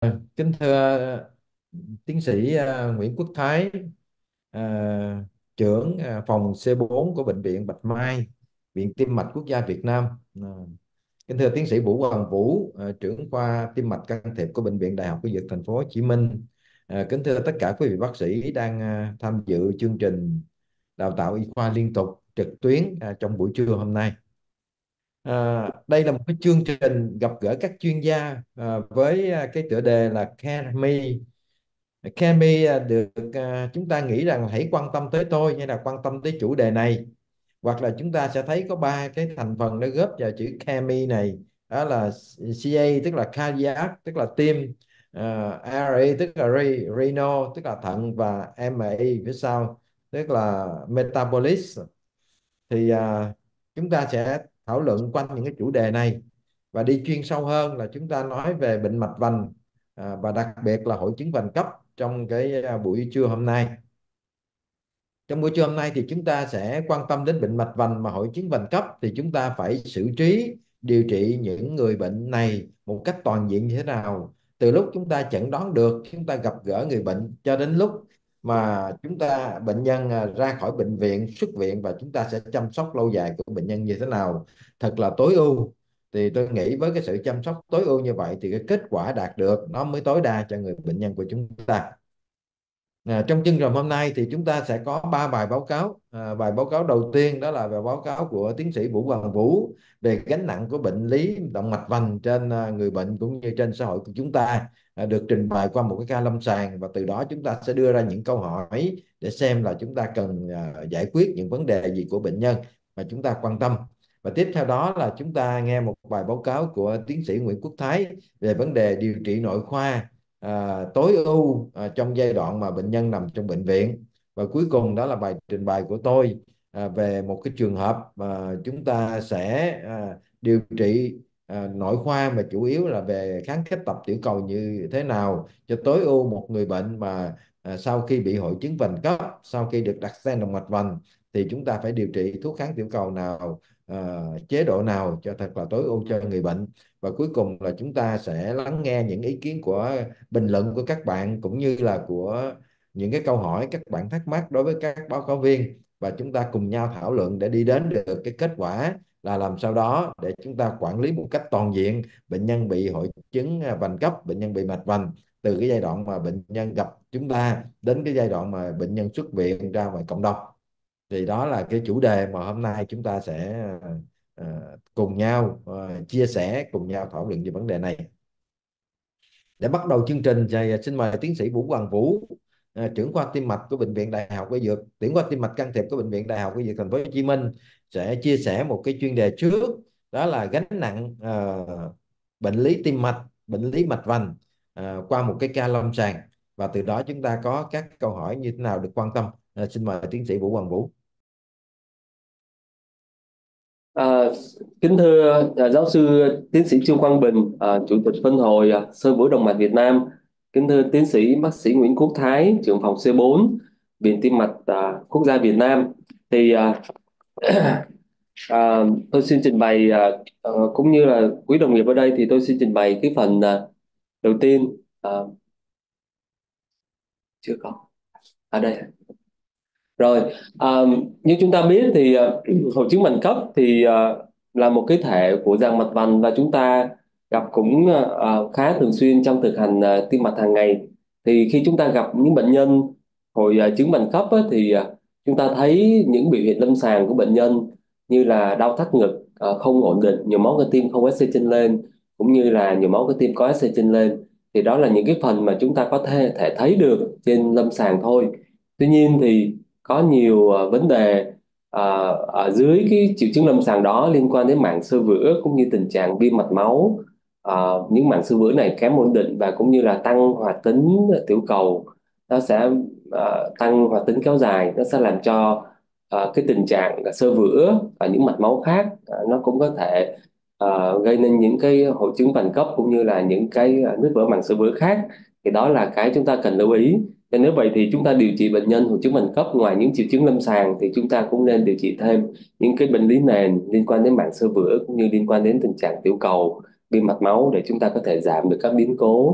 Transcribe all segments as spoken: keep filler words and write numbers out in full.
Kính thưa tiến sĩ à, Nguyễn Quốc Thái, à, trưởng à, phòng C bốn của Bệnh viện Bạch Mai, Viện Tim mạch Quốc gia Việt Nam. À, kính thưa tiến sĩ Vũ Hoàng Vũ, à, trưởng khoa tim mạch can thiệp của Bệnh viện Đại học Y Dược Thành phố Hồ Chí Minh. À, kính thưa tất cả quý vị bác sĩ đang à, tham dự chương trình đào tạo y khoa liên tục trực tuyến à, trong buổi trưa hôm nay. À, đây là một cái chương trình gặp gỡ các chuyên gia à, với à, cái tựa đề là Care Me. Care à, được à, chúng ta nghĩ rằng hãy quan tâm tới tôi, hay là quan tâm tới chủ đề này, hoặc là chúng ta sẽ thấy có ba cái thành phần nó góp vào chữ Care này. Đó là C A tức là cardiac tức là tim, à, R A tức là re, renal tức là thận, và M A phía sau tức là metabolism. Thì à, chúng ta sẽ thảo luận quanh những cái chủ đề này, và đi chuyên sâu hơn là chúng ta nói về bệnh mạch vành, à, và đặc biệt là hội chứng vành cấp trong cái à, buổi trưa hôm nay. Trong buổi trưa hôm nay thì chúng ta sẽ quan tâm đến bệnh mạch vành, mà hội chứng vành cấp thì chúng ta phải xử trí điều trị những người bệnh này một cách toàn diện như thế nào. Từ lúc chúng ta chẩn đoán được, chúng ta gặp gỡ người bệnh, cho đến lúc mà chúng ta bệnh nhân à, ra khỏi bệnh viện, xuất viện, và chúng ta sẽ chăm sóc lâu dài của bệnh nhân như thế nào thật là tối ưu. Thì tôi nghĩ với cái sự chăm sóc tối ưu như vậy thì cái kết quả đạt được nó mới tối đa cho người bệnh nhân của chúng ta. À, trong chương trình hôm nay thì chúng ta sẽ có ba bài báo cáo. À, bài báo cáo đầu tiên đó là bài báo cáo của tiến sĩ Vũ Hoàng Vũ về gánh nặng của bệnh lý động mạch vành trên à, người bệnh cũng như trên xã hội của chúng ta, à, được trình bày qua một cái ca lâm sàng, và từ đó chúng ta sẽ đưa ra những câu hỏi để xem là chúng ta cần à, giải quyết những vấn đề gì của bệnh nhân mà chúng ta quan tâm. Và tiếp theo đó là chúng ta nghe một bài báo cáo của tiến sĩ Nguyễn Quốc Thái về vấn đề điều trị nội khoa à, tối ưu à, trong giai đoạn mà bệnh nhân nằm trong bệnh viện. Và cuối cùng đó là bài trình bày của tôi à, về một cái trường hợp mà chúng ta sẽ à, điều trị à, nội khoa, mà chủ yếu là về kháng kết tập tiểu cầu như thế nào cho tối ưu một người bệnh mà à, sau khi bị hội chứng vành cấp, sau khi được đặt stent động mạch vành, thì chúng ta phải điều trị thuốc kháng tiểu cầu nào, à, chế độ nào cho thật là tối ưu cho người bệnh. Và cuối cùng là chúng ta sẽ lắng nghe những ý kiến của bình luận của các bạn, cũng như là của những cái câu hỏi các bạn thắc mắc đối với các báo cáo viên, và chúng ta cùng nhau thảo luận để đi đến được cái kết quả là làm sao đó để chúng ta quản lý một cách toàn diện bệnh nhân bị hội chứng à, vành cấp, bệnh nhân bị mạch vành, từ cái giai đoạn mà bệnh nhân gặp chúng ta đến cái giai đoạn mà bệnh nhân xuất viện ra ngoài cộng đồng. Thì đó là cái chủ đề mà hôm nay chúng ta sẽ à, cùng nhau à, chia sẻ, cùng nhau thảo luận về vấn đề này. Để bắt đầu chương trình thì xin mời tiến sĩ Vũ Hoàng Vũ, à, trưởng khoa tim mạch của Bệnh viện Đại học Y Dược, trưởng khoa tim mạch can thiệp của Bệnh viện Đại học Y Dược Thành phố Hồ Chí Minh, sẽ chia sẻ một cái chuyên đề trước, đó là gánh nặng à, bệnh lý tim mạch, bệnh lý mạch vành à, qua một cái ca lâm sàng, và từ đó chúng ta có các câu hỏi như thế nào được quan tâm. À, xin mời tiến sĩ Vũ Hoàng Vũ. À, kính thưa à, giáo sư tiến sĩ Trương Quang Bình, à, chủ tịch phân hội à, xơ vữa động mạch Việt Nam. Kính thưa tiến sĩ bác sĩ Nguyễn Quốc Thái, trưởng phòng C bốn Viện Tim mạch à, Quốc gia Việt Nam. Thì à, à, tôi xin trình bày, à, à, cũng như là quý đồng nghiệp ở đây, thì tôi xin trình bày cái phần à, đầu tiên. À, chưa có ở đây. Rồi, à, như chúng ta biết thì à, hội chứng vành cấp thì à, là một cái thể của dạng mạch vành, và chúng ta gặp cũng à, à, khá thường xuyên trong thực hành à, tim mạch hàng ngày. Thì khi chúng ta gặp những bệnh nhân hội à, chứng vành cấp á, thì à, chúng ta thấy những biểu hiện lâm sàng của bệnh nhân như là đau thắt ngực, à, không ổn định, nhồi máu cơ tim không ép xê trên lên, cũng như là nhồi máu cơ tim có ép xê trên lên. Thì đó là những cái phần mà chúng ta có thể, thể thấy được trên lâm sàng thôi. Tuy nhiên thì có nhiều ờ, vấn đề ờ, ở dưới cái triệu chứng lâm sàng đó liên quan đến mảng xơ vữa, cũng như tình trạng viêm mạch máu. Ờ, những mảng xơ vữa này kém ổn định, và cũng như là tăng hoạt tính tiểu cầu, nó sẽ ờ, tăng hoạt tính kéo dài, nó sẽ làm cho ờ, cái tình trạng xơ vữa và những mạch máu khác ờ, nó cũng có thể ờ, gây nên những cái hội chứng vành cấp, cũng như là những cái ờ, nứt vỡ màng xơ vữa khác. Thì đó là cái chúng ta cần lưu ý. Và nếu vậy thì chúng ta điều trị bệnh nhân hội chứng vành cấp, ngoài những triệu chứng lâm sàng thì chúng ta cũng nên điều trị thêm những cái bệnh lý nền liên quan đến mảng xơ vữa, cũng như liên quan đến tình trạng tiểu cầu, viêm mạch máu, để chúng ta có thể giảm được các biến cố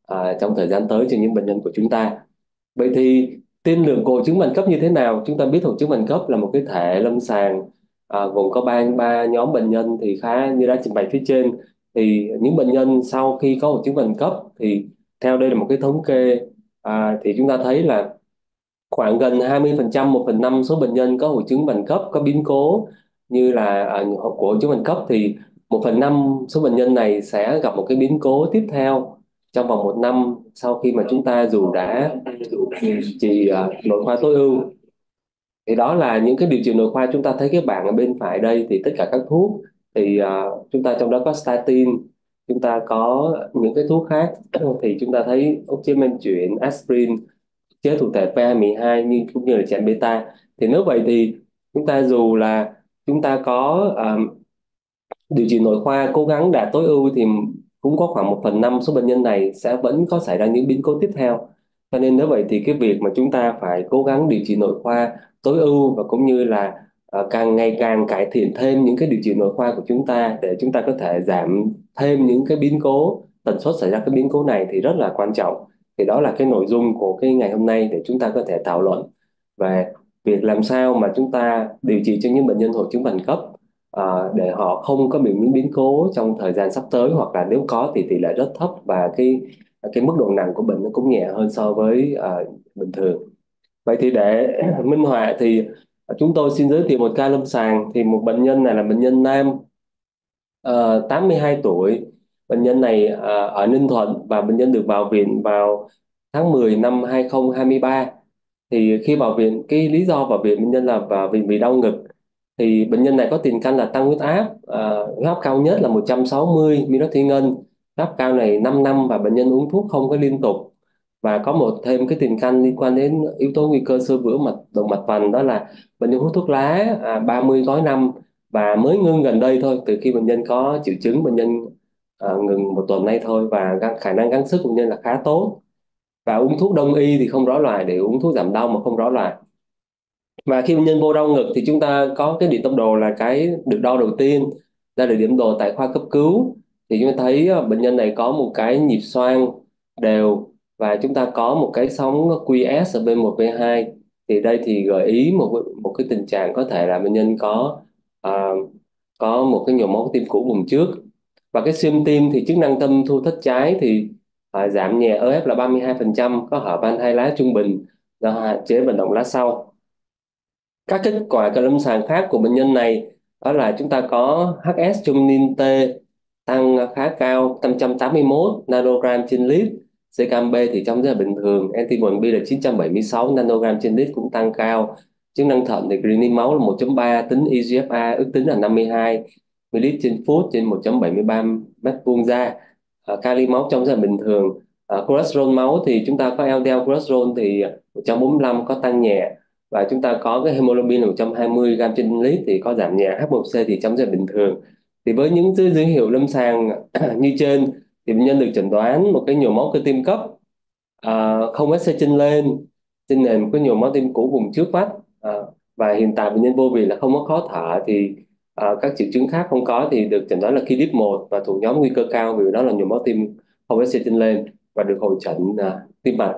à, trong thời gian tới cho những bệnh nhân của chúng ta. Vậy thì tiên lượng của hội chứng bệnh cấp như thế nào? Chúng ta biết hội chứng bệnh cấp là một cái thể lâm sàng à, gồm có ba ba nhóm bệnh nhân thì khá như đã trình bày phía trên. Thì những bệnh nhân sau khi có hội chứng bệnh cấp thì theo đây là một cái thống kê, à, thì chúng ta thấy là khoảng gần hai mươi phần trăm, một phần năm số bệnh nhân có hội chứng bệnh cấp có biến cố như là à, của hội chứng bệnh cấp thì một phần năm số bệnh nhân này sẽ gặp một cái biến cố tiếp theo trong vòng một năm sau khi mà chúng ta dù đã điều trị à, nội khoa tối ưu. Thì đó là những cái điều trị nội khoa. Chúng ta thấy cái bảng ở bên phải đây thì tất cả các thuốc thì à, chúng ta trong đó có statin, chúng ta có những cái thuốc khác thì chúng ta thấy ức chế men chuyển, aspirin, chế thụ thể pê hai mươi hai như cũng như là chạm beta. Thì nếu vậy thì chúng ta dù là chúng ta có à, điều trị nội khoa cố gắng đạt tối ưu thì cũng có khoảng một phần năm số bệnh nhân này sẽ vẫn có xảy ra những biến cố tiếp theo. Cho nên nếu vậy thì cái việc mà chúng ta phải cố gắng điều trị nội khoa tối ưu và cũng như là ờ, càng ngày càng cải thiện thêm những cái điều trị nội khoa của chúng ta để chúng ta có thể giảm thêm những cái biến cố, tần suất xảy ra cái biến cố này thì rất là quan trọng. Thì đó là cái nội dung của cái ngày hôm nay để chúng ta có thể thảo luận về việc làm sao mà chúng ta điều trị cho những bệnh nhân hội chứng bệnh cấp, ờ, để họ không có bị những biến cố trong thời gian sắp tới, hoặc là nếu có thì tỷ lệ rất thấp và cái cái mức độ nặng của bệnh nó cũng nhẹ hơn so với ờ, bình thường. Vậy thì để minh họa thì chúng tôi xin giới thiệu một ca lâm sàng. Thì một bệnh nhân này là bệnh nhân nam, uh, tám mươi hai tuổi. Bệnh nhân này ờ, ở Ninh Thuận và bệnh nhân được vào viện vào tháng mười năm hai không hai ba. Thì khi vào viện, cái lý do vào viện bệnh nhân là vào viện vì đau ngực. Thì bệnh nhân này có tiền căn là tăng huyết áp, uh, huyết áp cao nhất là một trăm sáu mươi mi-li-mét thủy ngân. Huyết áp cao này 5 năm và bệnh nhân uống thuốc không có liên tục. Và có một thêm cái tiền căn liên quan đến yếu tố nguy cơ xơ vữa mạch động mạch vành, đó là bệnh nhân hút thuốc lá à, ba mươi gói năm và mới ngưng gần đây thôi. Từ khi bệnh nhân có triệu chứng, bệnh nhân à, ngừng một tuần nay thôi, và gắng- khả năng gắng sức của bệnh nhân là khá tốt. Và uống thuốc đông y thì không rõ loại, để uống thuốc giảm đau mà không rõ loại. Và khi bệnh nhân vô đau ngực thì chúng ta có cái điện tâm đồ là cái được đo đầu tiên. Đây là điểm đồ tại khoa cấp cứu. Thì chúng ta thấy ờ, bệnh nhân này có một cái nhịp xoang đều, và chúng ta có một cái sóng quy ét ở bên một bên hai. Thì đây thì gợi ý một một cái tình trạng có thể là bệnh nhân có à, có một cái nhồi máu tim cũ vùng trước. Và cái xuyên tim thì chức năng tâm thu thất trái thì à, giảm nhẹ, ơ ép là ba mươi hai phần trăm, có hở van hai lá trung bình do hạn chế vận động lá sau. Các kết quả cận lâm sàng khác của bệnh nhân này đó là chúng ta có hát ét troponin T tăng khá cao, năm trăm tám mươi mốt nanogram trên lít. xê ca em bê thì trong rất là bình thường. en tê một bê là chín trăm bảy mươi sáu nanogram trên lít, cũng tăng cao. Chức năng thận thì creatinine máu là một chấm ba, tính e giê ép a ước tính là năm mươi hai mi-li-lít trên phút trên một trăm bảy mươi ba mét vuông da. À, kali máu trong rất là bình thường. À, cholesterol máu thì chúng ta có eo đi eo cholesterol thì một trăm bốn mươi lăm, có tăng nhẹ. Và chúng ta có cái hemoglobin là một trăm hai mươi gram trên lít thì có giảm nhẹ. hát một xê thì trong rất là bình thường. Thì với những dấu dấu hiệu lâm sàng như trên thì bệnh nhân được chẩn đoán một cái nhồi máu cơ tim cấp, à, không ét xê trên lên, trên nền một cái nhồi máu tim cũ vùng trước vách. À, và hiện tại bệnh nhân vô viện là không có khó thở, thì à, các triệu chứng khác không có, thì được chẩn đoán là KIDIP một và thuộc nhóm nguy cơ cao, vì đó là nhồi máu tim không ét xê trên lên, và được hội chẩn à, tim mạch.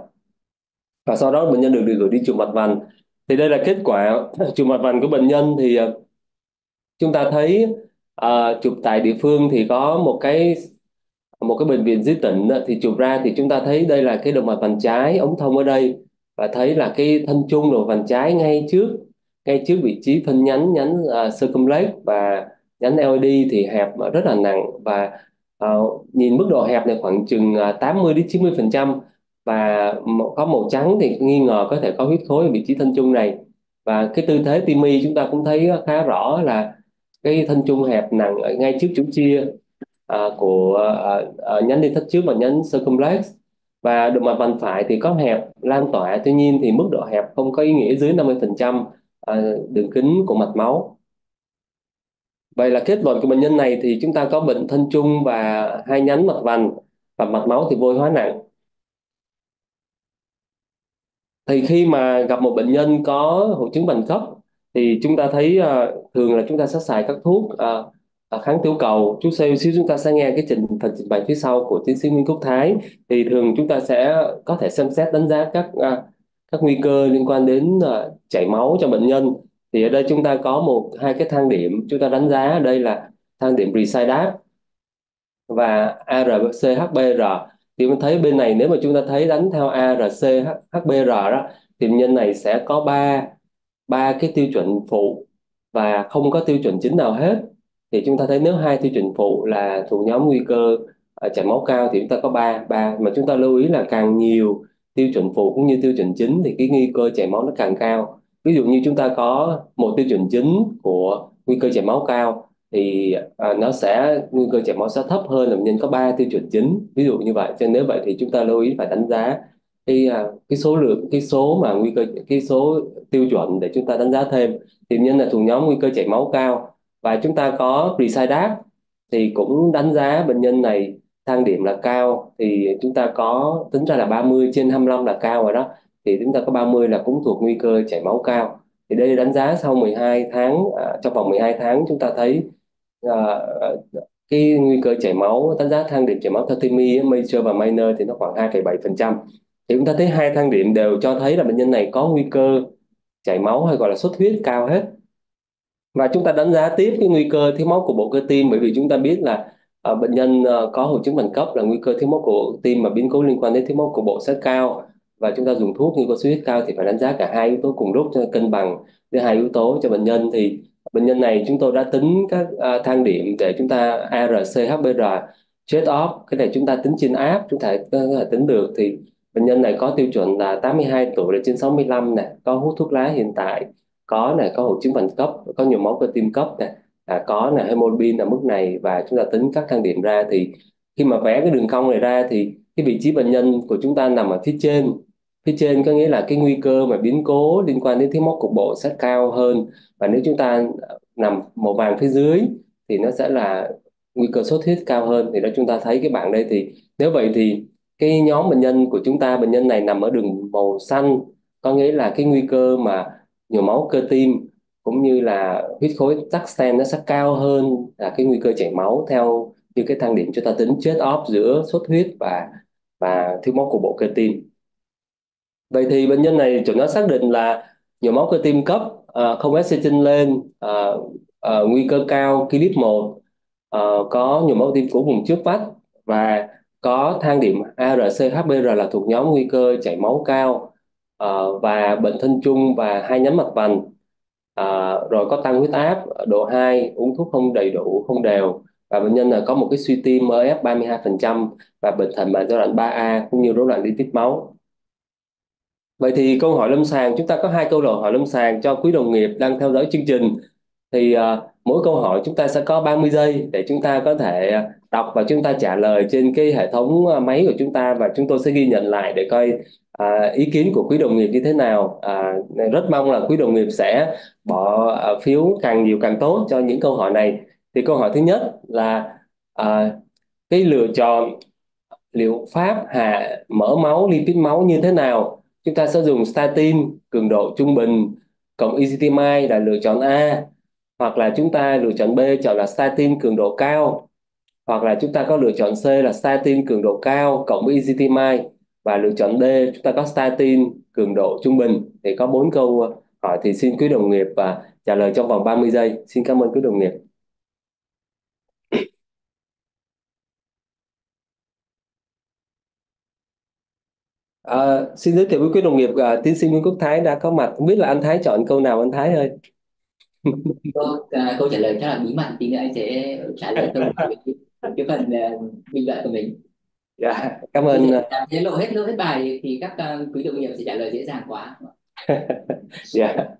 Và sau đó bệnh nhân được, được gửi đi chụp mạch vành. Thì đây là kết quả chụp mạch vành của bệnh nhân. Thì à, chúng ta thấy à, chụp tại địa phương thì có một cái một cái bệnh viện dưới tỉnh á, thì chụp ra thì chúng ta thấy đây là cái động mạch vành trái, ống thông ở đây, và thấy là cái thân trung động mạch vành trái ngay trước ngay trước vị trí phân nhánh nhánh uh, circumflex, và nhánh lờ đê thì hẹp và rất là nặng. Và uh, nhìn mức độ hẹp này khoảng chừng uh, tám mươi đến chín mươi phần trăm. Và một- có màu trắng thì nghi ngờ có thể có huyết khối ở vị trí thân trung này. Và cái tư thế tim y chúng ta cũng thấy khá rõ là cái thân trung hẹp nặng ở ngay trước chủ chia à, của à, à, nhánh đi thất trước và nhánh circumflex. Và động mạch vành phải thì có hẹp lan tỏa, tuy nhiên thì mức độ hẹp không có ý nghĩa dưới năm mươi phần trăm à, đường kính của mạch máu. Vậy là kết luận của bệnh nhân này thì chúng ta có bệnh thân trung và hai nhánh mạch vành, và mạch máu thì vôi hóa nặng. Thì khi mà gặp một bệnh nhân có hội chứng bệnh cấp thì chúng ta thấy à, thường là chúng ta sẽ xài các thuốc à, à, kháng tiểu cầu. Chút sau xíu chúng ta sẽ nghe cái trình phần trình bày phía sau của tiến sĩ Nguyễn Quốc Thái. Thì thường chúng ta sẽ có thể xem xét đánh giá các à, các nguy cơ liên quan đến à, chảy máu cho bệnh nhân. Thì ở đây chúng ta có một hai cái thang điểm chúng ta đánh giá. Đây là thang điểm Residat và a rờ xê hát bê rờ. Thì mình thấy bên này, nếu mà chúng ta thấy đánh theo a rờ xê hát bê rờ đó, thì bệnh nhân này sẽ có ba ba cái tiêu chuẩn phụ và không có tiêu chuẩn chính nào hết. Thì chúng ta thấy nếu hai tiêu chuẩn phụ là thuộc nhóm nguy cơ ờ, chảy máu cao thì chúng ta có ba ba mà chúng ta lưu ý là càng nhiều tiêu chuẩn phụ cũng như tiêu chuẩn chính thì cái nguy cơ chảy máu nó càng cao. Ví dụ như chúng ta có một tiêu chuẩn chính của nguy cơ chảy máu cao thì à, nó sẽ nguy cơ chảy máu sẽ thấp hơn là bệnh nhân có ba tiêu chuẩn chính, ví dụ như vậy. Cho nên nếu vậy thì chúng ta lưu ý phải đánh giá cái à, cái số lượng cái số mà nguy cơ cái số tiêu chuẩn để chúng ta đánh giá thêm. Thì bệnh nhân là thuộc nhóm nguy cơ chảy máu cao và chúng ta có Residat thì cũng đánh giá bệnh nhân này thang điểm là cao. Thì chúng ta có tính ra là ba mươi trên hai mươi lăm là cao rồi đó. Thì chúng ta có ba mươi là cũng thuộc nguy cơ chảy máu cao. Thì đây đánh giá sau mười hai tháng, à, trong vòng mười hai tháng chúng ta thấy à, cái nguy cơ chảy máu, đánh giá thang điểm chảy máu theo tê em i á, major và minor thì nó khoảng hai phẩy bảy phần trăm. Thì chúng ta thấy hai thang điểm đều cho thấy là bệnh nhân này có nguy cơ chảy máu hay gọi là xuất huyết cao hết. Và chúng ta đánh giá tiếp cái nguy cơ thiếu máu cục bộ cơ tim, bởi vì chúng ta biết là ờ, bệnh nhân ờ, có hội chứng bệnh cấp là nguy cơ thiếu máu cục bộ tim mà biến cố liên quan đến thiếu máu cục bộ sẽ cao. Và chúng ta dùng thuốc nguy cơ xuất huyết cao thì phải đánh giá cả hai yếu tố cùng lúc cho cân bằng giữa hai yếu tố cho bệnh nhân. Thì bệnh nhân này chúng tôi đã tính các ờ, thang điểm để chúng ta a rờ xê hát bê rờ trade off. Cái này chúng ta tính trên app chúng ta có thể tính được. Thì bệnh nhân này có tiêu chuẩn là tám mươi hai tuổi, là trên sáu mươi lăm nè, có hút thuốc lá hiện tại, có này, có hội chứng bệnh cấp, có nhiều máu cơ tim cấp nè, à, có là hemoglobin ở mức này. Và chúng ta tính các thang điểm ra thì khi mà vẽ cái đường cong này ra thì cái vị trí bệnh nhân của chúng ta nằm ở phía trên. Phía trên có nghĩa là cái nguy cơ mà biến cố liên quan đến thiếu máu cục bộ sẽ cao hơn. Và nếu chúng ta nằm màu vàng phía dưới thì nó sẽ là nguy cơ sốt huyết cao hơn. Thì đó chúng ta thấy cái bảng đây. Thì nếu vậy thì cái nhóm bệnh nhân của chúng ta, bệnh nhân này nằm ở đường màu xanh, có nghĩa là cái nguy cơ mà nhồi máu cơ tim cũng như là huyết khối tắc stent nó sẽ cao hơn là cái nguy cơ chảy máu theo như cái thang điểm chúng ta tính trade off giữa xuất huyết và và thiếu máu cục bộ cơ tim. Vậy thì bệnh nhân này chuẩn đoán xác định là nhồi máu cơ tim cấp, à, không ét trên lên, à, à, nguy cơ cao clip một, à, có nhồi máu tim của vùng trước vách và có thang điểm a rờ xê hát bê rờ là thuộc nhóm nguy cơ chảy máu cao, à, và bệnh thân chung và hai nhánh mạch vành, à, rồi có tăng huyết áp độ hai, uống thuốc không đầy đủ không đều, và bệnh nhân là có một cái suy tim e ép ba mươi hai phần trăm và bệnh thận mạng giai đoạn ba a cũng như rối loạn lipid máu. Vậy thì câu hỏi lâm sàng, chúng ta có hai câu hỏi lâm sàng cho quý đồng nghiệp đang theo dõi chương trình. Thì à, mỗi câu hỏi chúng ta sẽ có ba mươi giây để chúng ta có thể à, đọc và chúng ta trả lời trên cái hệ thống à, máy của chúng ta, và chúng tôi sẽ ghi nhận lại để coi à, ý kiến của quý đồng nghiệp như thế nào. À, rất mong là quý đồng nghiệp sẽ bỏ à, phiếu càng nhiều càng tốt cho những câu hỏi này. Thì câu hỏi thứ nhất là à, cái lựa chọn liệu pháp hạ mỡ máu lipid máu như thế nào. Chúng ta sẽ dùng statin cường độ trung bình cộng ezetimibe là lựa chọn A, hoặc là chúng ta lựa chọn B, chọn là statin cường độ cao, hoặc là chúng ta có lựa chọn C là statin cường độ cao cộng với ezetimibe, và lựa chọn D chúng ta có statin cường độ trung bình. Thì có bốn câu hỏi thì xin quý đồng nghiệp và trả lời trong vòng ba mươi giây. Xin cảm ơn quý đồng nghiệp. À, xin giới thiệu với quý đồng nghiệp, à, tiến sĩ Nguyễn Quốc Thái đã có mặt. Không biết là anh Thái chọn câu nào anh Thái ơi? câu, à, câu trả lời chắc là bí mật, tí nữa anh sẽ trả lời thông qua cái, cái phần à, bình luận của mình. Dạ, cảm Bây ơn. giờ làm thế lộ hết lộ hết bài thì các à, quý đồng nghiệp sẽ trả lời dễ dàng quá. Dạ,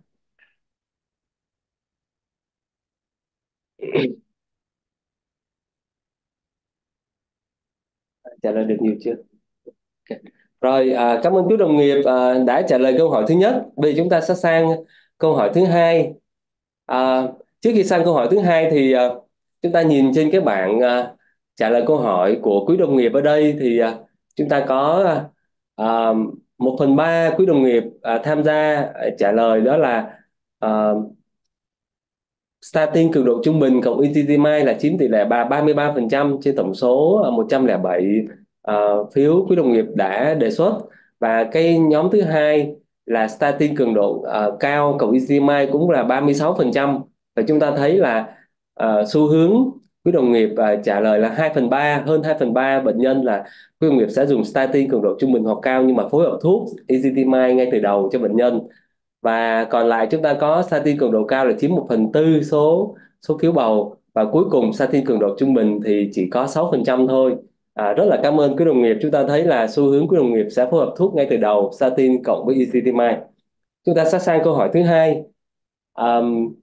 trả lời được nhiều chưa? Ok. Rồi, à, cảm ơn quý đồng nghiệp à, đã trả lời câu hỏi thứ nhất. Bây giờ chúng ta sẽ sang câu hỏi thứ hai. À, trước khi sang câu hỏi thứ hai thì à, chúng ta nhìn trên cái bảng à, trả lời câu hỏi của quý đồng nghiệp ở đây thì à, chúng ta có à, một phần ba quý đồng nghiệp à, tham gia à, trả lời đó là à, statin cường độ trung bình cộng ezetimibe là chiếm tỷ lệ ba mươi ba phần trăm trên tổng số ờ, một trăm lẻ bảy ờ, phiếu quý đồng nghiệp đã đề xuất. Và cái nhóm thứ hai là statin cường độ ờ, cao cộng ezetimibe cũng là ba mươi sáu phần trăm. Và chúng ta thấy là ờ, xu hướng quý đồng nghiệp ờ, trả lời là hai phần ba, hơn hai phần ba bệnh nhân là quý đồng nghiệp sẽ dùng statin cường độ trung bình hoặc cao nhưng mà phối hợp thuốc ezetimibe ngay từ đầu cho bệnh nhân. Và còn lại chúng ta có statin cường độ cao là chiếm một phần tư số số phiếu bầu, và cuối cùng statin cường độ trung bình thì chỉ có sáu phần trăm thôi. À, rất là cảm ơn quý đồng nghiệp. Chúng ta thấy là xu hướng quý đồng nghiệp sẽ phối hợp thuốc ngay từ đầu statin cộng với ezetimibe. Chúng ta sẽ sang câu hỏi thứ hai. um,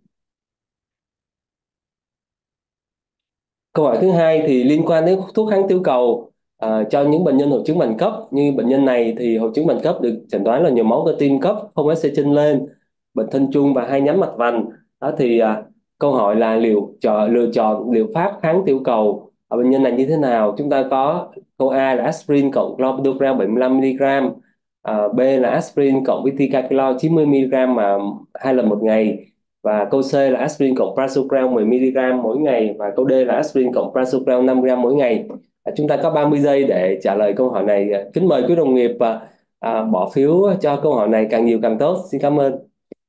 Câu hỏi thứ hai thì liên quan đến thuốc kháng tiểu cầu à, cho những bệnh nhân hội chứng bệnh cấp. Như bệnh nhân này thì hội chứng bệnh cấp được chẩn đoán là nhồi máu cơ tim cấp, không ép xê trên lên, bệnh thân chung và hai nhánh mạch vành. Đó thì à, câu hỏi là liệu chọn lựa chọn liệu pháp kháng tiểu cầu ở bệnh nhân này như thế nào? Chúng ta có câu A là aspirin cộng clopidogrel bảy mươi lăm mi-li-gam, à, B là aspirin cộng với ticagrelor chín mươi mi-li-gam mà hai lần một ngày, và câu C là aspirin cộng prasugrel mười mi-li-gam mỗi ngày, và câu D là aspirin cộng prasugrel năm gram mỗi ngày. À, chúng ta có ba mươi giây để trả lời câu hỏi này. À, kính mời quý đồng nghiệp à, à, bỏ phiếu cho câu hỏi này càng nhiều càng tốt. Xin cảm ơn.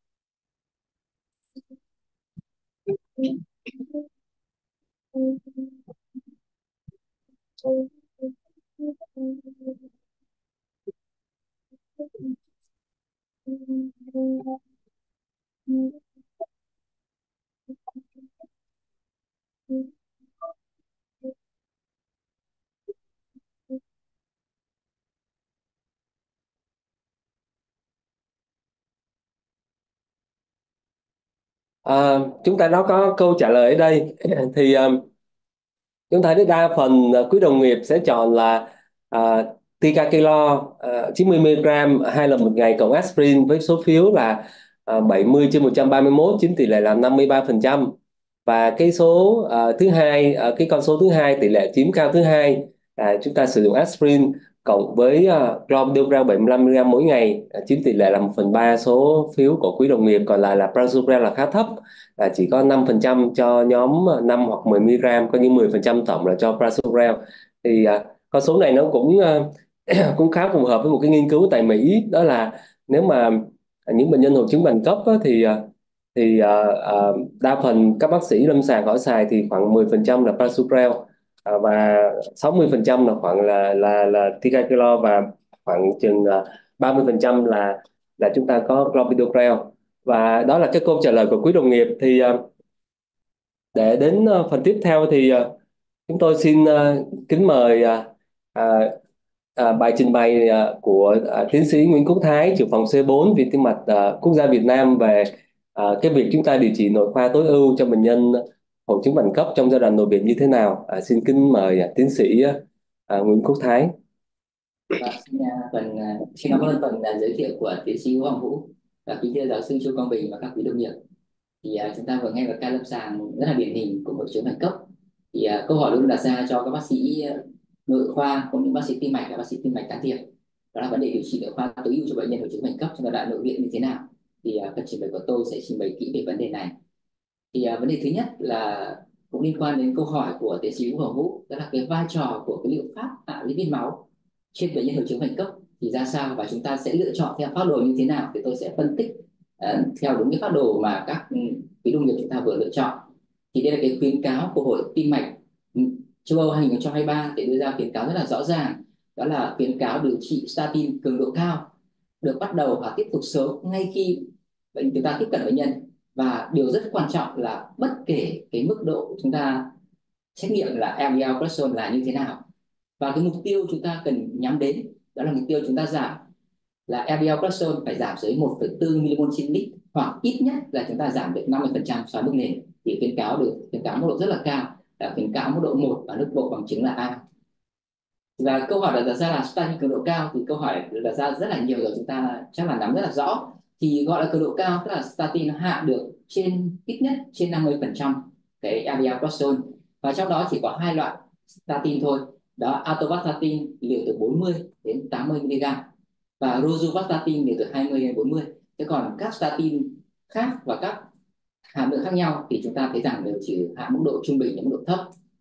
À, chúng ta đã có câu trả lời ở đây. Thì à, chúng ta thấy đa phần à, quý đồng nghiệp sẽ chọn là à, ticagrelor à, chín mươi mi-li-gam hai lần một ngày cộng aspirin với số phiếu là à, bảy mươi trên một trăm ba mươi mốt, chiếm tỷ lệ là năm mươi ba phần trăm. Và cái số à, thứ hai à, cái con số thứ hai, tỷ lệ chiếm cao thứ hai, à, chúng ta sử dụng aspirin cộng với uh, clopidogrel bảy mươi lăm mi-li-gam mỗi ngày, à, chiếm tỷ lệ là một phần ba số phiếu của quý đồng nghiệp. Còn lại là prasugrel là khá thấp, là chỉ có năm phần trăm cho nhóm năm hoặc mười mi-li-gam, có những mười phần trăm tổng là cho prasugrel. Thì à, con số này nó cũng à, cũng khá phù hợp với một cái nghiên cứu tại Mỹ. Đó là nếu mà những bệnh nhân hội chứng bệnh cấp á, thì à, thì à, à, đa phần các bác sĩ lâm sàng họ xài thì khoảng mười phần trăm là prasugrel, à, và sáu mươi phần trăm là khoảng là là là ticagrelor, và khoảng chừng à, ba mươi phần trăm là là chúng ta có clopidogrel. Và đó là cái câu trả lời của quý đồng nghiệp. Thì à, để đến à, phần tiếp theo thì à, chúng tôi xin à, kính mời à, à, à, bài trình bày à, của à, tiến sĩ Nguyễn Quốc Thái, trưởng phòng C bốn Viện Tim mạch à, Quốc gia Việt Nam, về à, cái việc chúng ta điều trị nội khoa tối ưu cho bệnh nhân hội chứng bệnh cấp trong giai đoạn nội viện như thế nào. À, xin kính mời à, tiến sĩ à, Nguyễn Quốc Thái. Và xin à, phần à, xin cảm ơn phần à, giới thiệu của tiến sĩ Vũ Hoàng Vũ và kính thưa giáo sư Chu Quang Bình và các quý đồng nghiệp. Thì à, chúng ta vừa nghe một ca lâm sàng rất là điển hình của một chứng bệnh cấp. Thì à, câu hỏi luôn đặt ra cho các bác sĩ à, nội khoa cũng như bác sĩ tim mạch và bác sĩ tim mạch can thiệp, đó là vấn đề điều trị nội khoa tối ưu cho bệnh nhân hội chứng bệnh cấp trong giai đoạn nội viện như thế nào. Thì à, phần trình bày của tôi sẽ trình bày kỹ về vấn đề này. Thì à, vấn đề thứ nhất là cũng liên quan đến câu hỏi của tiến sĩ Vũ Hoàng Vũ, đó là cái vai trò của cái liệu pháp hạ lipid máu trên bệnh nhân hội chứng bệnh cấp thì ra sao, và chúng ta sẽ lựa chọn theo phác đồ như thế nào. Thì tôi sẽ phân tích uh, theo đúng cái phác đồ mà các quý đồng nghiệp chúng ta vừa lựa chọn. Thì đây là cái khuyến cáo của Hội Tim mạch châu Âu hai không hai ba để đưa ra khuyến cáo rất là rõ ràng, đó là khuyến cáo điều trị statin cường độ cao được bắt đầu và tiếp tục sớm ngay khi bệnh chúng ta tiếp cận bệnh nhân. Và điều rất quan trọng là bất kể cái mức độ chúng ta xét nghiệm là L D L cholesterol là như thế nào, và cái mục tiêu chúng ta cần nhắm đến đó là mục tiêu chúng ta giảm là L D L cholesterol phải giảm dưới một phẩy bốn milimol trên lít, hoặc ít nhất là chúng ta giảm được năm mươi phần trăm so với mức nền. Thì khuyến cáo được khuyến cáo mức độ rất là cao, là khuyến cáo mức độ một và mức độ bằng chứng là A. Và câu hỏi đặt ra là statin cường độ cao, thì câu hỏi đặt ra rất là nhiều rồi, chúng ta chắc là nắm rất là rõ. Thì gọi là cường độ cao tức là statin nó hạ được trên ít nhất trên năm mươi phần trăm cái L D L cholesterol, và trong đó chỉ có hai loại statin thôi, đó atorvastatin liều từ bốn mươi đến tám mươi mi-li-gam và rosuvastatin liều từ hai mươi đến bốn mươi. Thế còn các statin khác và các hàm lượng khác nhau thì chúng ta thấy rằng đều chỉ hạ mức độ trung bình đến mức độ thấp.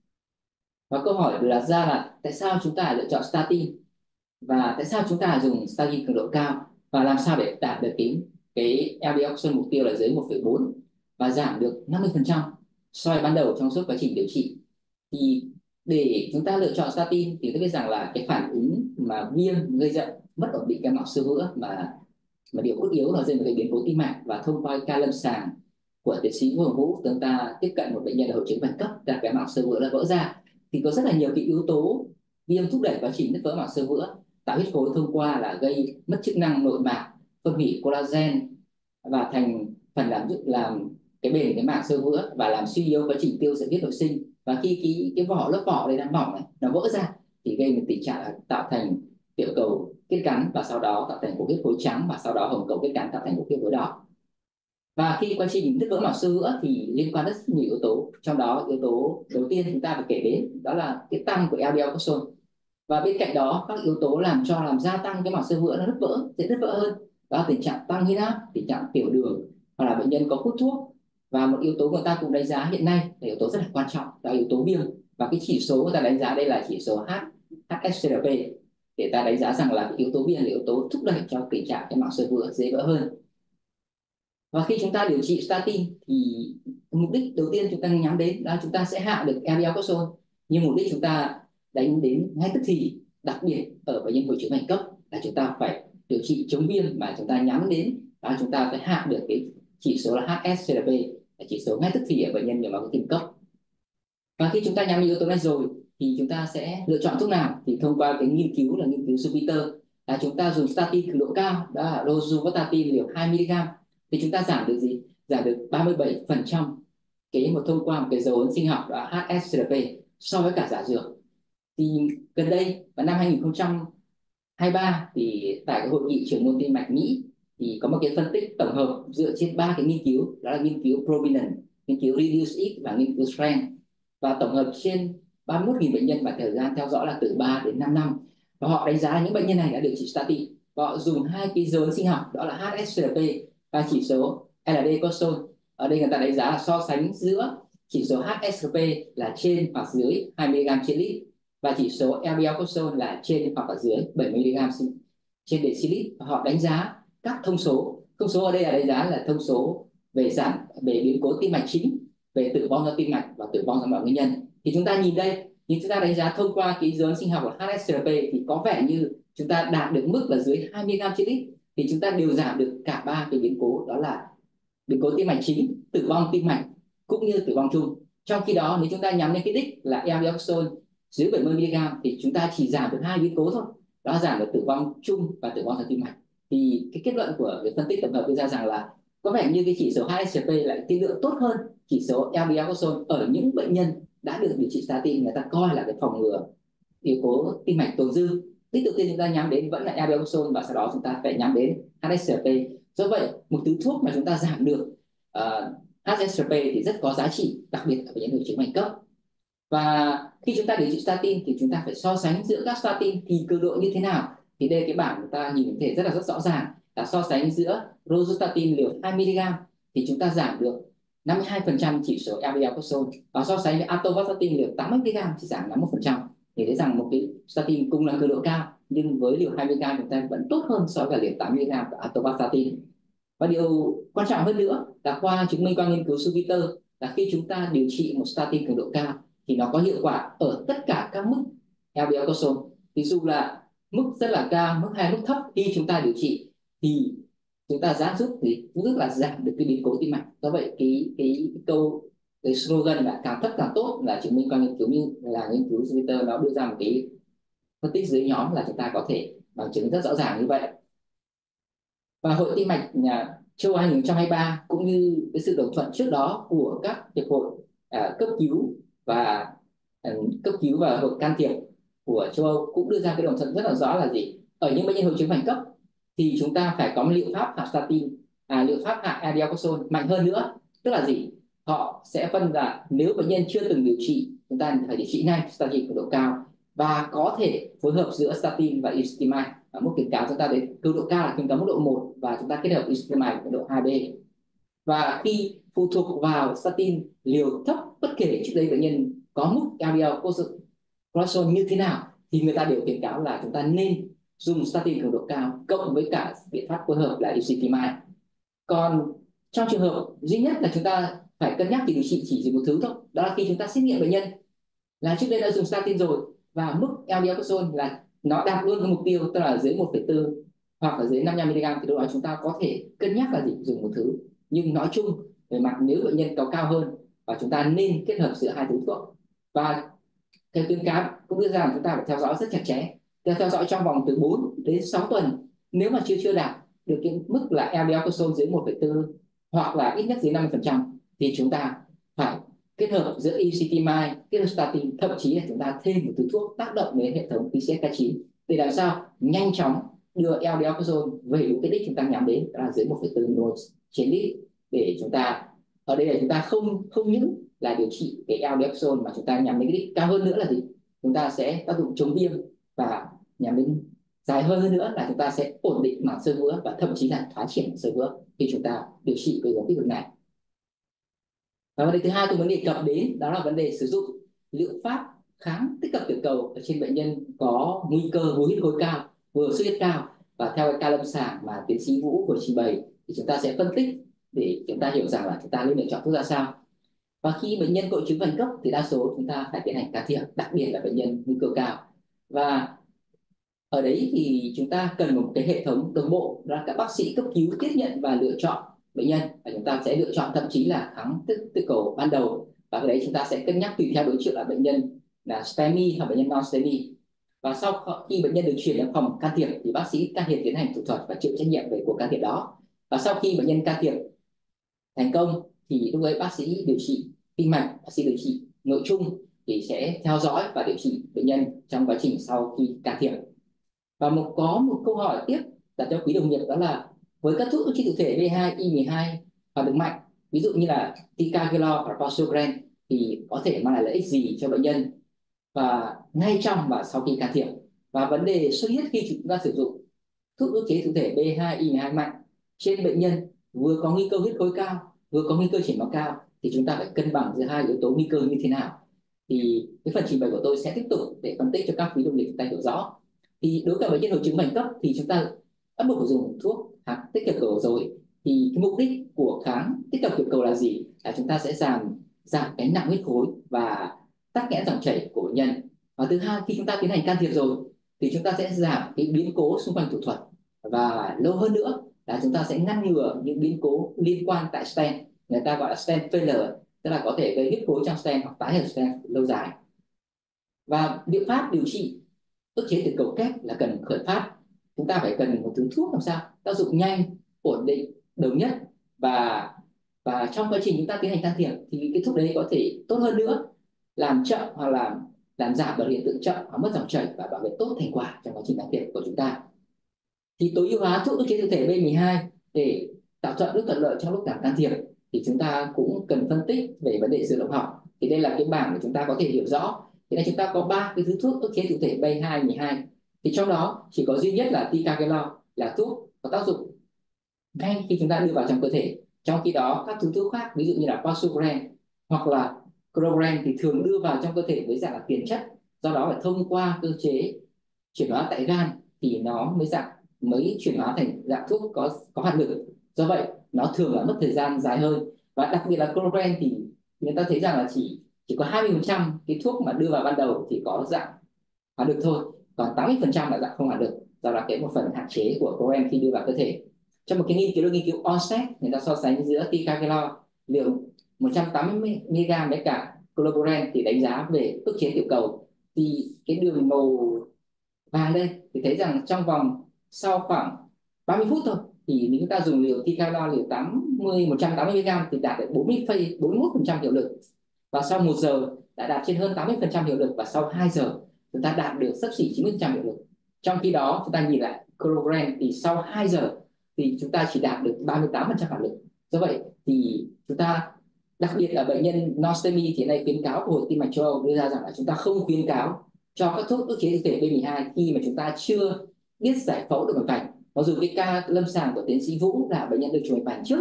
Và câu hỏi được đặt ra là tại sao chúng ta lựa chọn statin, và tại sao chúng ta dùng statin cường độ cao, và làm sao để đạt được cái cái eo đi eo cortisol mục tiêu là dưới một phẩy bốn và giảm được năm mươi phần trăm so với ban đầu trong suốt quá trình điều trị. Thì để chúng ta lựa chọn statin thì tôi biết rằng là cái phản ứng mà viêm gây ra mất ổn định cái mảng xơ vữa, mà mà điều cốt yếu là dây một cái biến cố tim mạch. Và thông qua ca lâm sàng của tiến sĩ Vũ Hồng Vũ, chúng ta tiếp cận một bệnh nhân hội chứng vành cấp là cái mảng xơ vữa đã vỡ ra, thì có rất là nhiều cái yếu tố viêm thúc đẩy quá trình nứt vỡ mảng xơ vữa, tạo huyết khối thông qua là gây mất chức năng nội mạc, phân hủy collagen và thành phần làm làm cái bền cái mảng xơ vữa và làm suy yếu quá trình tiêu dẫn huyết nội sinh. Và khi cái cái vỏ lớp vỏ đây đang mỏng này nó vỡ ra thì gây một tình trạng là tạo thành tiểu cầu kết cắn, và sau đó tạo thành cục huyết khối trắng, và sau đó hồng cầu kết cắn tạo thành cục huyết khối đỏ. Và khi quá trình nứt vỡ mảng xơ vữa thì liên quan rất nhiều yếu tố, trong đó yếu tố đầu tiên chúng ta phải kể đến đó là cái tăng của eo đi eo cortisol. Và bên cạnh đó các yếu tố làm cho làm gia tăng cái mảng xơ vữa nó nứt vỡ, dễ nứt vỡ hơn, đó là tình trạng tăng huyết áp, tình trạng tiểu đường, hoặc là bệnh nhân có hút thuốc. Và một yếu tố người ta cũng đánh giá hiện nay là yếu tố rất là quan trọng, đó là yếu tố viêm. Và cái chỉ số người ta đánh giá đây là chỉ số H HSCRP, để ta đánh giá rằng là yếu tố viêm là yếu tố thúc đẩy cho tình trạng cái mảng xơ vữa dễ vỡ hơn. Và khi chúng ta điều trị statin thì mục đích đầu tiên chúng ta nhắm đến là chúng ta sẽ hạ được eo đi eo cortisol, nhưng mục đích chúng ta đánh đến ngay tức thì, đặc biệt ở bệnh nhân hội chứng vành cấp, là chúng ta phải điều trị chống viêm, mà chúng ta nhắm đến là chúng ta phải hạ được cái chỉ số là hát ét xê rờ pê, là chỉ số ngay tức thì ở bệnh nhân nhồi máu cơ tim cấp. Và khi chúng ta nhắm yếu tố này rồi thì chúng ta sẽ lựa chọn thuốc nào, thì thông qua cái nghiên cứu là nghiên cứu Jupiter, là chúng ta dùng statin cường độ cao, đó là rosuvastatin liều hai mi-li-gam, thì chúng ta giảm được gì? Giảm được ba mươi bảy phần trăm cái một thông qua một cái dấu ấn sinh học, đó là hát ét xê rờ pê, so với cả giả dược. Thì gần đây vào năm hai nghìn không trăm hai mươi ba thì tại cái hội nghị trưởng môn tim mạch Mỹ thì có một cái phân tích tổng hợp dựa trên ba cái nghiên cứu, đó là nghiên cứu Prominent, nghiên cứu Reduce X và nghiên cứu Strength, và tổng hợp trên ba mươi mốt nghìn bệnh nhân và thời gian theo dõi là từ ba đến năm năm. Và họ đánh giá những bệnh nhân này đã điều trị statin, và họ dùng hai cái dấu ấn sinh học, đó là hát ét xê rờ pê và chỉ số lờ đê cortisol. Ở đây người ta đánh giá là so sánh giữa chỉ số hát ét xê rờ pê là trên hoặc dưới hai mi-li-gam trên lít, và chỉ số lờ đê eo cortisol là trên hoặc ở dưới bảy mi-li-gam trên decilit. Họ đánh giá các thông số. Thông số ở đây là đánh giá là thông số về giảm về biến cố tim mạch chính, về tử vong do tim mạch và tử vong do mọi nguyên nhân. Thì chúng ta nhìn đây, nhưng chúng ta đánh giá thông qua cái dấu ấn sinh học của hát ét xê rờ pê thì có vẻ như chúng ta đạt được mức là dưới hai mi-li-gam trên lít, thì chúng ta đều giảm được cả ba cái biến cố, đó là biến cố tim mạch chính, tử vong tim mạch cũng như tử vong chung. Trong khi đó nếu chúng ta nhắm đến cái đích là lờ đê eo cortisol dưới bảy mươi mi-li-gam thì chúng ta chỉ giảm được hai biến cố thôi, đó là giảm được tử vong chung và tử vong do tim mạch. Thì cái kết luận của cái phân tích tổng hợp đưa ra rằng là có vẻ như cái chỉ số hát ét xê rờ pê lại tiên lượng tốt hơn chỉ số lờ đê eo cortisol ở những bệnh nhân đã được điều trị statin, người ta coi là cái phòng ngừa yếu tố tim mạch tồn dư. Đích đầu tiên chúng ta nhắm đến vẫn là lờ đê eo cortisol, và sau đó chúng ta phải nhắm đến hát ét xê rờ pê. Do vậy một thứ thuốc mà chúng ta giảm được uh, hát ét xê rờ pê thì rất có giá trị, đặc biệt ở bệnh nhân hội chứng vành cấp. Và khi chúng ta điều trị statin thì chúng ta phải so sánh giữa các statin thì cường độ như thế nào. Thì đây cái bảng chúng ta nhìn thấy rất là rất rõ ràng, là so sánh giữa rosuvastatin liều hai mi-li-gam thì chúng ta giảm được năm mươi hai phần trăm chỉ số lờ đê eo cortisol, và so sánh với atorvastatin liều tám mươi mi-li-gam chỉ giảm năm mươi mốt phần trăm. Thì thấy rằng một cái statin cùng là cường độ cao, nhưng với liều hai mi-li-gam chúng ta vẫn tốt hơn so với liều tám mi-li-gam của atorvastatin. Và điều quan trọng hơn nữa là qua chứng minh qua nghiên cứu Jupiter là khi chúng ta điều trị một statin cường độ cao thì nó có hiệu quả ở tất cả các mức lờ đê eo cortisol. Ví dụ là mức rất là cao, mức hay mức thấp, khi chúng ta điều trị thì chúng ta giảm giúp thì cũng rất là giảm được cái biến cố tim mạch. Do vậy cái cái, cái câu cái slogan là càng thấp càng tốt là chứng minh qua nghiên cứu như là nghiên cứu Jupiter nó đưa ra một cái phân tích dưới nhóm là chúng ta có thể bằng chứng rất rõ ràng như vậy. Và Hội Tim mạch nhà châu Âu hai nghìn không trăm hai mươi ba cũng như cái sự đồng thuận trước đó của các hiệp hội à, cấp cứu và à, cấp cứu và hội can thiệp của châu Âu cũng đưa ra cái đồng thuận rất là rõ là gì? Ở những bệnh nhân hội chứng vành cấp thì chúng ta phải có một liệu pháp hạ statin, à, liệu pháp hạ lờ đê eo cortisol mạnh hơn nữa. Tức là gì? Họ sẽ phân là nếu bệnh nhân chưa từng điều trị, chúng ta phải điều trị ngay statin cường độ cao, và có thể phối hợp giữa statin và ezetimibe. Và mức khuyến cáo chúng ta đến cường độ cao là khuyến cáo mức độ một, và chúng ta kết hợp ezetimibe mức độ hai B. Và khi phụ thuộc vào statin liều thấp, bất kể trước đây bệnh nhân có mức L D L cholesterol như thế nào, thì người ta đều khuyến cáo là chúng ta nên dùng statin cường độ cao cộng với cả biện pháp phối hợp là ezetimibe. Còn trong trường hợp duy nhất là chúng ta phải cân nhắc thì điều trị chỉ dùng một thứ thôi, đó là khi chúng ta xét nghiệm bệnh nhân là trước đây đã dùng statin rồi và mức L D L cholesterol là nó đạt luôn cái mục tiêu, tức là dưới một phẩy bốn hoặc là dưới năm mươi lăm mi li gam, thì lúc đó chúng ta có thể cân nhắc là gì dùng một thứ. Nhưng nói chung về mặt nếu bệnh nhân có cao hơn, và chúng ta nên kết hợp giữa hai thứ thuốc. Và theo khuyến cáo cũng đưa ra là chúng ta phải theo dõi rất chặt chẽ, theo dõi trong vòng từ bốn đến sáu tuần. Nếu mà chưa chưa đạt được cái mức là L D L cholesterol dưới một phẩy bốn hoặc là ít nhất dưới năm mươi phần trăm thì chúng ta phải kết hợp giữa ezetimibe, kết hợp statin, thậm chí là chúng ta thêm một thứ thuốc tác động đến hệ thống P C S K chín để làm sao nhanh chóng đưa L D L cholesterol về đúng cái đích chúng ta nhắm đến, đó là dưới một phẩy bốn mol trên lít, để chúng ta ở đây là chúng ta không không những là điều trị cái L D L cholesterol mà chúng ta nhắm đến cái đích cao hơn nữa là gì, chúng ta sẽ tác dụng chống viêm, và nhắm đến dài hơn hơn nữa là chúng ta sẽ ổn định mảng xơ vữa và thậm chí là thoái triển xơ vữa khi chúng ta điều trị với giống tích cực này. Và vấn đề thứ hai tôi muốn đề cập đến đó là vấn đề sử dụng liệu pháp kháng tích cực tiểu cầu ở trên bệnh nhân có nguy cơ vừa huyết khối cao vừa xuất huyết cao. Và theo cái ca lâm sàng mà tiến sĩ Vũ vừa trình bày thì chúng ta sẽ phân tích để chúng ta hiểu rằng là chúng ta nên lựa chọn thuốc ra sao. Và khi bệnh nhân hội chứng vành cấp thì đa số chúng ta phải tiến hành can thiệp, đặc biệt là bệnh nhân nguy cơ cao. Và ở đấy thì chúng ta cần một cái hệ thống đồng bộ, đó là các bác sĩ cấp cứu tiếp nhận và lựa chọn bệnh nhân, và chúng ta sẽ lựa chọn thậm chí là kháng tích tiểu cầu ban đầu, và cái đấy chúng ta sẽ cân nhắc tùy theo đối tượng là bệnh nhân là STEMI hoặc bệnh nhân non STEMI. Và sau khi bệnh nhân được chuyển đến phòng can thiệp thì bác sĩ can thiệp tiến hành thủ thuật và chịu trách nhiệm về cuộc can thiệp đó. Và sau khi bệnh nhân can thiệp thành công thì lúc ấy bác sĩ điều trị tim mạch, bác sĩ điều trị nội trung thì sẽ theo dõi và điều trị bệnh nhân trong quá trình sau khi can thiệp. Và một có một câu hỏi tiếp đặt cho quý đồng nghiệp, đó là với các thuốc ức chế thụ thể B hai, I mười hai hoạt động mạnh, ví dụ như là ticagrelor và Pasogren, thì có thể mang lại lợi ích gì cho bệnh nhân và ngay trong và sau khi can thiệp. Và vấn đề xuất huyết khi chúng ta sử dụng thuốc ức chế thụ thể B hai, I mười hai mạnh trên bệnh nhân vừa có nguy cơ huyết khối cao vừa có nguy cơ chảy máu cao, thì chúng ta phải cân bằng giữa hai yếu tố nguy cơ như thế nào. Thì cái phần trình bày của tôi sẽ tiếp tục để phân tích cho các quý đồng nghiệp chúng ta hiểu rõ. Thì đối với bệnh nhân hội chứng vành cấp thì chúng ta bắt buộc phải dùng thuốc kháng tích tiểu cầu rồi. Thì cái mục đích của kháng tích cực tiểu cầu là gì? Là chúng ta sẽ giảm giảm cái nặng huyết khối và tắc nghẽn dòng chảy của bệnh nhân. Và thứ hai, khi chúng ta tiến hành can thiệp rồi thì chúng ta sẽ giảm cái biến cố xung quanh thủ thuật, và lâu hơn nữa là chúng ta sẽ ngăn ngừa những biến cố liên quan tại stent, người ta gọi là stent failure, tức là có thể gây huyết khối trong stent hoặc tái hợp stent lâu dài. Và biện pháp điều trị ức chế tiểu cầu kép là cần khởi phát, chúng ta phải cần một thứ thuốc làm sao tác dụng nhanh, ổn định, đồng nhất, và và trong quá trình chúng ta tiến hành can thiệp thì cái thuốc đấy có thể tốt hơn nữa, làm chậm hoặc là làm giảm được hiện tượng chậm hoặc mất dòng chảy và bảo vệ tốt thành quả trong quá trình can thiệp của chúng ta. Thì tối ưu hóa thuốc ức chế thụ thể B mười hai để tạo thuận nước thuận lợi trong lúc làm can thiệp thì chúng ta cũng cần phân tích về vấn đề dự động học. Thì đây là cái bảng để chúng ta có thể hiểu rõ. Thì đây chúng ta có ba cái thứ thuốc ức chế thụ thể B hai, mười hai. Thì trong đó chỉ có duy nhất là ticagrelor là thuốc có tác dụng ngay khi chúng ta đưa vào trong cơ thể. Trong khi đó các thứ thuốc khác ví dụ như là Pasogren hoặc là Crogren thì thường đưa vào trong cơ thể với dạng là tiền chất, do đó phải thông qua cơ chế chuyển hóa tại gan thì nó mới dạng mới chuyển hóa thành dạng thuốc có có hạt lực. Do vậy nó thường là mất thời gian dài hơn, và đặc biệt là Crogren thì người ta thấy rằng là chỉ chỉ có hai mươi phần trăm cái thuốc mà đưa vào ban đầu thì có dạng hạt lực thôi, còn tám mươi phần trăm là dạng không hạt lực, do là cái một phần hạn chế của Crogren khi đưa vào cơ thể. Trong một cái nghiên cứu nghiên cứu onset, người ta so sánh giữa ticagrelor liều một trăm tám mươi mi li gam với cả Crogren thì đánh giá về ức chế tiểu cầu. Thì cái đường màu vàng đây thì thấy rằng trong vòng sau khoảng ba mươi phút thôi thì nếu chúng ta dùng liều ticagrelor liều tám mươi một trăm tám mươi mi li gam thì đạt được bốn mươi bốn mươi mốt phần trăm hiệu lực, và sau một giờ đã đạt trên hơn tám mươi phần trăm hiệu lực, và sau hai giờ chúng ta đạt được xấp xỉ chín mươi phần trăm hiệu lực. Trong khi đó chúng ta nhìn lại Crogren thì sau hai giờ thì chúng ta chỉ đạt được ba mươi tám phần trăm hiệu lực. Do vậy thì chúng ta đặc biệt là bệnh nhân non-STEMI thì này khuyến cáo của Hội Tim mạch châu Âu đưa ra rằng là chúng ta không khuyến cáo cho các thuốc ức chế thụ thể B mười hai khi mà chúng ta chưa biết giải phẫu được mạch vành. Mặc dù cái ca lâm sàng của tiến sĩ Vũ là bệnh nhân được chụp mạch vành trước rồi,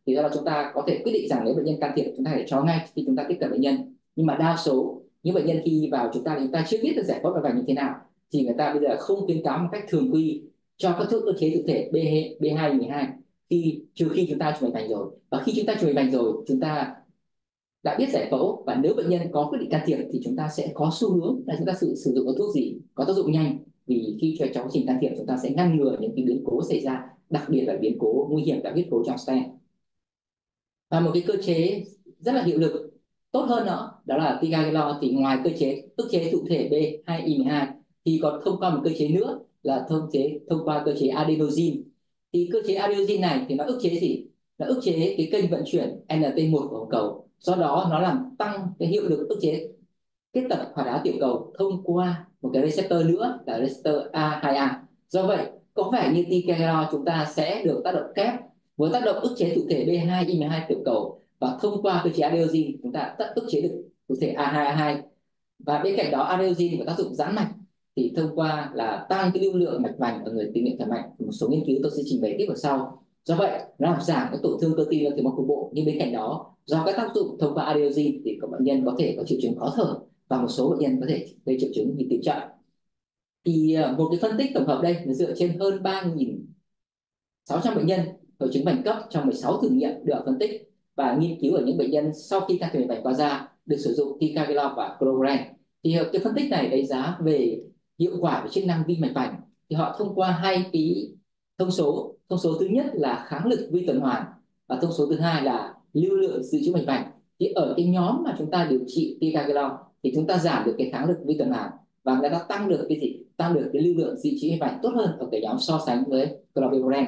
thì do đó chúng ta có thể quyết định rằng nếu bệnh nhân can thiệp chúng ta phải cho ngay khi chúng ta tiếp cận bệnh nhân. Nhưng mà đa số những bệnh nhân khi vào chúng ta chúng ta chưa biết được giải phẫu mạch vành như thế nào, thì người ta bây giờ không khuyến cáo một cách thường quy cho các thuốc ức chế thụ thể B hai mười hai khi trừ khi chúng ta chụp mạch vành rồi. Và khi chúng ta chụp mạch vành rồi, chúng ta đã biết giải phẫu, và nếu bệnh nhân có quyết định can thiệp thì chúng ta sẽ có xu hướng là chúng ta sử, sử dụng thuốc gì có tác dụng nhanh, vì khi trong quá trình can thiệp chúng ta sẽ ngăn ngừa những cái biến cố xảy ra, đặc biệt là biến cố nguy hiểm, cả huyết khối trong stent. Và một cái cơ chế rất là hiệu lực tốt hơn nữa đó là ticagrelor, thì ngoài cơ chế ức chế thụ thể B hai I mười hai thì còn thông qua một cơ chế nữa là thông chế thông qua cơ chế adenosine. Thì cơ chế adenosine này thì nó ức chế gì? Nó ức chế cái kênh vận chuyển N T một của hồng cầu, do đó nó làm tăng cái hiệu lực ức chế kết tập hoạt áo tiểu cầu thông qua một cái receptor nữa là receptor A hai A. Do vậy có vẻ như ticagrelor chúng ta sẽ được tác động kép với tác động ức chế thụ thể B hai I mười hai tiểu cầu, và thông qua cơ chế adenosine chúng ta tất ức chế được thụ thể A hai A hai. Và bên cạnh đó adenosine có tác dụng giãn mạch, thì thông qua là tăng cái lưu lượng mạch vành ở người tình nguyện khỏe mạnh, một số nghiên cứu tôi sẽ trình bày tiếp ở sau. Do vậy nó làm giảm cái tổn thương cơ tim thiếu máu cục bộ, nhưng bên cạnh đó do các tác dụng thông qua adenosine thì các bệnh nhân có thể có triệu chứng khó thở, và một số bệnh nhân có thể gây triệu chứng như tim chậm. Thì một cái phân tích tổng hợp đây nó dựa trên hơn ba nghìn sáu trăm bệnh nhân hội chứng vành cấp trong mười sáu thử nghiệm được phân tích và nghiên cứu ở những bệnh nhân sau khi can thiệp vành qua da được sử dụng ticagrelor và clobren. Thì cái phân tích này đánh giá về hiệu quả về chức năng vi mạch vành, thì họ thông qua hai cái thông số. Thông số thứ nhất là kháng lực vi tuần hoàn, và thông số thứ hai là lưu lượng dự trữ mạch vành. Thì ở cái nhóm mà chúng ta điều trị ticagrelor thì chúng ta giảm được cái kháng lực vi tuần hoàn, và người ta tăng được cái gì? Tăng được cái lưu lượng dự trữ mạch vành tốt hơn ở cái nhóm so sánh với clobren.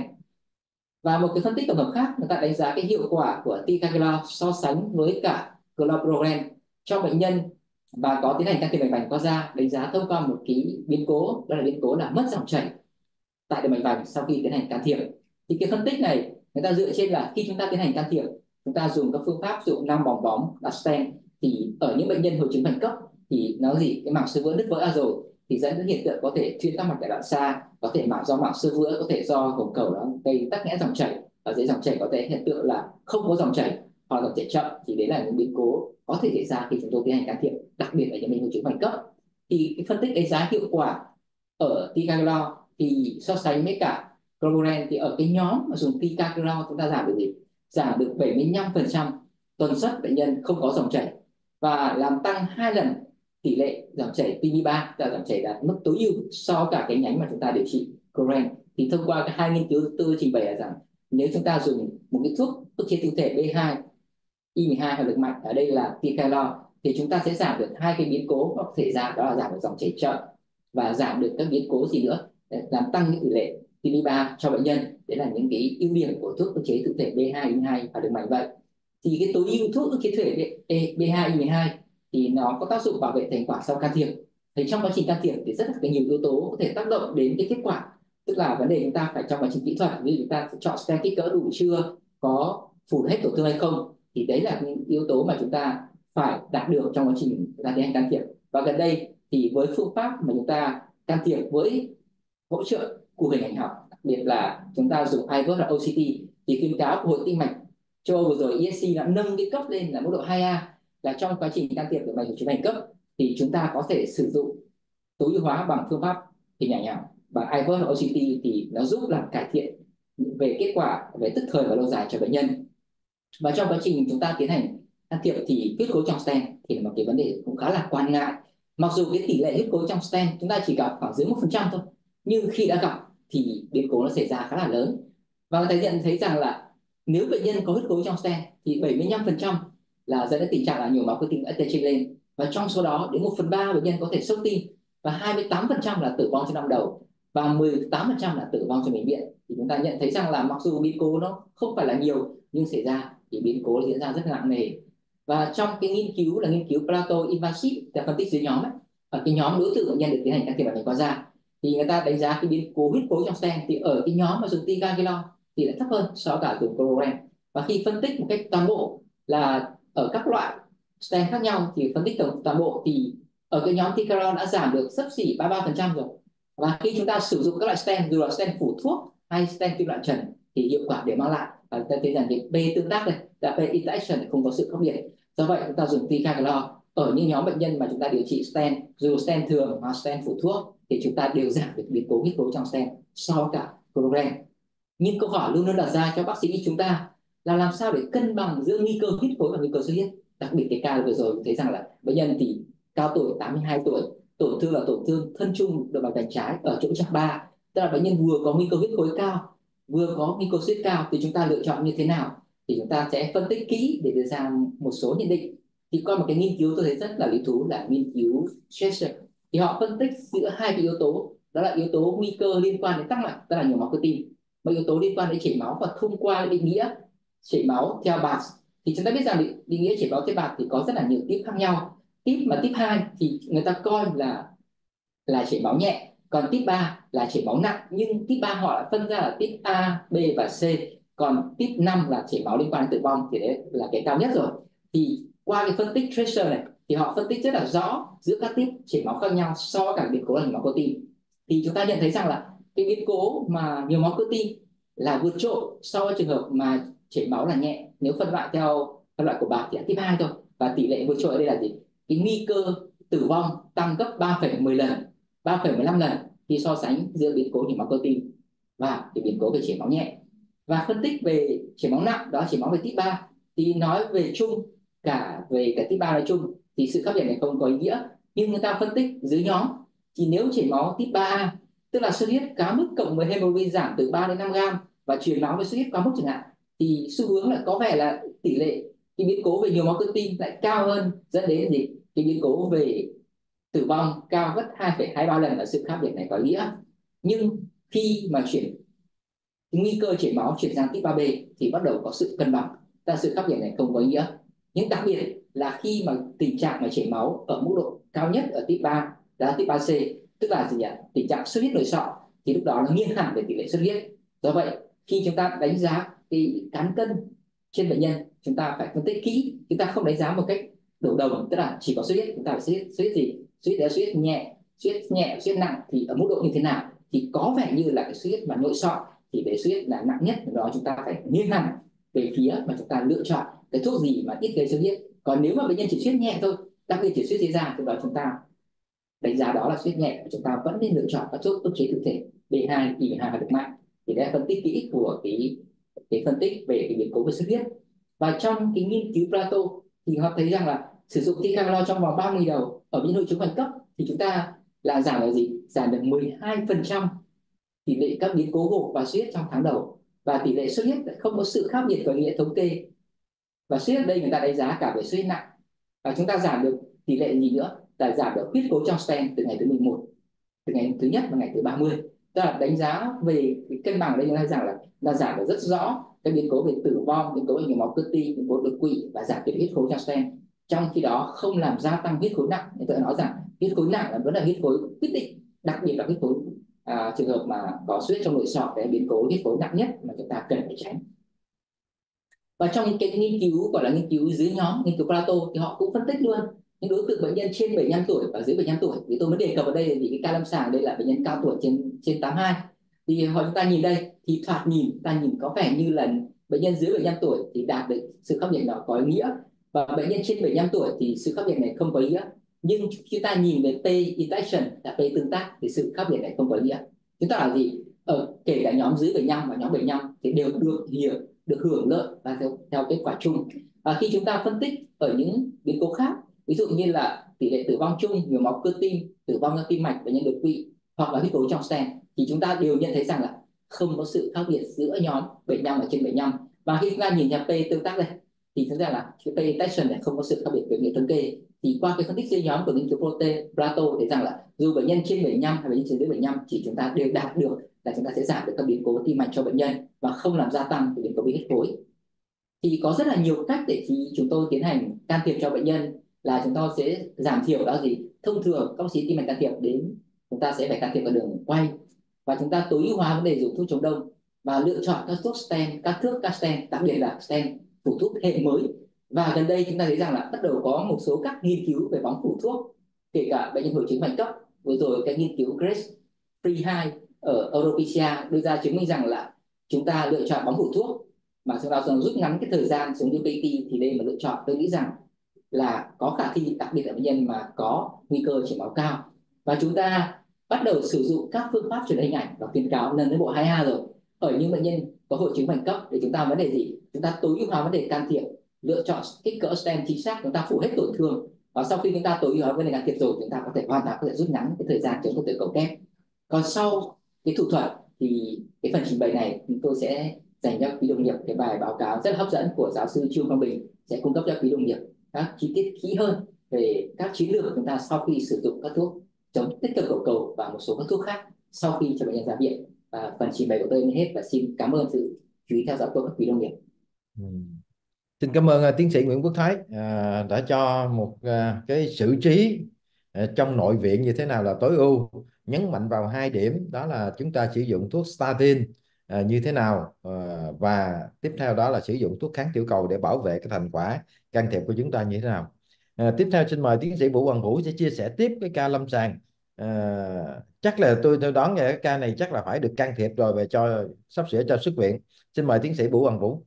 Và một cái phân tích tổng hợp khác, người ta đánh giá cái hiệu quả của ticagrelor so sánh với cả clobren trong bệnh nhân và có tiến hành can thiệp mạch vành qua da, đánh giá thông qua một cái biến cố, đó là biến cố là mất dòng chảy tại động mạch vành sau khi tiến hành can thiệp. Thì cái phân tích này người ta dựa trên là khi chúng ta tiến hành can thiệp, chúng ta dùng các phương pháp dụng nang bong bóng là stent, thì ở những bệnh nhân hội chứng vành cấp thì nó gì cái mảng xơ vữa nứt vỡ ra rồi thì dẫn đến hiện tượng có thể thuyên tắc mạch tại đoạn xa, có thể mảng do mảng xơ vữa, có thể do hồng cầu nó gây tắc nghẽn dòng chảy, và dưới dòng chảy có thể hiện tượng là không có dòng chảy hoặc dòng chảy chậm, thì đấy là những biến cố có thể xảy ra khi chúng tôi tiến hành can thiệp, đặc biệt là những bệnh hội chứng vành cấp. Thì cái phân tích đánh giá hiệu quả ở ticagrelor thì so sánh với cả clobren, thì ở cái nhóm mà dùng ticagrelor chúng ta giảm được gì? Giảm được bảy mươi lăm phần trăm tần suất bệnh nhân không có dòng chảy, và làm tăng hai lần tỷ lệ dòng chảy P B ba, là dòng chảy đạt mức tối ưu so với cả cái nhánh mà chúng ta điều trị clobren. Thì thông qua cái hai nghiên cứu tôi trình bày là rằng nếu chúng ta dùng một cái thuốc ức chế thụ thể B hai I mười hai hoặc lực mạnh, ở đây là ticagrelor, thì chúng ta sẽ giảm được hai cái biến cố có thể ra, đó là giảm được dòng chảy chậm và giảm được các biến cố gì nữa, làm tăng cái tỷ lệ P B ba cho bệnh nhân. Đấy là những cái ưu điểm của thuốc ức chế thụ thể B hai I mười hai và lực mạnh. Vậy thì cái tối ưu thuốc ức chế thụ thể B hai I mười hai thì nó có tác dụng bảo vệ thành quả sau can thiệp. Thì trong quá trình can thiệp thì rất là nhiều yếu tố có thể tác động đến cái kết quả, tức là vấn đề chúng ta phải trong quá trình kỹ thuật, như chúng ta chọn stent kích cỡ đủ chưa, có phủ hết tổn thương hay không, thì đấy là những yếu tố mà chúng ta phải đạt được trong quá trình chúng ta tiến hành can thiệp. Và gần đây thì với phương pháp mà chúng ta can thiệp với hỗ trợ của hình ảnh học, đặc biệt là chúng ta dùng i vê ét và O C T, thì khuyến cáo của Hội Tim mạch châu Âu vừa rồi E S C đã nâng cái cấp lên là mức độ hai A, là trong quá trình can thiệp của bệnh hội chứng vành cấp thì chúng ta có thể sử dụng tối ưu hóa bằng phương pháp hình ảnh học bằng i vê ét và O C T, thì nó giúp làm cải thiện về kết quả về tức thời và lâu dài cho bệnh nhân. Và trong quá trình chúng ta tiến hành can thiệp thì huyết khối trong stent thì là một cái vấn đề cũng khá là quan ngại. Mặc dù cái tỷ lệ huyết khối trong stent chúng ta chỉ gặp khoảng dưới một phần trăm thôi, nhưng khi đã gặp thì biến cố nó xảy ra khá là lớn. Và người ta nhận thấy rằng là nếu bệnh nhân có huyết khối trong stent thì bảy mươi lăm phần trăm là dẫn đến tình trạng là nhồi máu cơ tim artery lên, và trong số đó đến một phần ba bệnh nhân có thể sốc tim, và hai mươi tám phần trăm là tử vong trong năm đầu, và mười tám phần trăm là tử vong trong bệnh viện. Thì chúng ta nhận thấy rằng là mặc dù biến cố nó không phải là nhiều, nhưng xảy ra thì biến cố diễn ra rất là nặng nề. Và trong cái nghiên cứu là nghiên cứu Plato Invasive, là phân tích dưới nhóm ấy, ở cái nhóm đối tượng bệnh nhân được tiến hành can thiệp mạch vành qua da, thì người ta đánh giá cái biến cố huyết khối trong stent thì ở cái nhóm mà dùng ticagrelor thì lại thấp hơn so với cả dùng clobren. Và khi phân tích một cách toàn bộ là ở các loại stent khác nhau, thì phân tích tổng toàn bộ thì ở cái nhóm ticagrelor đã giảm được xấp xỉ ba mươi ba phần trăm rồi. Và khi chúng ta sử dụng các loại stent, dù là stent phủ thuốc hay stent kim loại trần, thì hiệu quả để mang lại. Và ta thấy rằng cái P tương tác này, là P interaction không có sự khác biệt. Do vậy chúng ta dùng ticagrelor ở những nhóm bệnh nhân mà chúng ta điều trị stent, dù stent thường hoặc stent phụ thuốc, thì chúng ta đều giảm được biến cố huyết khối trong stent so cả program. Nhưng câu hỏi luôn luôn đặt ra cho bác sĩ chúng ta là làm sao để cân bằng giữa nguy cơ huyết khối và nguy cơ xuất huyết. Đặc biệt cái ca vừa rồi thấy rằng là bệnh nhân thì cao tuổi, tám mươi hai tuổi, tổn thương là tổn thương thân trung động mạch vành trái ở chỗ chặng ba, tức là bệnh nhân vừa có nguy cơ huyết khối cao, vừa có nguy cơ xuất huyết cao, thì chúng ta lựa chọn như thế nào? Thì chúng ta sẽ phân tích kỹ để đưa ra một số nhận định. Thì có một cái nghiên cứu tôi thấy rất là lý thú là nghiên cứu Cheshire, thì họ phân tích giữa hai cái yếu tố, đó là yếu tố nguy cơ liên quan đến tắc mạch, tức là nhồi máu cơ tim, và yếu tố liên quan đến chảy máu. Và thông qua định nghĩa chảy máu theo bạt, thì chúng ta biết rằng định, định nghĩa chảy máu theo bạt thì có rất là nhiều tiếp khác nhau. Tiếp mà tiếp hai thì người ta coi là là chảy máu nhẹ, còn tiếp ba là chảy máu nặng, nhưng tiếp ba họ lại phân ra là tiếp A, B và C, còn tiếp năm là chảy máu liên quan đến tử vong, thì đấy là cái cao nhất rồi. Thì qua cái phân tích tracer này thì họ phân tích rất là rõ giữa các tiếp chảy máu khác nhau so với cả biến cố là nhồi máu cơ tim. Thì chúng ta nhận thấy rằng là cái biến cố mà nhồi máu cơ tim là vượt trội so với trường hợp mà chảy máu là nhẹ. Nếu phân loại theo phân loại của bạn thì là tiếp hai thôi, và tỷ lệ vượt trội ở đây là gì? Cái nguy cơ tử vong tăng gấp ba phẩy mười lần, ba phẩy mười lăm lần khi so sánh giữa biến cố nhồi máu cơ tim và cái biến cố về chảy máu nhẹ. Và phân tích về chảy máu nặng, đó chảy máu về tiếp ba, thì nói về chung cả về cả tiếp ba nói chung thì sự khác biệt này không có ý nghĩa. Nhưng người ta phân tích dưới nhóm, thì nếu chảy máu tiếp ba A, tức là xuất huyết quá mức cộng với hemoglobin giảm từ ba đến năm gram và truyền máu với xuất huyết quá mức chẳng hạn, thì xu hướng là có vẻ là tỷ lệ cái biến cố về nhồi máu cơ tim lại cao hơn, dẫn đến gì? Cái biến cố về tử vong cao gấp hai phẩy hai ba lần. Là sự khác biệt này có ý nghĩa. Nhưng khi mà chuyển nguy cơ chảy máu chuyển sang tiếp ba B thì bắt đầu có sự cân bằng, ta sự khác biệt này không có ý nghĩa. Nhưng đặc biệt là khi mà tình trạng mà chảy máu ở mức độ cao nhất ở tiếp ba là tiếp ba C, tức là gì nhỉ? Tình trạng xuất huyết nội sọ, thì lúc đó nó nghiêng hẳn về tỷ lệ xuất huyết. Do vậy khi chúng ta đánh giá cái cán cân trên bệnh nhân, chúng ta phải phân tích kỹ, chúng ta không đánh giá một cách đổ đồng, tức là chỉ có xuất huyết. Chúng ta phải xuất huyết, xuất huyết gì? Xuất huyết là xuất huyết nhẹ, xuất huyết nhẹ, xuất huyết nặng thì ở mức độ như thế nào? Thì có vẻ như là cái xuất huyết mà nội sọ thì về xuất huyết là nặng nhất, đó chúng ta phải nghiêng hẳn về phía mà chúng ta lựa chọn cái thuốc gì mà ít gây xuất huyết. Còn nếu mà bệnh nhân chỉ xuất huyết nhẹ thôi, đặc biệt chỉ xuất huyết dưới da, thì đó chúng ta đánh giá đó là xuất huyết nhẹ, chúng ta vẫn nên lựa chọn các thuốc ức chế thực thể B hai, I mười hai và độc mạng. Thì đây là phân tích kỹ của cái cái phân tích về cái biến cố về xuất huyết. Và trong cái nghiên cứu Plato thì họ thấy rằng là sử dụng ticagrelor trong vòng ba mươi đầu ở những hội chứng khẩn cấp thì chúng ta là giảm là gì? Giảm được mười hai phần trăm tỷ lệ các biến cố gộp và xuất huyết trong tháng đầu, và tỷ lệ xuất huyết lại không có sự khác biệt về nghĩa thống kê. Và xuất huyết đây người ta đánh giá cả về xuất huyết nặng, và chúng ta giảm được tỷ lệ gì nữa? Là giảm được huyết khối trong stent từ ngày thứ mười một, từ ngày thứ nhất và ngày thứ ba mươi. Tức là đánh giá về cái cân bằng ở đây chúng ta rằng là là giảm được rất rõ các biến cố về tử vong, biến cố về nhồi máu cơ tim, biến cố đột quỵ và giảm tỷ lệ huyết khối trong stent. Trong khi đó không làm gia tăng huyết khối nặng. Người ta nói rằng huyết khối nặng là vẫn là huyết khối quyết định, đặc biệt là huyết khối à, trường hợp mà có xuất huyết trong nội sọ, cái biến cố huyết khối nặng nhất mà chúng ta cần phải tránh. Và trong cái nghiên cứu gọi là nghiên cứu dưới nhóm, nghiên cứu Plato, thì họ cũng phân tích luôn những đối tượng bệnh nhân trên bảy mươi lăm tuổi và dưới bảy mươi lăm tuổi. Thì tôi mới đề cập ở đây thì cái ca lâm sàng đây là bệnh nhân cao tuổi trên trên tám mươi hai. Thì họ chúng ta nhìn đây thì thoạt nhìn ta nhìn có vẻ như là bệnh nhân dưới bảy mươi lăm tuổi thì đạt được sự khác biệt đó có ý nghĩa, và bệnh nhân trên bảy mươi lăm tuổi thì sự khác biệt này không có ý nghĩa. Nhưng khi ta nhìn về P interaction là P tương tác thì sự khác biệt này không có ý nghĩa. Chúng ta là gì? Ở kể cả nhóm dưới bảy mươi lăm và nhóm bảy mươi lăm thì đều được hiểu, được hưởng lợi và theo, theo kết quả chung. Và khi chúng ta phân tích ở những biến cố khác, ví dụ như là tỷ lệ tử vong chung, nhồi máu cơ tim, tử vong do tim mạch, bệnh nhân đột quỵ hoặc là huyết khối trong stent, thì chúng ta đều nhận thấy rằng là không có sự khác biệt giữa nhóm bảy mươi lăm và trên bảy mươi lăm. Và khi chúng ta nhìn nhà P tương tác đây thì chúng ta là cái P interaction này không có sự khác biệt về nghĩa thống kê. Thì qua cái phân tích dưới nhóm của nghiên cứu Plato thấy rằng là dù bệnh nhân trên bảy mươi lăm hay bệnh nhân trên dưới bảy mươi lăm thì chúng ta đều đạt được là chúng ta sẽ giảm được các biến cố tim mạch cho bệnh nhân và không làm gia tăng cái biến cố bị huyết khối. Thì có rất là nhiều cách để khi chúng tôi tiến hành can thiệp cho bệnh nhân, là chúng tôi sẽ giảm thiểu đó gì. Thông thường các bác sĩ tim mạch can thiệp đến chúng ta sẽ phải can thiệp vào đường quay, và chúng ta tối ưu hóa vấn đề dùng thuốc chống đông và lựa chọn các thuốc stent, các thuốc các stent, đặc biệt là stent phủ thuốc hệ mới. Và gần đây chúng ta thấy rằng là bắt đầu có một số các nghiên cứu về bóng phủ thuốc, kể cả bệnh nhân hội chứng mạch cấp. Vừa rồi cái nghiên cứu Grace Free hai ở Europecia đưa ra chứng minh rằng là chúng ta lựa chọn bóng phủ thuốc mà chúng ta rút ngắn cái thời gian xuống như pê tê, thì đây là lựa chọn tôi nghĩ rằng là có khả thi, đặc biệt là bệnh nhân mà có nguy cơ chảy máu cao. Và chúng ta bắt đầu sử dụng các phương pháp truyền hình ảnh và khuyến cáo lần đến bộ hai a rồi ở những bệnh nhân có hội chứng bệnh cấp. Để chúng ta vấn đề gì, chúng ta tối ưu hóa vấn đề can thiệp, lựa chọn kích cỡ stent chính xác, chúng ta phủ hết tổn thương, và sau khi chúng ta tối ưu hóa vấn đề can thiệp rồi, chúng ta có thể hoàn toàn có thể rút ngắn cái thời gian chống tử cầu kép. Còn sau cái thủ thuật thì cái phần trình bày này chúng tôi sẽ dành cho quý đồng nghiệp cái bài báo cáo rất hấp dẫn của giáo sư Trương Quang Bình, sẽ cung cấp cho quý đồng nghiệp các chi tiết kỹ hơn về các chiến lược của chúng ta sau khi sử dụng các thuốc chống tích cực cầu cầu và một số các thuốc khác sau khi cho bệnh nhân ra viện. Và phần trình bày của tôi đến hết, và xin cảm ơn sự chú ý theo dõi của các quý đồng nghiệp. Ừ. Xin cảm ơn uh, tiến sĩ Nguyễn Quốc Thái à, đã cho một uh, cái xử trí uh, trong nội viện như thế nào là tối ưu, nhấn mạnh vào hai điểm, đó là chúng ta sử dụng thuốc statin uh, như thế nào, uh, và tiếp theo đó là sử dụng thuốc kháng tiểu cầu để bảo vệ cái thành quả can thiệp của chúng ta như thế nào. Uh, tiếp theo xin mời tiến sĩ Vũ Hoàng Vũ sẽ chia sẻ tiếp cái ca lâm sàng. Uh, chắc là tôi tôi đoán về cái ca này chắc là phải được can thiệp rồi, về cho sắp sửa cho xuất viện. Xin mời tiến sĩ Vũ Hoàng Vũ.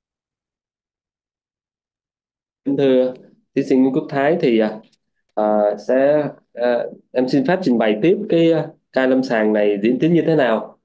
Kính thưa tiến sĩ Nguyễn Quốc Thái, thì à, sẽ à, em xin phép trình bày tiếp cái à, ca lâm sàng này diễn tiến như thế nào.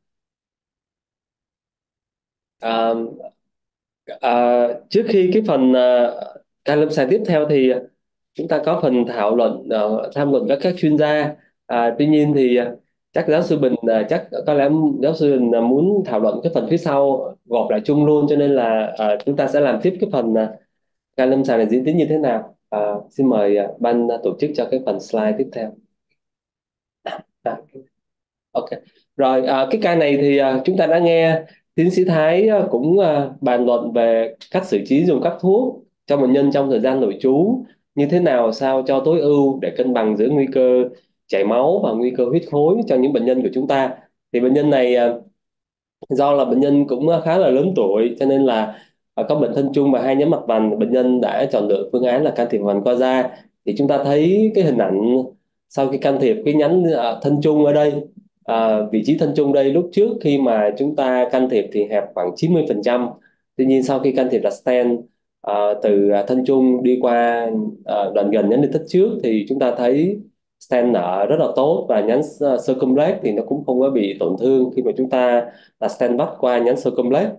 À, à, trước khi cái phần à, ca lâm sàng tiếp theo thì chúng ta có phần thảo luận, uh, tham luận các các chuyên gia. À, tuy nhiên thì à, chắc giáo sư Bình à, chắc có lẽ giáo sư Bình à, muốn thảo luận cái phần phía sau gộp lại chung luôn, cho nên là à, chúng ta sẽ làm tiếp cái phần à, ca lâm sàng này diễn tiến như thế nào. À, xin mời à, ban tổ chức cho cái phần slide tiếp theo. À, ok. Rồi, à, cái ca này thì à, chúng ta đã nghe tiến sĩ Thái à, cũng à, bàn luận về cách xử trí dùng các thuốc cho bệnh nhân trong thời gian nội trú như thế nào sao cho tối ưu để cân bằng giữa nguy cơ chảy máu và nguy cơ huyết khối cho những bệnh nhân của chúng ta. Thì bệnh nhân này à, do là bệnh nhân cũng khá là lớn tuổi, cho nên là à, có bệnh thân trung và hai nhóm mạch vành, bệnh nhân đã chọn lựa phương án là can thiệp hoàn qua da. Thì chúng ta thấy cái hình ảnh sau khi can thiệp cái nhánh à, thân trung ở đây. À, vị trí thân trung đây lúc trước khi mà chúng ta can thiệp thì hẹp khoảng chín mươi phần trăm. Tuy nhiên sau khi can thiệp là stent à, từ thân trung đi qua à, đoạn gần nhánh đi thất trước, thì chúng ta thấy stent nở rất là tốt, và nhánh uh, circumflex thì nó cũng không có bị tổn thương khi mà chúng ta là stent vắt qua nhánh circumflex.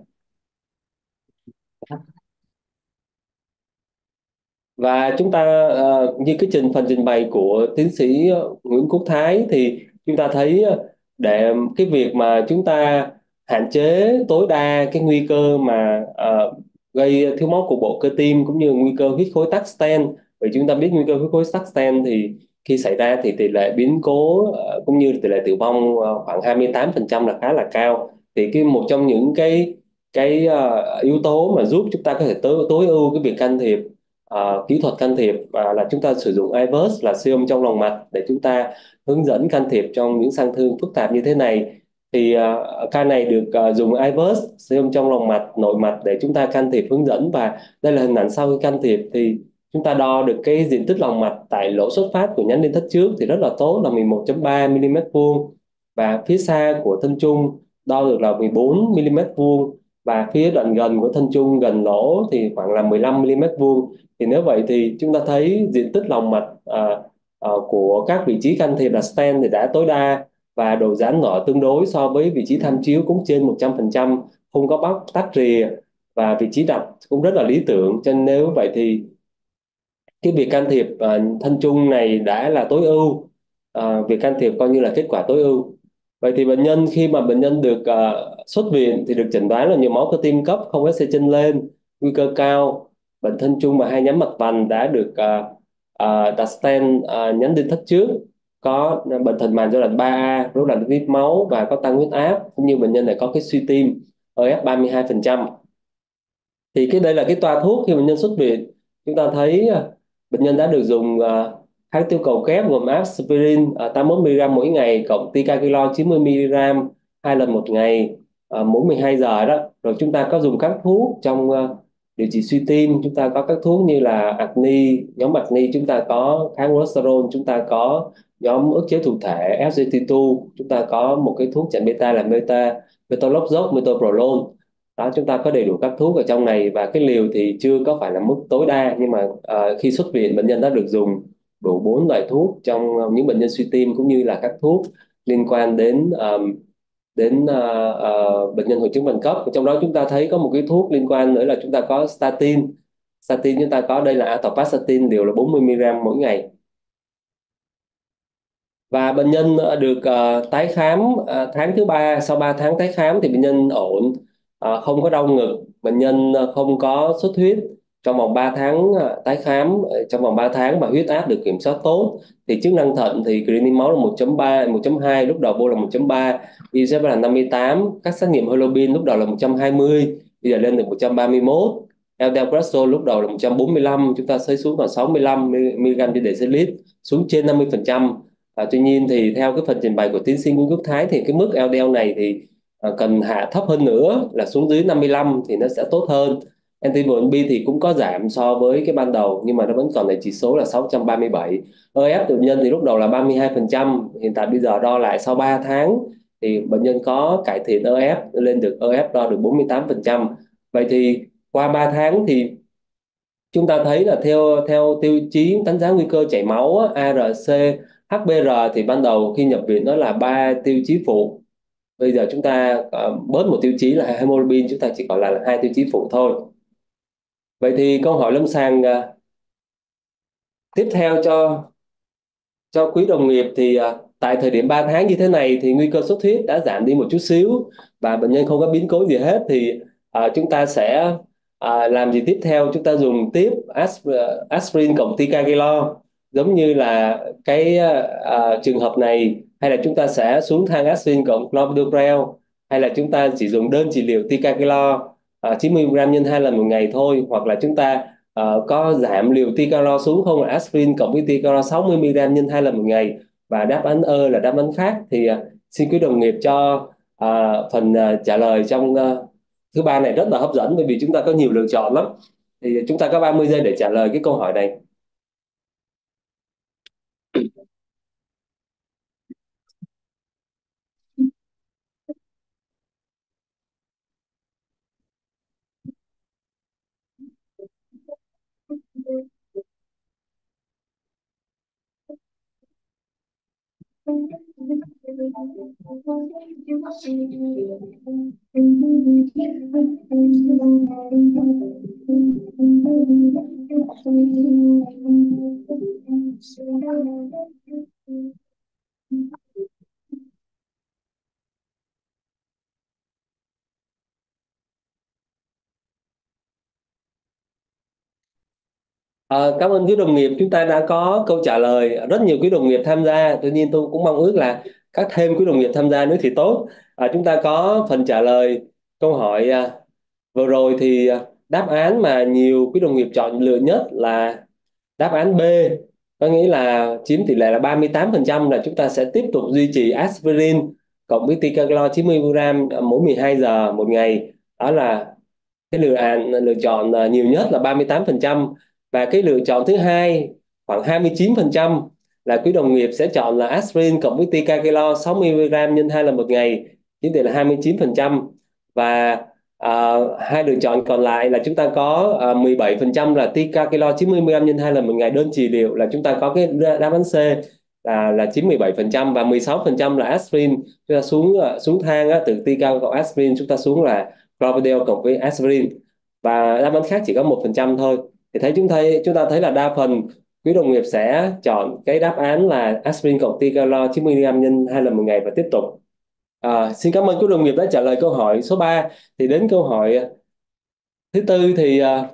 Và chúng ta uh, như cái trình phần trình bày của tiến sĩ Nguyễn Quốc Thái thì chúng ta thấy uh, để cái việc mà chúng ta hạn chế tối đa cái nguy cơ mà uh, gây thiếu máu cục bộ cơ tim cũng như nguy cơ huyết khối tắc stent. Vì chúng ta biết nguy cơ huyết khối tắc stent thì khi xảy ra thì tỷ lệ biến cố uh, cũng như tỷ lệ tử vong uh, khoảng hai mươi tám phần trăm là khá là cao. Thì cái một trong những cái cái uh, yếu tố mà giúp chúng ta có thể tối tối ưu cái việc can thiệp, uh, kỹ thuật can thiệp và là chúng ta sử dụng i vớt là siêu âm trong lòng mạch để chúng ta hướng dẫn can thiệp trong những sang thương phức tạp như thế này. Thì uh, ca này được uh, dùng i vớt siêu âm trong lòng mạch nội mạch để chúng ta can thiệp hướng dẫn. Và đây là hình ảnh sau khi can thiệp thì chúng ta đo được cái diện tích lòng mạch tại lỗ xuất phát của nhánh liên thất trước thì rất là tốt, là mười một phẩy ba mi li mét vuông, và phía xa của thân trung đo được là mười bốn mi li mét vuông, và phía đoạn gần của thân trung gần lỗ thì khoảng là mười lăm mi li mét vuông. Thì nếu vậy thì chúng ta thấy diện tích lòng mạch à, à, của các vị trí can thiệp là stent thì đã tối đa, và độ giãn nở tương đối so với vị trí tham chiếu cũng trên một trăm phần trăm, không có bóc tách rìa, và vị trí đặt cũng rất là lý tưởng. Cho nên nếu vậy thì cái việc can thiệp uh, thân trung này đã là tối ưu, uh, việc can thiệp coi như là kết quả tối ưu. Vậy thì bệnh nhân khi mà bệnh nhân được uh, xuất viện thì được chẩn đoán là nhồi máu cơ tim cấp, không ét xê chân lên, nguy cơ cao, bệnh thân trung và hai nhánh mạch vành đã được uh, uh, đặt stent uh, nhánh đinh thất trước, có bệnh thần màng giai đoạn ba a, rối loạn lipid máu và có tăng huyết áp, cũng như bệnh nhân này có cái suy tim ở ép ba mươi hai phần trăm. Thì cái đây là cái toa thuốc khi bệnh nhân xuất viện. Chúng ta thấy uh, bệnh nhân đã được dùng uh, kháng tiêu cầu kép gồm aspirin uh, tám mươi mốt mi li gam mỗi ngày cộng ticagrelor chín mươi mi li gam hai lần một ngày, uh, mỗi mười hai giờ đó. Rồi chúng ta có dùng các thuốc trong uh, điều trị suy tim. Chúng ta có các thuốc như là acne, nhóm acne chúng ta có kháng cholesterol, chúng ta có nhóm ức chế thụ thể ét giê tê hai, chúng ta có một cái thuốc chặn beta là beta metologzop, metoprolol. Đó, chúng ta có đầy đủ các thuốc ở trong này, và cái liều thì chưa có phải là mức tối đa, nhưng mà ờ, khi xuất viện bệnh nhân đã được dùng đủ bốn loại thuốc trong những bệnh nhân suy tim, cũng như là các thuốc liên quan đến ờm, đến ờ, ờ, bệnh nhân hội chứng bằng cấp. Trong đó chúng ta thấy có một cái thuốc liên quan nữa là chúng ta có statin. Statin chúng ta có đây là atorvastatin, liều là bốn mươi mi li gam mỗi ngày. Và bệnh nhân ờ, được ờ, tái khám ờ, tháng thứ ba. Sau ba tháng tái khám thì bệnh nhân ổn, ờ, không có đau ngực, bệnh nhân ờ, không có xuất huyết. Trong vòng ba tháng ờ, tái khám, ờ, trong vòng ba tháng mà huyết áp được kiểm soát tốt, thì chức năng thận thì creatinine máu là một chấm ba, một chấm hai, lúc đầu vô là một chấm ba, i giê ép là năm mươi tám, các xét nghiệm hemoglobin lúc đầu là một trăm hai mươi, bây giờ lên được một trăm ba mươi mốt. eo đê lờ cholesterol lúc đầu là một trăm bốn mươi lăm, chúng ta xây xuống còn sáu mươi lăm mi li gam trên decilit, xuống trên năm mươi phần trăm. À, tuy nhiên thì theo cái phần trình bày của tiến sĩ Nguyễn Quốc Thái thì cái mức eo đê lờ này thì à, cần hạ thấp hơn nữa, là xuống dưới năm mươi lăm thì nó sẽ tốt hơn. en tê một bê thì cũng có giảm so với cái ban đầu, nhưng mà nó vẫn còn là chỉ số là sáu trăm ba mươi bảy. e ép tự nhân thì lúc đầu là ba mươi hai phần trăm, hiện tại bây giờ đo lại sau ba tháng thì bệnh nhân có cải thiện e ép, lên được e ép đo được bốn mươi tám phần trăm. Vậy thì qua ba tháng thì chúng ta thấy là theo theo tiêu chí đánh giá nguy cơ chảy máu á, a rờ xê, hát bê rờ thì ban đầu khi nhập viện nó là ba tiêu chí phụ. Bây giờ chúng ta ờ, bớt một tiêu chí là hemoglobin, chúng ta chỉ còn là hai tiêu chí phụ thôi. Vậy thì câu hỏi lâm sàng ờ, tiếp theo cho cho quý đồng nghiệp thì à, tại thời điểm ba tháng như thế này thì nguy cơ xuất huyết đã giảm đi một chút xíu, và bệnh nhân không có biến cố gì hết, thì à, chúng ta sẽ à, làm gì tiếp theo? Chúng ta dùng tiếp asp- aspirin cộng ticagrelor giống như là cái à, à, trường hợp này, hay là chúng ta sẽ xuống thang aspirin cộng clopidogrel, hay là chúng ta chỉ dùng đơn trị liệu ticagrelor à, chín mươi mi li gam nhân hai lần một ngày thôi, hoặc là chúng ta Ờ, có giảm liều Ticaro xuống không, là aspirin cộng với Ticaro sáu mươi mi li gam nhân hai lần một ngày? Và đáp án E là đáp án khác. Thì à, xin quý đồng nghiệp cho à, phần à, trả lời trong à, thứ ba này rất là hấp dẫn, bởi vì chúng ta có nhiều lựa chọn lắm. Thì chúng ta có ba mươi giây để trả lời cái câu hỏi này. Ờ, cảm ơn quý đồng nghiệp, chúng ta đã có câu trả lời, rất nhiều quý đồng nghiệp tham gia. Tuy nhiên tôi cũng mong ước là các thêm quý đồng nghiệp tham gia nữa thì tốt. À, chúng ta có phần trả lời câu hỏi à, vừa rồi thì à, đáp án mà nhiều quý đồng nghiệp chọn lựa nhất là đáp án B, có nghĩa là chiếm tỷ lệ là ba mươi tám phần trăm, là chúng ta sẽ tiếp tục duy trì aspirin cộng với ticagrelor chín mươi mi li gam mỗi mười hai giờ một ngày. Đó là cái lựa án lựa chọn à, nhiều nhất là ba mươi tám phần trăm. Và cái lựa chọn thứ hai khoảng hai mươi chín phần trăm là quý đồng nghiệp sẽ chọn là aspirin cộng với ticagrelor sáu mươi mi li gam nhân hai lần một ngày, chiếm tỷ lệ hai mươi chín phần trăm. Và à, hai lựa chọn còn lại là chúng ta có à, mười bảy phần trăm là ticagrelor chín mươi mi li gam nhân hai lần một ngày đơn trị liệu, là chúng ta có cái đáp án C là là chiếm mười bảy phần trăm. Và mười sáu phần trăm là aspirin, chúng ta xuống à, xuống thang á, từ ticagrelor aspirin chúng ta xuống là clopidogrel cộng với aspirin. Và đáp án khác chỉ có một phần trăm thôi. Thì thấy chúng thấy chúng ta thấy là đa phần quý đồng nghiệp sẽ chọn cái đáp án là aspirin cộng ticagrelor chín mươi mi li gam nhân hai lần một ngày và tiếp tục. À, xin cảm ơn quý đồng nghiệp đã trả lời câu hỏi số ba. Thì đến câu hỏi thứ tư thì à,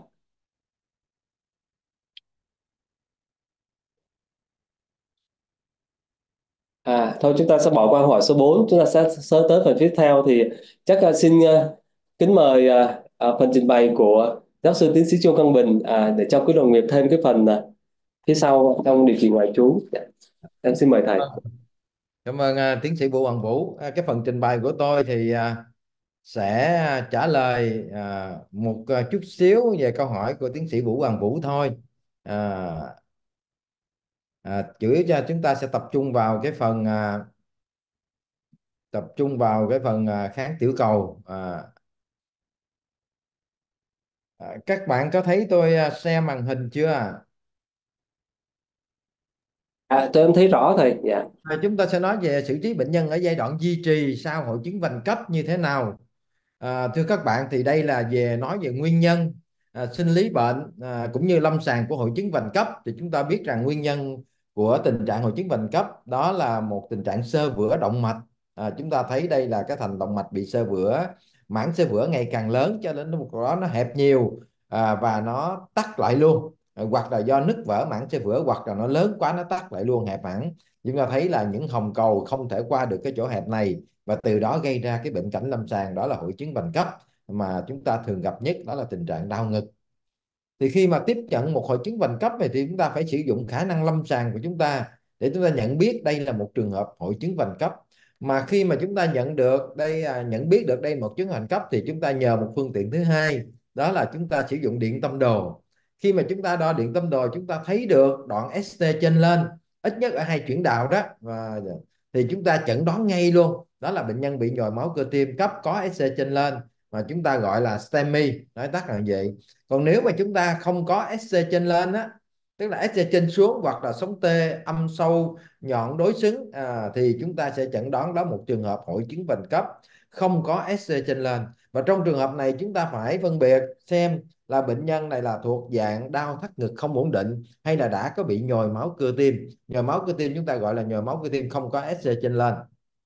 à thôi chúng ta sẽ bỏ qua câu hỏi số bốn, chúng ta sẽ sớm tới phần tiếp theo. Thì chắc là xin à, kính mời à, à, phần trình bày của giáo sư tiến sĩ Trương Văn Bình à, để cho quý đồng nghiệp thêm cái phần à, phía sau trong điều trị ngoại trú. Dạ, em xin mời thầy. Cảm ơn à, tiến sĩ Vũ Hoàng Vũ. À, cái phần trình bày của tôi thì à, sẽ trả lời à, một à, chút xíu về câu hỏi của tiến sĩ Vũ Hoàng Vũ thôi. À, à, chủ yếu cho chúng ta sẽ tập trung vào cái phần à, tập trung vào cái phần à, kháng tiểu cầu. À, à, các bạn có thấy tôi à, share màn hình chưa? À, tụi em thấy rõ thầy. Dạ. À, chúng ta sẽ nói về xử trí bệnh nhân ở giai đoạn duy trì sau hội chứng vành cấp như thế nào. À, thưa các bạn, thì đây là về nói về nguyên nhân, à, sinh lý bệnh, à, cũng như lâm sàng của hội chứng vành cấp. Thì chúng ta biết rằng nguyên nhân của tình trạng hội chứng vành cấp đó là một tình trạng xơ vữa động mạch. À, chúng ta thấy đây là cái thành động mạch bị xơ vữa, mảng xơ vữa ngày càng lớn cho đến lúc đó nó hẹp nhiều, à, và nó tắc lại luôn. À, hoặc là do nứt vỡ mảng xơ vữa, hoặc là nó lớn quá nó tắc lại luôn, hẹp hẳn. Chúng ta thấy là những hồng cầu không thể qua được cái chỗ hẹp này, và từ đó gây ra cái bệnh cảnh lâm sàng đó là hội chứng vành cấp, mà chúng ta thường gặp nhất đó là tình trạng đau ngực. Thì khi mà tiếp nhận một hội chứng vành cấp này thì chúng ta phải sử dụng khả năng lâm sàng của chúng ta để chúng ta nhận biết đây là một trường hợp hội chứng vành cấp. Mà khi mà chúng ta nhận được đây, à, nhận biết được đây là một chứng vành cấp, thì chúng ta nhờ một phương tiện thứ hai, đó là chúng ta sử dụng điện tâm đồ. Khi mà chúng ta đo điện tâm đồ, chúng ta thấy được đoạn ét tê trên lên, ít nhất ở hai chuyển đạo đó, và thì chúng ta chẩn đoán ngay luôn đó là bệnh nhân bị nhồi máu cơ tim cấp có ét tê trên lên, mà chúng ta gọi là STEMI, nói tắt là vậy. Còn nếu mà chúng ta không có ét tê trên lên á, tức là ét tê trên xuống, hoặc là sống tê âm sâu nhọn đối xứng, à, thì chúng ta sẽ chẩn đoán đó một trường hợp hội chứng vành cấp không có ét tê trên lên. Và trong trường hợp này chúng ta phải phân biệt xem là bệnh nhân này là thuộc dạng đau thắt ngực không ổn định, hay là đã có bị nhồi máu cơ tim. Nhồi máu cơ tim chúng ta gọi là nhồi máu cơ tim không có ét tê trên lên,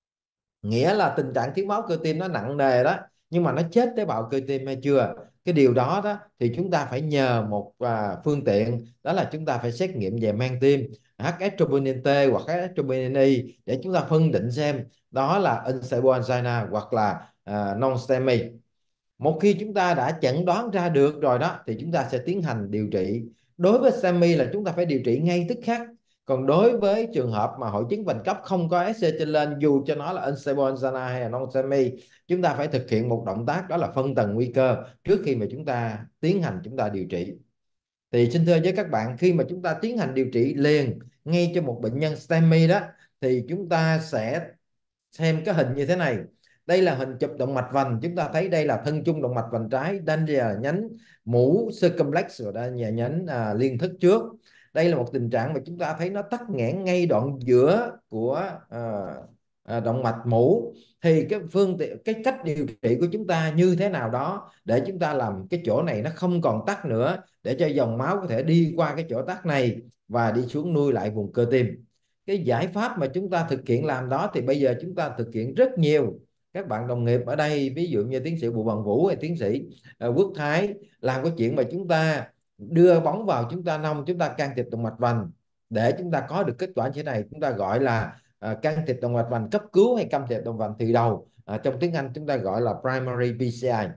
nghĩa là tình trạng thiếu máu cơ tim nó nặng nề đó, nhưng mà nó chết tế bào cơ tim hay chưa. Cái điều đó đó thì chúng ta phải nhờ một à, phương tiện, đó là chúng ta phải xét nghiệm về mang tim, hát troponin T hoặc hát troponin I, để chúng ta phân định xem đó là unstable angina hoặc là à, non-STEMI. Một khi chúng ta đã chẩn đoán ra được rồi đó, thì chúng ta sẽ tiến hành điều trị. Đối với STEMI là chúng ta phải điều trị ngay tức khắc. Còn đối với trường hợp mà hội chứng vành cấp không có ét tê trên lên, dù cho nó là unstable angina hay là non-STEMI, chúng ta phải thực hiện một động tác, đó là phân tầng nguy cơ trước khi mà chúng ta tiến hành chúng ta điều trị. Thì xin thưa với các bạn, khi mà chúng ta tiến hành điều trị liền ngay cho một bệnh nhân STEMI đó, thì chúng ta sẽ xem cái hình như thế này. Đây là hình chụp động mạch vành. Chúng ta thấy đây là thân chung động mạch vành trái, đây là nhánh mũ circumflex, và đây là nhánh à, liên thức trước. Đây là một tình trạng mà chúng ta thấy nó tắc nghẽn ngay đoạn giữa của à, à, động mạch mũ. Thì cái phương tiện, cái cách điều trị của chúng ta như thế nào đó để chúng ta làm cái chỗ này nó không còn tắc nữa, để cho dòng máu có thể đi qua cái chỗ tắc này và đi xuống nuôi lại vùng cơ tim. Cái giải pháp mà chúng ta thực hiện làm đó thì bây giờ chúng ta thực hiện rất nhiều. Các bạn đồng nghiệp ở đây, ví dụ như tiến sĩ Bùi Bằng Vũ hay tiến sĩ uh, Quốc Thái, làm cái chuyện mà chúng ta đưa bóng vào, chúng ta nông, chúng ta can thiệp động mạch vành để chúng ta có được kết quả như thế này. Chúng ta gọi là uh, can thiệp động mạch vành cấp cứu hay can thiệp động mạch vành từ đầu. Uh, trong tiếng Anh chúng ta gọi là primary pê xê i.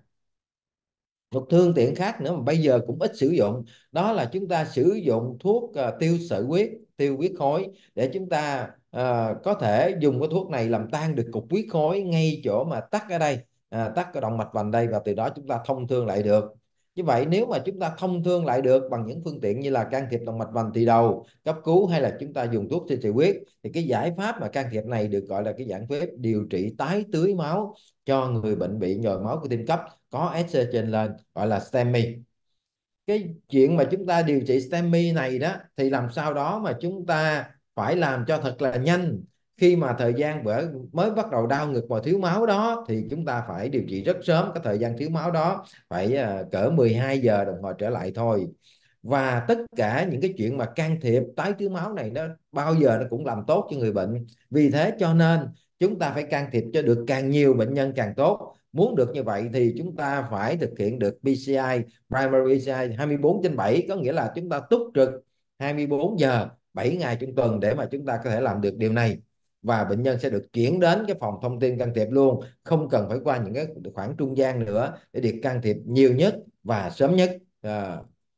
Một phương tiện khác nữa mà bây giờ cũng ít sử dụng, đó là chúng ta sử dụng thuốc uh, tiêu sợi huyết, tiêu huyết khối, để chúng ta uh, có thể dùng cái thuốc này làm tan được cục huyết khối ngay chỗ mà tắc ở đây, uh, tắc cái động mạch vành đây, và từ đó chúng ta thông thương lại được. Như vậy nếu mà chúng ta thông thương lại được bằng những phương tiện như là can thiệp động mạch vành từ đầu, cấp cứu, hay là chúng ta dùng thuốc tiêu sợi huyết, thì cái giải pháp mà can thiệp này được gọi là cái giải pháp điều trị tái tưới máu cho người bệnh bị nhồi máu cơ tim cấp có ét tê trên lên, gọi là STEMI. Cái chuyện mà chúng ta điều trị STEMI này đó thì làm sao đó mà chúng ta phải làm cho thật là nhanh. Khi mà thời gian bữa mới bắt đầu đau ngực và thiếu máu đó, thì chúng ta phải điều trị rất sớm. Cái thời gian thiếu máu đó phải uh, cỡ mười hai giờ đồng hồ trở lại thôi. Và tất cả những cái chuyện mà can thiệp tái thiếu máu này, nó bao giờ nó cũng làm tốt cho người bệnh. Vì thế cho nên chúng ta phải can thiệp cho được càng nhiều bệnh nhân càng tốt. Muốn được như vậy thì chúng ta phải thực hiện được pê xê i, primary pê xê i hai mươi bốn trên bảy, có nghĩa là chúng ta túc trực hai mươi bốn giờ bảy ngày trong tuần để mà chúng ta có thể làm được điều này. Và bệnh nhân sẽ được chuyển đến cái phòng thông tin can thiệp luôn, không cần phải qua những cái khoảng trung gian nữa, để được can thiệp nhiều nhất và sớm nhất. À.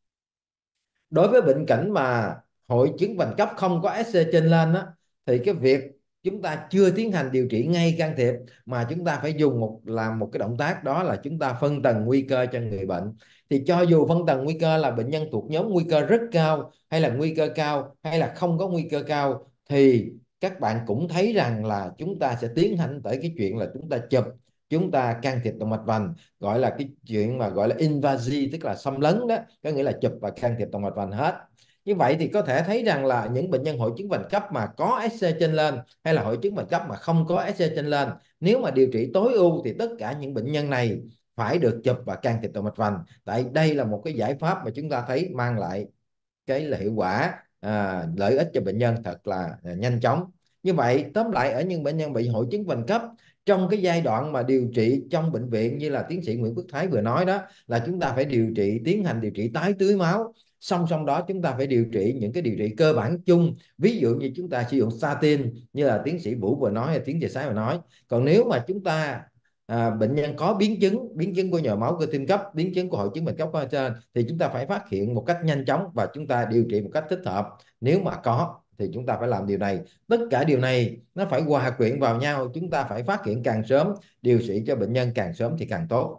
Đối với bệnh cảnh mà hội chứng vành cấp không có ét tê trên lên á, thì cái việc chúng ta chưa tiến hành điều trị ngay can thiệp, mà chúng ta phải dùng một làm một cái động tác, đó là chúng ta phân tầng nguy cơ cho người bệnh. Thì cho dù phân tầng nguy cơ là bệnh nhân thuộc nhóm nguy cơ rất cao, hay là nguy cơ cao, hay là không có nguy cơ cao, thì các bạn cũng thấy rằng là chúng ta sẽ tiến hành tới cái chuyện là chúng ta chụp, chúng ta can thiệp động mạch vành, gọi là cái chuyện mà gọi là invasive, tức là xâm lấn đó, có nghĩa là chụp và can thiệp động mạch vành hết. Như vậy thì có thể thấy rằng là những bệnh nhân hội chứng vành cấp mà có ét xê trên lên, hay là hội chứng vành cấp mà không có ét xê trên lên, nếu mà điều trị tối ưu thì tất cả những bệnh nhân này phải được chụp và can thiệp động mạch vành. Tại đây là một cái giải pháp mà chúng ta thấy mang lại cái là hiệu quả, à, lợi ích cho bệnh nhân thật là à, nhanh chóng. Như vậy tóm lại, ở những bệnh nhân bị hội chứng vành cấp trong cái giai đoạn mà điều trị trong bệnh viện như là tiến sĩ Nguyễn Quốc Thái vừa nói đó, là chúng ta phải điều trị, tiến hành điều trị tái tưới máu, song song đó chúng ta phải điều trị những cái điều trị cơ bản chung, ví dụ như chúng ta sử dụng statin như là tiến sĩ Vũ vừa nói hay tiến sĩ Sái vừa nói. Còn nếu mà chúng ta à, bệnh nhân có biến chứng biến chứng của nhồi máu cơ tim cấp, biến chứng của hội chứng bệnh cấp có trên, thì chúng ta phải phát hiện một cách nhanh chóng và chúng ta điều trị một cách thích hợp. Nếu mà có thì chúng ta phải làm điều này. Tất cả điều này nó phải hòa quyện vào nhau, chúng ta phải phát hiện càng sớm, điều trị cho bệnh nhân càng sớm thì càng tốt.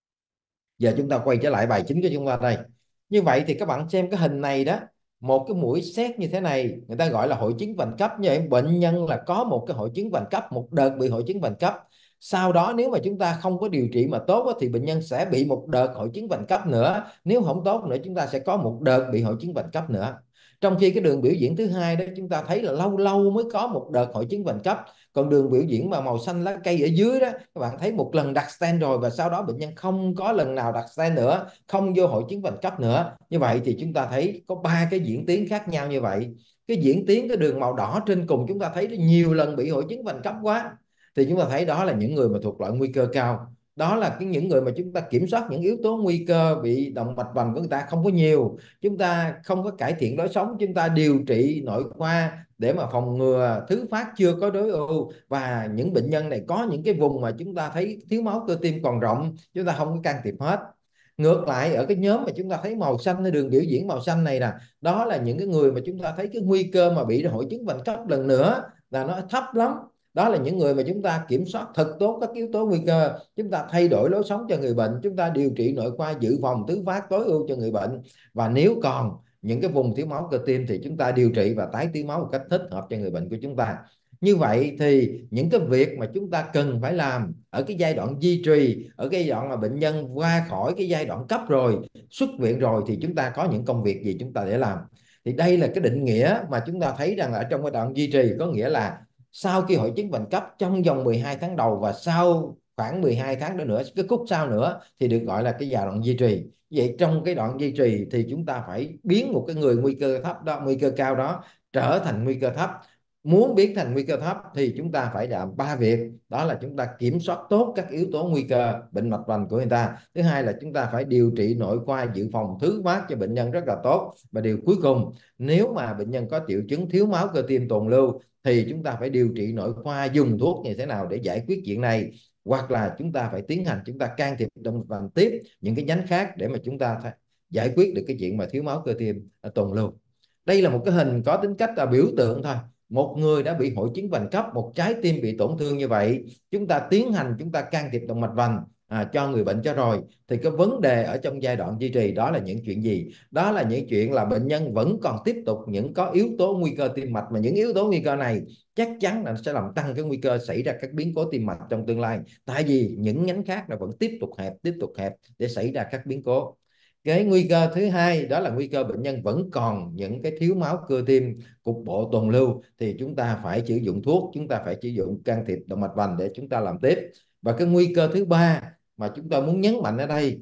Giờ chúng ta quay trở lại bài chính của chúng ta đây. Như vậy thì các bạn xem cái hình này đó, một cái mũi sét như thế này người ta gọi là hội chứng vành cấp. Như vậy bệnh nhân là có một cái hội chứng vành cấp, một đợt bị hội chứng vành cấp. Sau đó nếu mà chúng ta không có điều trị mà tốt thì bệnh nhân sẽ bị một đợt hội chứng vành cấp nữa. Nếu không tốt nữa, chúng ta sẽ có một đợt bị hội chứng vành cấp nữa. Trong khi cái đường biểu diễn thứ hai đó, chúng ta thấy là lâu lâu mới có một đợt hội chứng vành cấp. Còn đường biểu diễn mà màu xanh lá cây ở dưới đó, các bạn thấy một lần đặt stent rồi và sau đó bệnh nhân không có lần nào đặt stent nữa, không vô hội chứng vành cấp nữa. Như vậy thì chúng ta thấy có ba cái diễn tiến khác nhau như vậy. Cái diễn tiến cái đường màu đỏ trên cùng chúng ta thấy nhiều lần bị hội chứng vành cấp quá, thì chúng ta thấy đó là những người mà thuộc loại nguy cơ cao. Đó là cái những người mà chúng ta kiểm soát những yếu tố nguy cơ bị động mạch vành của người ta không có nhiều, chúng ta không có cải thiện lối sống, chúng ta điều trị nội khoa để mà phòng ngừa thứ phát chưa có đối ưu. Và những bệnh nhân này có những cái vùng mà chúng ta thấy thiếu máu cơ tim còn rộng, chúng ta không có can thiệp hết. Ngược lại, ở cái nhóm mà chúng ta thấy màu xanh, cái đường biểu diễn màu xanh này nè, đó là những cái người mà chúng ta thấy cái nguy cơ mà bị hội chứng vành cấp lần nữa là nó thấp lắm. Đó là những người mà chúng ta kiểm soát thật tốt các yếu tố nguy cơ, chúng ta thay đổi lối sống cho người bệnh, chúng ta điều trị nội khoa dự phòng tứ phát tối ưu cho người bệnh. Và nếu còn những cái vùng thiếu máu cơ tim thì chúng ta điều trị và tái tưới máu một cách thích hợp cho người bệnh của chúng ta. Như vậy thì những cái việc mà chúng ta cần phải làm ở cái giai đoạn duy trì, ở cái giai đoạn mà bệnh nhân qua khỏi cái giai đoạn cấp rồi, xuất viện rồi, thì chúng ta có những công việc gì chúng ta để làm. Thì đây là cái định nghĩa mà chúng ta thấy rằng ở trong cái đoạn duy trì, có nghĩa là sau khi hội chứng vành cấp trong vòng mười hai tháng đầu và sau khoảng mười hai tháng đó nữa, cái khúc sau nữa thì được gọi là cái giai đoạn duy trì. Vậy trong cái đoạn duy trì thì chúng ta phải biến một cái người nguy cơ thấp đó, nguy cơ cao đó trở thành nguy cơ thấp. Muốn biến thành nguy cơ thấp thì chúng ta phải làm ba việc. Đó là chúng ta kiểm soát tốt các yếu tố nguy cơ bệnh mạch vành của người ta. Thứ hai là chúng ta phải điều trị nội khoa dự phòng thứ phát cho bệnh nhân rất là tốt. Và điều cuối cùng, nếu mà bệnh nhân có triệu chứng thiếu máu cơ tim tồn lưu thì chúng ta phải điều trị nội khoa, dùng thuốc như thế nào để giải quyết chuyện này. Hoặc là chúng ta phải tiến hành, chúng ta can thiệp động mạch vành tiếp những cái nhánh khác để mà chúng ta giải quyết được cái chuyện mà thiếu máu cơ tim tồn lưu. Đây là một cái hình có tính cách là biểu tượng thôi. Một người đã bị hội chứng vành cấp, một trái tim bị tổn thương như vậy, chúng ta tiến hành, chúng ta can thiệp động mạch vành à, cho người bệnh cho rồi, thì cái vấn đề ở trong giai đoạn duy trì đó là những chuyện gì? Đó là những chuyện là bệnh nhân vẫn còn tiếp tục những có yếu tố nguy cơ tim mạch, mà những yếu tố nguy cơ này chắc chắn là sẽ làm tăng cái nguy cơ xảy ra các biến cố tim mạch trong tương lai, tại vì những nhánh khác là vẫn tiếp tục hẹp, tiếp tục hẹp để xảy ra các biến cố. Cái nguy cơ thứ hai đó là nguy cơ bệnh nhân vẫn còn những cái thiếu máu cơ tim cục bộ tồn lưu, thì chúng ta phải sử dụng thuốc, chúng ta phải sử dụng can thiệp động mạch vành để chúng ta làm tiếp. Và cái nguy cơ thứ ba mà chúng ta muốn nhấn mạnh ở đây,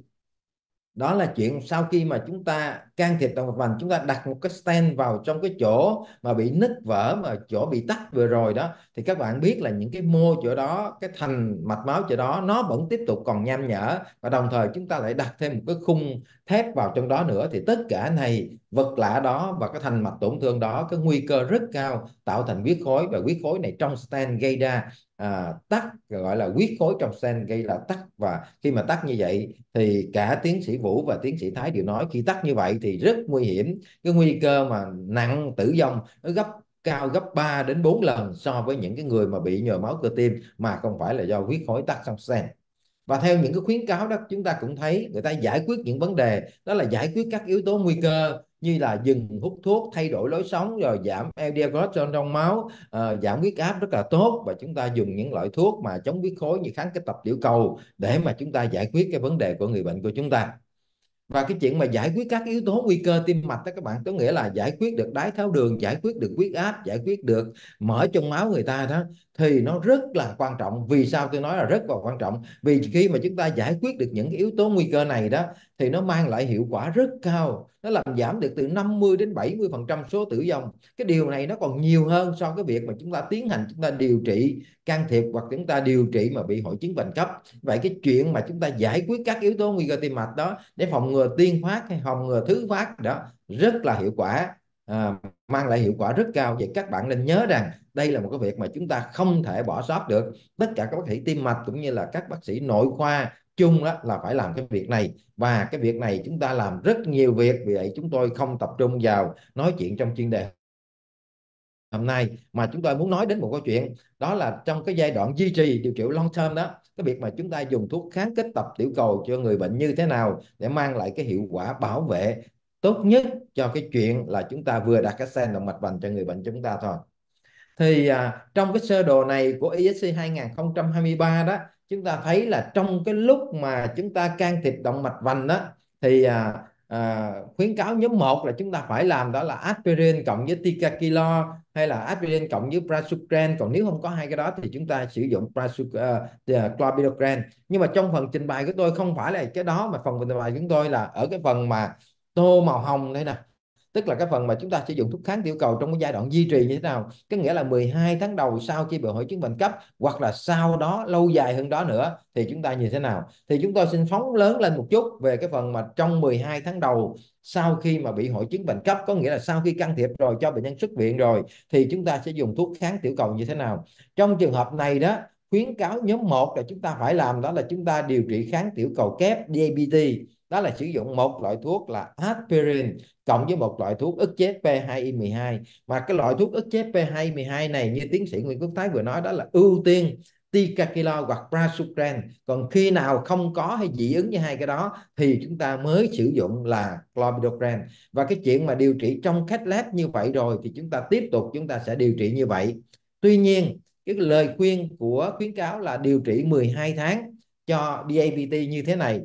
đó là chuyện sau khi mà chúng ta can thiệp động mạch vành, chúng ta đặt một cái stent vào trong cái chỗ mà bị nứt vỡ, mà chỗ bị tắc vừa rồi đó, thì các bạn biết là những cái mô chỗ đó, cái thành mạch máu chỗ đó nó vẫn tiếp tục còn nham nhở, và đồng thời chúng ta lại đặt thêm một cái khung thép vào trong đó nữa, thì tất cả này, vật lạ đó và cái thành mạch tổn thương đó, cái nguy cơ rất cao tạo thành huyết khối, và huyết khối này trong stent gây ra à, tắc, gọi là huyết khối trong stent gây là tắc. Và khi mà tắc như vậy thì cả tiến sĩ Vũ và tiến sĩ Thái đều nói khi tắc như vậy thì rất nguy hiểm, cái nguy cơ mà nặng tử vong nó gấp cao gấp ba đến bốn lần so với những cái người mà bị nhồi máu cơ tim mà không phải là do huyết khối tắc trong stent. Và theo những cái khuyến cáo đó, chúng ta cũng thấy người ta giải quyết những vấn đề đó là giải quyết các yếu tố nguy cơ như là dừng hút thuốc, thay đổi lối sống, rồi giảm lờ đê lờ cholesterol trong máu, uh, giảm huyết áp rất là tốt. Và chúng ta dùng những loại thuốc mà chống huyết khối như kháng kích tập tiểu cầu để mà chúng ta giải quyết cái vấn đề của người bệnh của chúng ta. Và cái chuyện mà giải quyết các yếu tố nguy cơ tim mạch đó các bạn, có nghĩa là giải quyết được đái tháo đường, giải quyết được huyết áp, giải quyết được mỡ trong máu người ta đó, thì nó rất là quan trọng. Vì sao tôi nói là rất là quan trọng? Vì khi mà chúng ta giải quyết được những cái yếu tố nguy cơ này đó thì nó mang lại hiệu quả rất cao, nó làm giảm được từ năm mươi đến bảy mươi phần trăm số tử vong. Cái điều này nó còn nhiều hơn so với việc mà chúng ta tiến hành chúng ta điều trị can thiệp hoặc chúng ta điều trị mà bị hội chứng bệnh cấp. Vậy cái chuyện mà chúng ta giải quyết các yếu tố nguy cơ tim mạch đó để phòng ngừa tiên phát hay phòng ngừa thứ phát đó rất là hiệu quả, à, mang lại hiệu quả rất cao. Vậy các bạn nên nhớ rằng đây là một cái việc mà chúng ta không thể bỏ sót được. Tất cả các bác sĩ tim mạch cũng như là các bác sĩ nội khoa chung đó là phải làm cái việc này, và cái việc này chúng ta làm rất nhiều việc. Vì vậy chúng tôi không tập trung vào nói chuyện trong chuyên đề hôm nay, mà chúng tôi muốn nói đến một câu chuyện, đó là trong cái giai đoạn duy trì điều trị long term đó, cái việc mà chúng ta dùng thuốc kháng kích tập tiểu cầu cho người bệnh như thế nào để mang lại cái hiệu quả bảo vệ tốt nhất cho cái chuyện là chúng ta vừa đặt cái stent động mạch vành cho người bệnh chúng ta thôi. Thì à, trong cái sơ đồ này của e ét xê hai không hai ba đó, chúng ta thấy là trong cái lúc mà chúng ta can thiệp động mạch vành đó thì à, à, khuyến cáo nhóm một là chúng ta phải làm đó là aspirin cộng với ticagrelor hay là aspirin cộng với prasugrel. Còn nếu không có hai cái đó thì chúng ta sử dụng clopidogrel. Nhưng mà trong phần trình bày của tôi không phải là cái đó, mà phần trình bày của chúng tôi là ở cái phần mà tô màu hồng đây nè, tức là cái phần mà chúng ta sử dụng thuốc kháng tiểu cầu trong cái giai đoạn duy trì như thế nào. Có nghĩa là mười hai tháng đầu sau khi bị hội chứng bệnh cấp, hoặc là sau đó lâu dài hơn đó nữa thì chúng ta như thế nào. Thì chúng tôi xin phóng lớn lên một chút về cái phần mà trong mười hai tháng đầu sau khi mà bị hội chứng bệnh cấp, có nghĩa là sau khi can thiệp rồi, cho bệnh nhân xuất viện rồi, thì chúng ta sẽ dùng thuốc kháng tiểu cầu như thế nào. Trong trường hợp này đó, khuyến cáo nhóm một là chúng ta phải làm đó là chúng ta điều trị kháng tiểu cầu kép D A B T, đó là sử dụng một loại thuốc là aspirin cộng với một loại thuốc ức chế P hai Y mười hai. Mà cái loại thuốc ức chế P hai Y mười hai này như tiến sĩ Nguyễn Quốc Thái vừa nói, đó là ưu tiên ticagrelor hoặc prasugrel. Còn khi nào không có hay dị ứng với hai cái đó thì chúng ta mới sử dụng là clopidogrel. Và cái chuyện mà điều trị trong cath lab như vậy rồi thì chúng ta tiếp tục chúng ta sẽ điều trị như vậy. Tuy nhiên cái lời khuyên của khuyến cáo là điều trị mười hai tháng cho D A B T như thế này.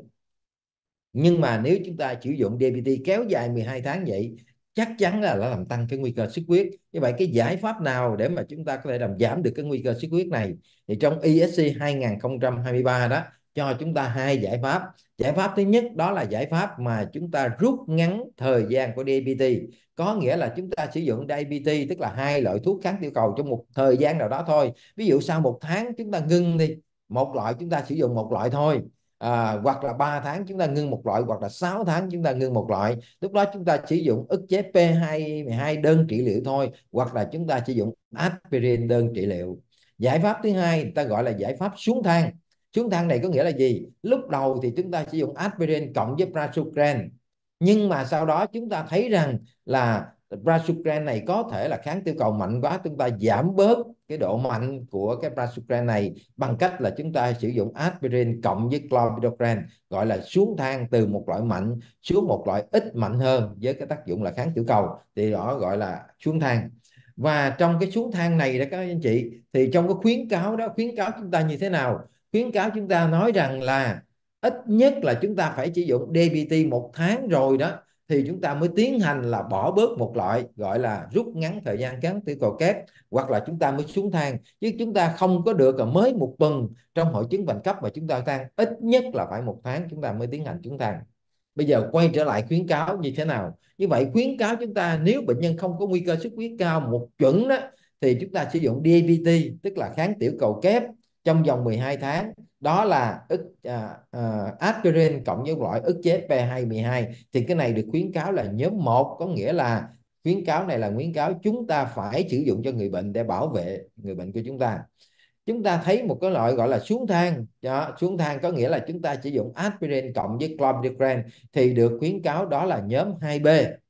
Nhưng mà nếu chúng ta sử dụng D A B T kéo dài mười hai tháng vậy, chắc chắn là nó làm tăng cái nguy cơ xuất huyết. Như vậy cái giải pháp nào để mà chúng ta có thể làm giảm được cái nguy cơ xuất huyết này? Thì trong e ét xê hai không hai ba đó cho chúng ta hai giải pháp. Giải pháp thứ nhất đó là giải pháp mà chúng ta rút ngắn thời gian của D A B T. Có nghĩa là chúng ta sử dụng D A B T, tức là hai loại thuốc kháng tiểu cầu trong một thời gian nào đó thôi. Ví dụ sau một tháng chúng ta ngưng đi, một loại chúng ta sử dụng một loại thôi. À, hoặc là ba tháng chúng ta ngưng một loại, hoặc là sáu tháng chúng ta ngưng một loại. Lúc đó chúng ta sử dụng ức chế P hai mười hai đơn trị liệu thôi, hoặc là chúng ta sử dụng aspirin đơn trị liệu. Giải pháp thứ hai người ta gọi là giải pháp xuống thang. Xuống thang này có nghĩa là gì? Lúc đầu thì chúng ta sử dụng aspirin cộng với prasugrel, nhưng mà sau đó chúng ta thấy rằng là prasugrel này có thể là kháng tiểu cầu mạnh quá, chúng ta giảm bớt cái độ mạnh của cái prasugrel này bằng cách là chúng ta sử dụng aspirin cộng với clopidogrel, gọi là xuống thang từ một loại mạnh xuống một loại ít mạnh hơn với cái tác dụng là kháng tiểu cầu, thì đó gọi là xuống thang. Và trong cái xuống thang này đó các anh chị, thì trong cái khuyến cáo đó, khuyến cáo chúng ta như thế nào? Khuyến cáo chúng ta nói rằng là ít nhất là chúng ta phải sử dụng D A B T một tháng rồi đó thì chúng ta mới tiến hành là bỏ bớt một loại, gọi là rút ngắn thời gian kháng tiểu cầu kép, hoặc là chúng ta mới xuống thang. Chứ chúng ta không có được là mới một tuần trong hội chứng bệnh cấp mà chúng ta thang, ít nhất là phải một tháng chúng ta mới tiến hành xuống thang. Bây giờ quay trở lại khuyến cáo như thế nào? Như vậy khuyến cáo chúng ta nếu bệnh nhân không có nguy cơ xuất huyết cao một chuẩn đó thì chúng ta sử dụng D A B T, tức là kháng tiểu cầu kép trong vòng mười hai tháng, đó là ức à, à, aspirin cộng với loại ức chế P hai mười hai. Thì cái này được khuyến cáo là nhóm một, có nghĩa là khuyến cáo này là khuyến cáo chúng ta phải sử dụng cho người bệnh để bảo vệ người bệnh của chúng ta. Chúng ta thấy một cái loại gọi là xuống thang đó, xuống thang có nghĩa là chúng ta sử dụng aspirin cộng với clopidogrel thì được khuyến cáo đó là nhóm hai B.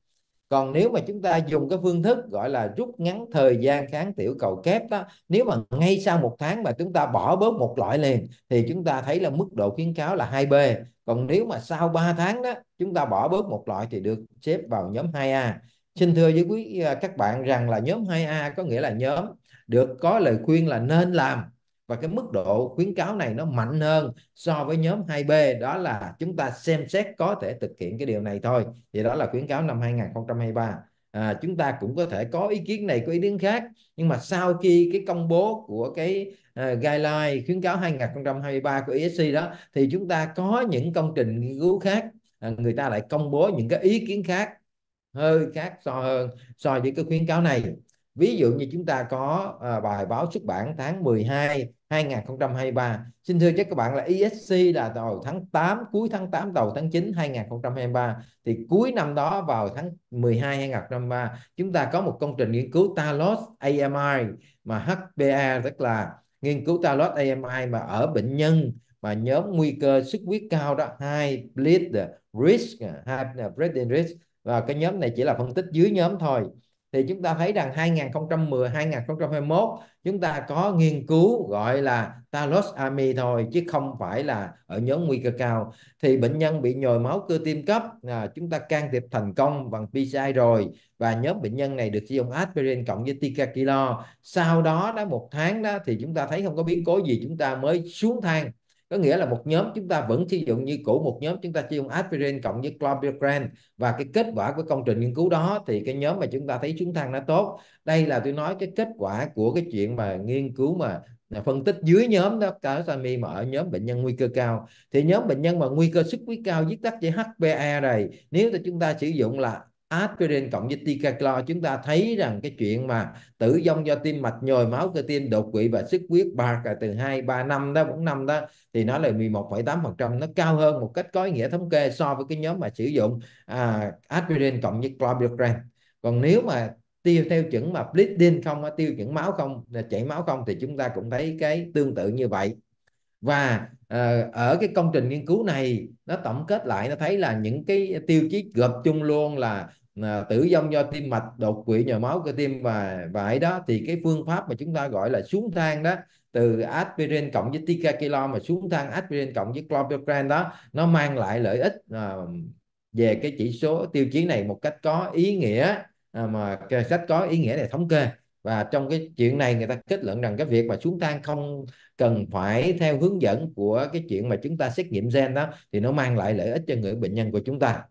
Còn nếu mà chúng ta dùng cái phương thức gọi là rút ngắn thời gian kháng tiểu cầu kép đó, nếu mà ngay sau một tháng mà chúng ta bỏ bớt một loại liền thì chúng ta thấy là mức độ khuyến cáo là hai B. Còn nếu mà sau ba tháng đó chúng ta bỏ bớt một loại thì được xếp vào nhóm hai A. Xin thưa với quý à, các bạn rằng là nhóm hai A có nghĩa là nhóm được có lời khuyên là nên làm, và cái mức độ khuyến cáo này nó mạnh hơn so với nhóm hai B, đó là chúng ta xem xét có thể thực hiện cái điều này thôi. Thì đó là khuyến cáo năm hai nghìn không trăm hai mươi ba. À, chúng ta cũng có thể có ý kiến này có ý kiến khác, nhưng mà sau khi cái công bố của cái uh, guideline khuyến cáo hai nghìn không trăm hai mươi ba của e ét xê đó, thì chúng ta có những công trình nghiên cứu khác, à, người ta lại công bố những cái ý kiến khác, hơi khác so hơn so với cái khuyến cáo này. Ví dụ như chúng ta có à, bài báo xuất bản tháng mười hai hai nghìn không trăm hai mươi ba. Xin thưa chắc các bạn là e ét xê là vào tháng tám, cuối tháng tám đầu tháng chín hai nghìn không trăm hai mươi ba. Thì cuối năm đó vào tháng mười hai hai nghìn không trăm hai mươi ba, chúng ta có một công trình nghiên cứu Talos a em i mà hát pê a, tức là nghiên cứu Talos a em i mà ở bệnh nhân mà nhóm nguy cơ xuất huyết cao đó, high bleed risk, high bleeding risk, và cái nhóm này chỉ là phân tích dưới nhóm thôi. Thì chúng ta thấy rằng hai nghìn không trăm mười hai nghìn không trăm hai mươi mốt chúng ta có nghiên cứu gọi là Talos Ami thôi, chứ không phải là ở nhóm nguy cơ cao. Thì bệnh nhân bị nhồi máu cơ tim cấp, à, chúng ta can thiệp thành công bằng pê xê i rồi, và nhóm bệnh nhân này được sử dụng aspirin cộng với ticagrelor. Sau đó đó một tháng đó thì chúng ta thấy không có biến cố gì, chúng ta mới xuống thang. Có nghĩa là một nhóm chúng ta vẫn sử dụng như cũ, một nhóm chúng ta sử dụng aspirin cộng với clopidogrel, và cái kết quả của công trình nghiên cứu đó thì cái nhóm mà chúng ta thấy xuống thang nó tốt. Đây là tôi nói cái kết quả của cái chuyện mà nghiên cứu mà phân tích dưới nhóm đó, Talasami mà ở nhóm bệnh nhân nguy cơ cao. Thì nhóm bệnh nhân mà nguy cơ xuất huyết cao viết tắt với hát pê a này, nếu chúng ta sử dụng là aspirin cộng với ticagrelor, chúng ta thấy rằng cái chuyện mà tử vong do tim mạch, nhồi máu cơ tim, đột quỵ và xuất huyết bạc là từ hai ba năm đó, bốn năm đó, thì nó là mười một phẩy tám phần trăm, nó cao hơn một cách có ý nghĩa thống kê so với cái nhóm mà sử dụng à, aspirin cộng với clopidogrel. Còn nếu mà tiêu theo chuẩn mà bleeding không, tiêu chuẩn máu không, chảy máu không, thì chúng ta cũng thấy cái tương tự như vậy. Và à, ở cái công trình nghiên cứu này nó tổng kết lại, nó thấy là những cái tiêu chí gộp chung luôn là à, tử vong do tim mạch, đột quỵ, nhồi máu cơ tim và và ấy đó, thì cái phương pháp mà chúng ta gọi là xuống thang đó, từ aspirin cộng với ticagrelor mà xuống thang aspirin cộng với clopidogrel đó, nó mang lại lợi ích à, về cái chỉ số tiêu chí này một cách có ý nghĩa, à, mà cái sách có ý nghĩa để thống kê. Và trong cái chuyện này người ta kết luận rằng cái việc mà xuống thang không cần phải theo hướng dẫn của cái chuyện mà chúng ta xét nghiệm gen đó, thì nó mang lại lợi ích cho người bệnh nhân của chúng ta.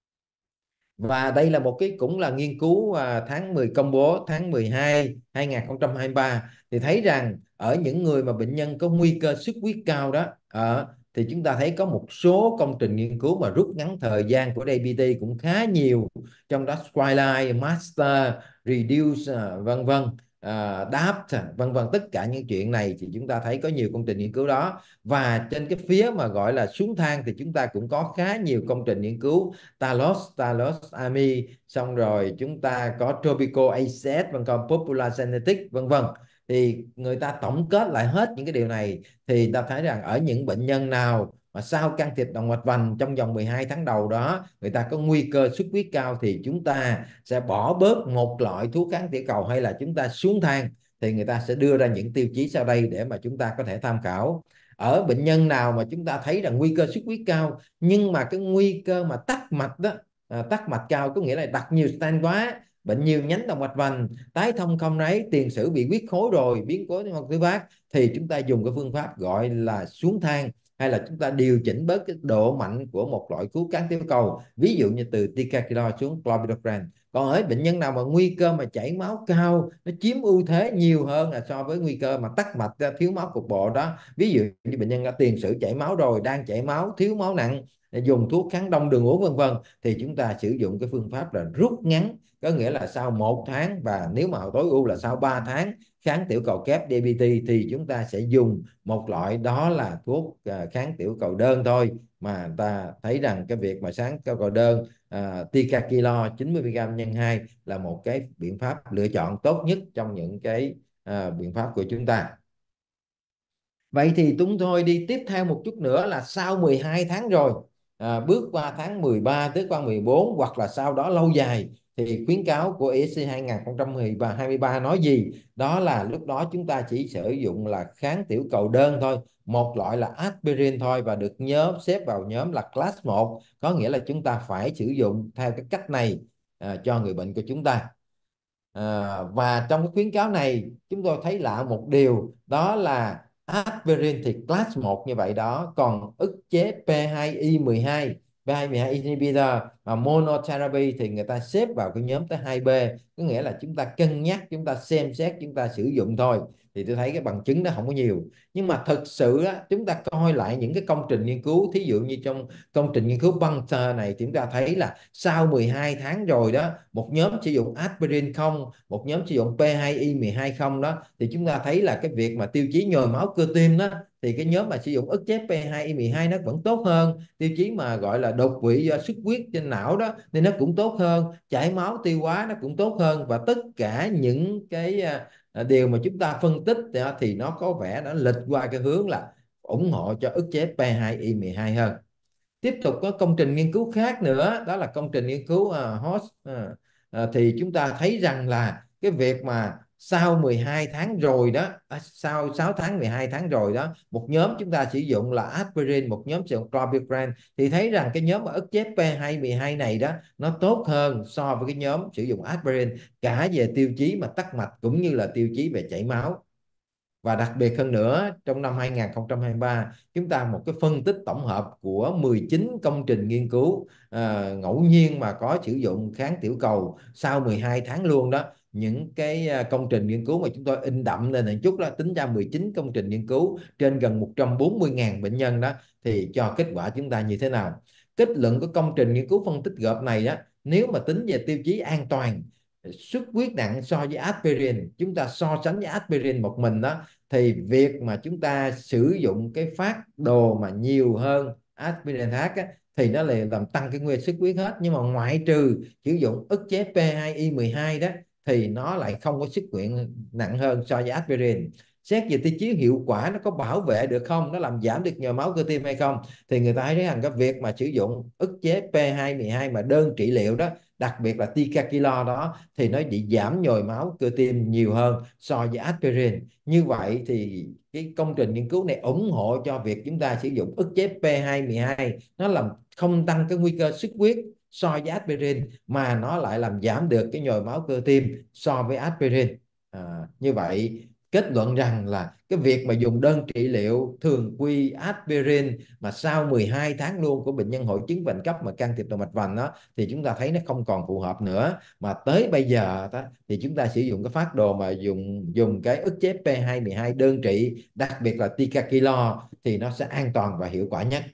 Và đây là một cái cũng là nghiên cứu à, tháng mười công bố tháng mười hai hai nghìn không trăm hai mươi ba, thì thấy rằng ở những người mà bệnh nhân có nguy cơ xuất huyết cao đó, à, thì chúng ta thấy có một số công trình nghiên cứu mà rút ngắn thời gian của đê bê tê cũng khá nhiều, trong đó Skyline, Master, Reduce, à, vân vân, à, đáp vân vân, tất cả những chuyện này thì chúng ta thấy có nhiều công trình nghiên cứu đó. Và trên cái phía mà gọi là xuống thang thì chúng ta cũng có khá nhiều công trình nghiên cứu Talos, Talos Ami, xong rồi chúng ta có Tropical a xê ét, vân còn Popular Genetics, vân vân. Thì người ta tổng kết lại hết những cái điều này, thì ta thấy rằng ở những bệnh nhân nào mà sau can thiệp động mạch vành trong vòng mười hai tháng đầu đó, người ta có nguy cơ xuất huyết cao, thì chúng ta sẽ bỏ bớt một loại thuốc kháng tiểu cầu, hay là chúng ta xuống thang, thì người ta sẽ đưa ra những tiêu chí sau đây để mà chúng ta có thể tham khảo. Ở bệnh nhân nào mà chúng ta thấy rằng nguy cơ xuất huyết cao, nhưng mà cái nguy cơ mà tắc mạch đó, à, tắc mạch cao có nghĩa là đặt nhiều stent quá, bệnh nhiều nhánh động mạch vành, tái thông không đấy, tiền sử bị huyết khối rồi, biến cố hoặc thứ phát, thì chúng ta dùng cái phương pháp gọi là xuống thang, hay là chúng ta điều chỉnh bớt cái độ mạnh của một loại thuốc kháng tiểu cầu, ví dụ như từ ticagrelor xuống clopidogrel. Còn ở bệnh nhân nào mà nguy cơ mà chảy máu cao, nó chiếm ưu thế nhiều hơn là so với nguy cơ mà tắc mạch, thiếu máu cục bộ đó, ví dụ như bệnh nhân đã tiền sử chảy máu rồi, đang chảy máu, thiếu máu nặng, dùng thuốc kháng đông đường uống vân vân, thì chúng ta sử dụng cái phương pháp là rút ngắn, có nghĩa là sau một tháng, và nếu mà tối ưu là sau ba tháng kháng tiểu cầu kép đê bê tê, thì chúng ta sẽ dùng một loại đó là thuốc à, kháng tiểu cầu đơn thôi. Mà ta thấy rằng cái việc mà kháng tiểu cầu đơn à, ticagrelor chín mươi mi li gam nhân hai là một cái biện pháp lựa chọn tốt nhất trong những cái à, biện pháp của chúng ta. Vậy thì chúng tôi đi tiếp theo một chút nữa là sau mười hai tháng rồi, à, bước qua tháng mười ba, bước qua mười bốn, hoặc là sau đó lâu dài, thì khuyến cáo của e ét xê hai không hai ba nói gì? Đó là lúc đó chúng ta chỉ sử dụng là kháng tiểu cầu đơn thôi, một loại là aspirin thôi, và được nhóm xếp vào nhóm là class một, có nghĩa là chúng ta phải sử dụng theo cái cách này à, cho người bệnh của chúng ta. À, và trong cái khuyến cáo này chúng tôi thấy lạ một điều, đó là aspirin thì class một như vậy đó, còn ức chế P hai Y mười hai, P hai mười hai inhibitor và monotherapy thì người ta xếp vào cái nhóm tới hai B, có nghĩa là chúng ta cân nhắc, chúng ta xem xét, chúng ta sử dụng thôi. Thì tôi thấy cái bằng chứng đó không có nhiều, nhưng mà thực sự á, chúng ta coi lại những cái công trình nghiên cứu, thí dụ như trong công trình nghiên cứu Bunter này, chúng ta thấy là sau mười hai tháng rồi đó, một nhóm sử dụng aspirin không, một nhóm sử dụng P hai Y mười hai không đó, thì chúng ta thấy là cái việc mà tiêu chí nhồi máu cơ tim đó, thì cái nhóm mà sử dụng ức chế P hai Y mười hai nó vẫn tốt hơn, tiêu chí mà gọi là đột quỵ do xuất huyết trên não đó thì nó cũng tốt hơn, chảy máu tiêu hóa nó cũng tốt hơn, và tất cả những cái à, điều mà chúng ta phân tích thì nó có vẻ nó lệch qua cái hướng là ủng hộ cho ức chế P hai Y mười hai hơn. Tiếp tục có công trình nghiên cứu khác nữa, đó là công trình nghiên cứu uh, host uh, uh, thì chúng ta thấy rằng là cái việc mà sau mười hai tháng rồi đó, à, sau sáu tháng mười hai tháng rồi đó, một nhóm chúng ta sử dụng là aspirin, một nhóm sử dụng clopidogrel, thì thấy rằng cái nhóm mà ức chế P hai mười hai này đó nó tốt hơn so với cái nhóm sử dụng aspirin, cả về tiêu chí mà tắc mạch cũng như là tiêu chí về chảy máu. Và đặc biệt hơn nữa, trong năm hai không hai ba, chúng ta một cái phân tích tổng hợp của mười chín công trình nghiên cứu à, ngẫu nhiên mà có sử dụng kháng tiểu cầu sau mười hai tháng luôn đó. Những cái à, công trình nghiên cứu mà chúng tôi in đậm lên một chút đó, tính ra mười chín công trình nghiên cứu trên gần một trăm bốn mươi nghìn bệnh nhân đó, thì cho kết quả chúng ta như thế nào? Kết luận của công trình nghiên cứu phân tích gộp này đó, nếu mà tính về tiêu chí an toàn, xuất huyết nặng so với aspirin, chúng ta so sánh với aspirin một mình đó, thì việc mà chúng ta sử dụng cái phát đồ mà nhiều hơn aspirin H á, thì nó lại làm tăng cái nguy cơ xuất huyết hết. Nhưng mà ngoại trừ sử dụng ức chế P hai Y mười hai đó, thì nó lại không có xuất hiện nặng hơn so với aspirin. Xét về tiêu chí hiệu quả, nó có bảo vệ được không, nó làm giảm được nhồi máu cơ tim hay không, thì người ta thấy rằng cái việc mà sử dụng ức chế P hai mười hai mà đơn trị liệu đó, đặc biệt là ticagrelor đó, thì nó bị giảm nhồi máu cơ tim nhiều hơn so với aspirin. Như vậy thì cái công trình nghiên cứu này ủng hộ cho việc chúng ta sử dụng ức chế P hai mười hai, nó làm không tăng cái nguy cơ xuất huyết so với aspirin, mà nó lại làm giảm được cái nhồi máu cơ tim so với aspirin. À, như vậy kết luận rằng là cái việc mà dùng đơn trị liệu thường quy aspirin mà sau mười hai tháng luôn của bệnh nhân hội chứng bệnh cấp mà can thiệp động mạch vành đó, thì chúng ta thấy nó không còn phù hợp nữa, mà tới bây giờ đó, thì chúng ta sử dụng cái phác đồ mà dùng dùng cái ức chế P hai mười hai đơn trị, đặc biệt là ticagrelor, thì nó sẽ an toàn và hiệu quả nhất.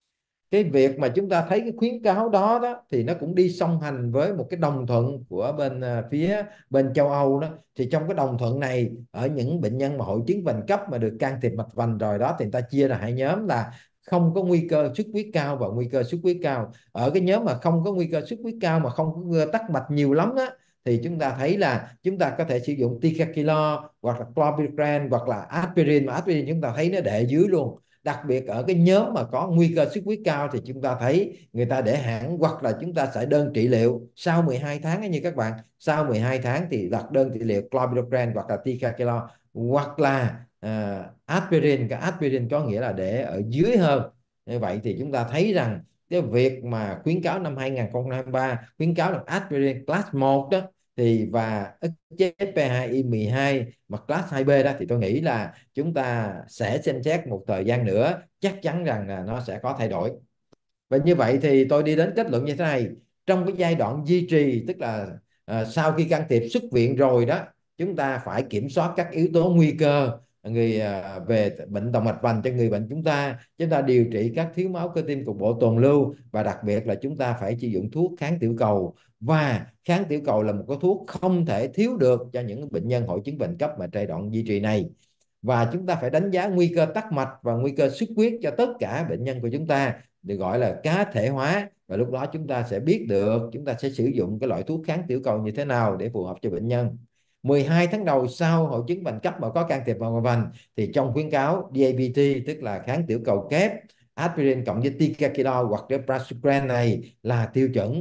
Cái việc mà chúng ta thấy cái khuyến cáo đó đó thì nó cũng đi song hành với một cái đồng thuận của bên à, phía bên châu Âu đó. Thì trong cái đồng thuận này, ở những bệnh nhân mà hội chứng vành cấp mà được can thiệp mạch vành rồi đó, thì người ta chia ra hai nhóm là không có nguy cơ xuất huyết cao và nguy cơ xuất huyết cao. Ở cái nhóm mà không có nguy cơ xuất huyết cao mà không có nguy cơ tắc mạch nhiều lắm á, thì chúng ta thấy là chúng ta có thể sử dụng ticagrelor hoặc là clopidogrel hoặc là aspirin, mà aspirin chúng ta thấy nó để dưới luôn. Đặc biệt ở cái nhóm mà có nguy cơ xuất huyết cao thì chúng ta thấy người ta để hẳn, hoặc là chúng ta sẽ đơn trị liệu sau mười hai tháng như các bạn, sau mười hai tháng thì đặt đơn trị liệu clopidogrel hoặc là ticagrelor hoặc là uh, aspirin. Cái aspirin có nghĩa là để ở dưới hơn. Như vậy thì chúng ta thấy rằng cái việc mà khuyến cáo năm hai không hai ba khuyến cáo là aspirin class một đó, thì và ức chế P hai Y mười hai mà class hai B đó, thì tôi nghĩ là chúng ta sẽ xem xét một thời gian nữa, chắc chắn rằng là nó sẽ có thay đổi. Và như vậy thì tôi đi đến kết luận như thế này: trong cái giai đoạn duy trì, tức là à, sau khi can thiệp xuất viện rồi đó, chúng ta phải kiểm soát các yếu tố nguy cơ người à, về bệnh động mạch vành cho người bệnh chúng ta. Chúng ta điều trị các thiếu máu cơ tim cục bộ tồn lưu, và đặc biệt là chúng ta phải sử dụng thuốc kháng tiểu cầu. Và kháng tiểu cầu là một cái thuốc không thể thiếu được cho những bệnh nhân hội chứng bệnh cấp mà giai đoạn duy trì này. Và chúng ta phải đánh giá nguy cơ tắc mạch và nguy cơ xuất huyết cho tất cả bệnh nhân của chúng ta, được gọi là cá thể hóa. Và lúc đó chúng ta sẽ biết được chúng ta sẽ sử dụng cái loại thuốc kháng tiểu cầu như thế nào để phù hợp cho bệnh nhân. mười hai tháng đầu sau hội chứng bệnh cấp mà có can thiệp vào vành, thì trong khuyến cáo đê a bê tê, tức là kháng tiểu cầu kép, aspirin cộng với ticagrelor hoặc là prasugrel này là tiêu chuẩn.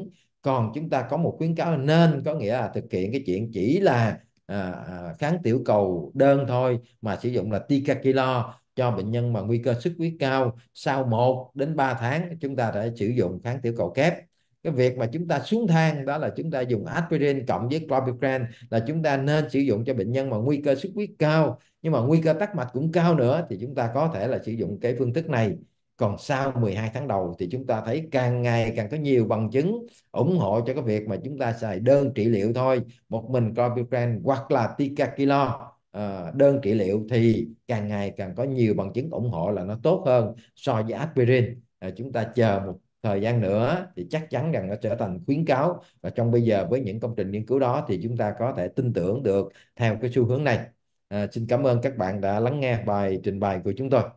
Còn chúng ta có một khuyến cáo là nên, có nghĩa là thực hiện cái chuyện chỉ là à, à, kháng tiểu cầu đơn thôi, mà sử dụng là ticagrelor cho bệnh nhân mà nguy cơ xuất huyết cao. Sau một đến ba tháng chúng ta đã sử dụng kháng tiểu cầu kép. Cái việc mà chúng ta xuống thang đó là chúng ta dùng aspirin cộng với clopidogrel, là chúng ta nên sử dụng cho bệnh nhân mà nguy cơ xuất huyết cao nhưng mà nguy cơ tắc mạch cũng cao nữa, thì chúng ta có thể là sử dụng cái phương thức này. Còn sau mười hai tháng đầu thì chúng ta thấy càng ngày càng có nhiều bằng chứng ủng hộ cho cái việc mà chúng ta xài đơn trị liệu thôi, một mình clopidogrel hoặc là ticagrelor à, đơn trị liệu, thì càng ngày càng có nhiều bằng chứng ủng hộ là nó tốt hơn so với aspirin. À, chúng ta chờ một thời gian nữa thì chắc chắn rằng nó trở thành khuyến cáo, và trong bây giờ với những công trình nghiên cứu đó thì chúng ta có thể tin tưởng được theo cái xu hướng này. À, xin cảm ơn các bạn đã lắng nghe bài trình bày của chúng tôi.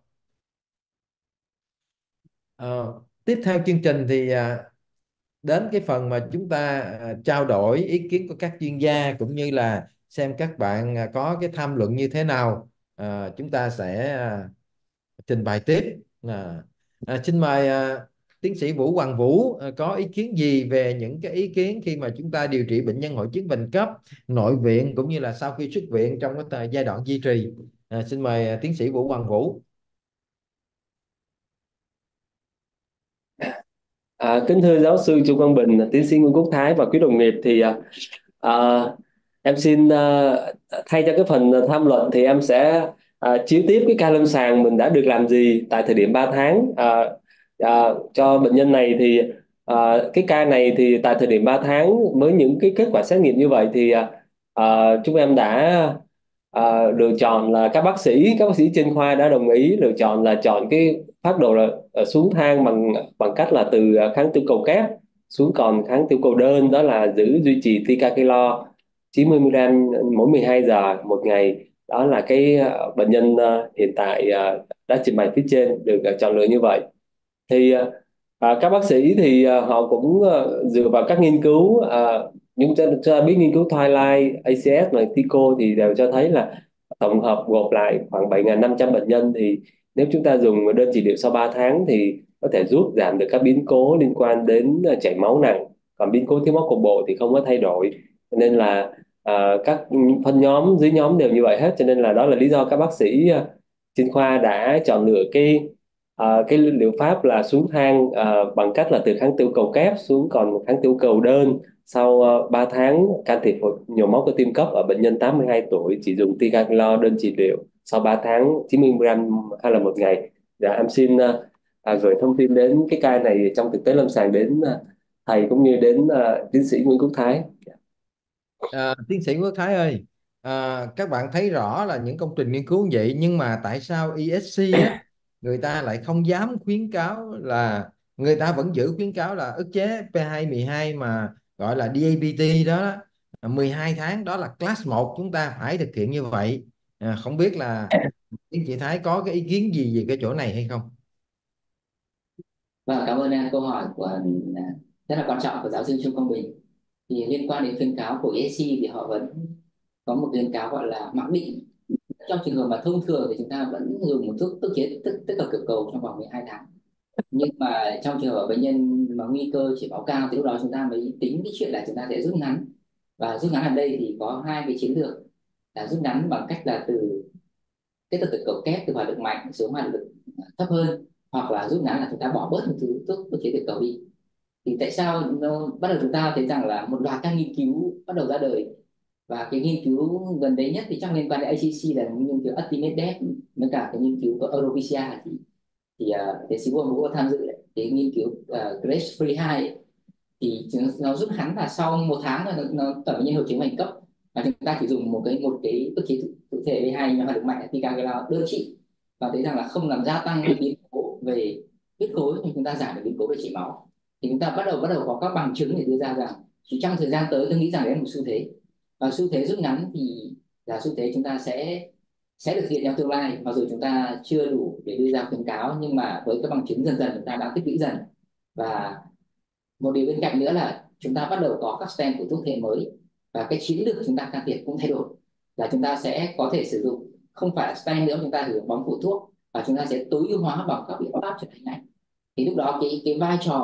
Ờ, tiếp theo chương trình thì à, đến cái phần mà chúng ta à, trao đổi ý kiến của các chuyên gia, cũng như là xem các bạn à, có cái tham luận như thế nào. À, chúng ta sẽ à, trình bày tiếp. À, à, xin mời à, tiến sĩ Vũ Hoàng Vũ à, có ý kiến gì về những cái ý kiến khi mà chúng ta điều trị bệnh nhân hội chứng bệnh cấp nội viện cũng như là sau khi xuất viện trong cái thời- giai đoạn duy trì. À, xin mời à, tiến sĩ Vũ Hoàng Vũ. À, kính thưa giáo sư Chu Quang Bình, tiến sĩ Nguyễn Quốc Thái và quý đồng nghiệp, thì à, à, em xin à, thay cho cái phần tham luận thì em sẽ à, chiếu tiếp cái ca lâm sàng mình đã được làm gì tại thời điểm ba tháng à, à, cho bệnh nhân này. Thì à, cái ca này thì tại thời điểm ba tháng với những cái kết quả xét nghiệm như vậy thì à, à, chúng em đã à, lựa chọn là các bác sĩ các bác sĩ chuyên khoa đã đồng ý lựa chọn là chọn cái phác đồ là ờ, xuống thang bằng bằng cách là từ ờ, kháng tiểu cầu kép xuống còn kháng tiểu cầu đơn, đó là giữ duy trì ticagrelor chín mươi mi-li-gam mỗi mười hai giờ một ngày. Đó là cái ờ, bệnh nhân ờ, hiện tại ờ, đã trình bày phía trên được ờ, chọn lựa như vậy. Thì ờ, à, các bác sĩ thì ờ, họ cũng ờ, dựa vào các nghiên cứu, uh, những chúng ta biết nghiên cứu Twilight, a xê ét và Tico thì đều cho thấy là tổng hợp gộp lại khoảng bảy nghìn năm trăm bệnh nhân, thì nếu chúng ta dùng đơn trị liệu sau ba tháng thì có thể giúp giảm được các biến cố liên quan đến ờ, chảy máu nặng, còn biến cố thiếu máu cục bộ thì không có thay đổi. Cho nên là ờ, các phân nhóm dưới nhóm đều như vậy hết, cho nên là đó là lý do các bác sĩ ờ, chuyên khoa đã chọn lựa cái ờ, cái liệu pháp là xuống thang ờ, bằng cách là từ kháng tiểu cầu kép xuống còn kháng tiểu cầu đơn sau uh, ba tháng can thiệp phổi- nhồi máu cơ tim cấp ở bệnh nhân tám mươi hai tuổi, chỉ dùng ticagrelor đơn trị liệu sau ba tháng chín mươi mi-li-gam hai lần một ngày. Dạ, em xin uh, à, gửi thông tin đến cái ca này trong thực tế lâm sàng đến uh, thầy cũng như đến uh, tiến sĩ Nguyễn Quốc Thái. À, tiến sĩ Quốc Thái ơi, à, các bạn thấy rõ là những công trình nghiên cứu vậy, nhưng mà tại sao e ét xê á, người ta lại không dám khuyến cáo, là người ta vẫn giữ khuyến cáo là ức chế pê hai mười hai mà gọi là đê a bê tê đó, mười hai tháng đó là class một, chúng ta phải thực hiện như vậy. À, không biết là tiến sĩ Thái có cái ý kiến gì về cái chỗ này hay không? Vâng, cảm ơn uh, câu hỏi của uh, rất là quan trọng của giáo sư Trương Công Bình. Thì liên quan đến khuyến cáo của e ét xê thì họ vẫn có một khuyến cáo gọi là mặc định. Trong trường hợp mà thông thường thì chúng ta vẫn dùng một thuốc ức chế tức tức là cực cầu trong vòng mười hai tháng. Nhưng mà trong trường hợp bệnh nhân mà nguy cơ chảy máu cao thì lúc đó chúng ta mới tính cái chuyện là chúng ta sẽ rút ngắn. Và rút ngắn ở đây thì có hai cái chiến lược, là rút ngắn bằng cách là từ cái từ cực cầu kép từ hoạt lực mạnh xuống hoạt lực thấp hơn, hoặc là rút ngắn là chúng ta bỏ bớt một thứ thuốc ức chế cực cầu đi. Thì tại sao nó bắt đầu chúng ta thấy rằng là một loạt các nghiên cứu bắt đầu ra đời, và cái nghiên cứu gần đây nhất thì chắc liên quan đến a xê xê là nghiên cứu Ultimate Depth, với cả cái nghiên cứu của EuroPCR, thì thì uh, tiến sĩ Vương cũng có tham dự đấy. Cái nghiên cứu uh, Grace Free hai ấy, thì nó rút ngắn là sau một tháng là nó, nó tầm bệnh nhân hội chứng bệnh cấp, và chúng ta chỉ dùng một cái một cái ức chế cụ thể bê hai mà hoạt động mạnh là ticagrelor đơn trị, và thấy rằng là không làm gia tăng cái biến cố về huyết khối, nhưng chúng ta giảm được biến cố về chảy máu. Thì chúng ta bắt đầu bắt đầu có các bằng chứng để đưa ra rằng chỉ trong thời gian tới tôi nghĩ rằng đấy là một xu thế, và xu thế rút ngắn thì là xu thế chúng ta sẽ sẽ được hiện trong tương lai, mặc dù chúng ta chưa đủ để đưa ra khuyến cáo, nhưng mà với các bằng chứng dần dần chúng ta đang tích lũy dần. Và một điều bên cạnh nữa là chúng ta bắt đầu có các stent của thuốc thế hệ mới, và cái chiến lược chúng ta can thiệp cũng thay đổi, là chúng ta sẽ có thể sử dụng không phải là stent nữa, chúng ta sử dụng bóng phụ thuốc, và chúng ta sẽ tối ưu hóa bằng các biện pháp trở thành nhanh. Thì lúc đó cái cái vai trò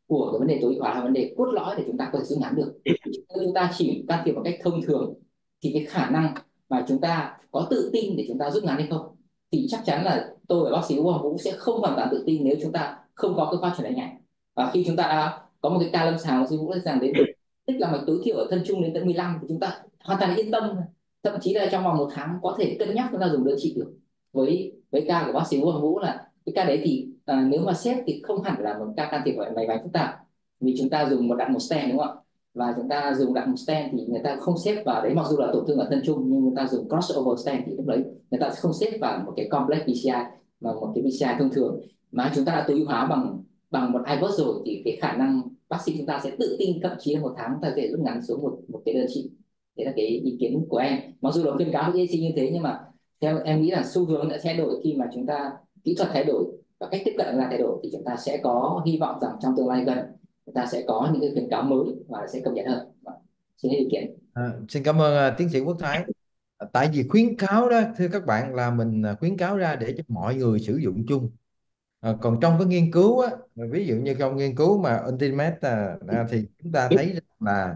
của cái vấn đề tối ưu hóa là vấn đề cốt lõi để chúng ta có thể rút ngắn được. Nếu chúng ta chỉ can thiệp một cách thông thường thì cái khả năng mà chúng ta có tự tin để chúng ta rút ngắn hay không, thì chắc chắn là tôi và bác sĩ Vũ Hoàng Vũ sẽ không hoàn toàn tự tin nếu chúng ta không có cái khoa chuẩn đoán nhảy. Và khi chúng ta đã có một cái ca lâm sàng bác sĩ Vũ nói rằng đến tích là mạch tối thiểu ở thân trung đến tận mười lăm thì chúng ta hoàn toàn yên tâm, thậm chí là trong vòng một tháng có thể cân nhắc chúng ta dùng đơn trị được. với với ca của bác sĩ Vũ Hoàng Vũ là cái ca đấy thì à, nếu mà xét thì không hẳn là một ca can thiệp mạch vành phức tạp, vì chúng ta dùng một đặt một stent đúng không ạ, và chúng ta dùng đặt một stent thì người ta không xếp vào đấy, mặc dù là tổn thương ở thân trung nhưng người ta dùng crossover stent thì lúc đấy người ta sẽ không xếp vào một cái complex pê xê i mà một cái pê xê i thông thường, mà chúng ta đã tối ưu hóa bằng bằng một i vê ét rồi thì cái khả năng bác sĩ chúng ta sẽ tự tin thậm chí là một tháng ta có thể rút ngắn xuống một một cái đơn trị. Đấy là cái ý kiến của em, mặc dù là khuyên cáo với a xê như thế nhưng mà theo em nghĩ là xu hướng đã thay đổi khi mà chúng ta kỹ thuật thay đổi và cách tiếp cận là thay đổi, thì chúng ta sẽ có hy vọng rằng trong tương lai gần chúng ta sẽ có những cái khuyến cáo mới và sẽ cập nhật hơn. Vâng, xin hết ý kiến. À, xin cảm ơn à, tiến sĩ Quốc Thái. À, tại vì khuyến cáo đó thưa các bạn là mình à, khuyến cáo ra để cho mọi người sử dụng chung. À, còn trong cái nghiên cứu á, ví dụ như trong nghiên cứu mà Ultimate à, à, thì chúng ta thấy rằng là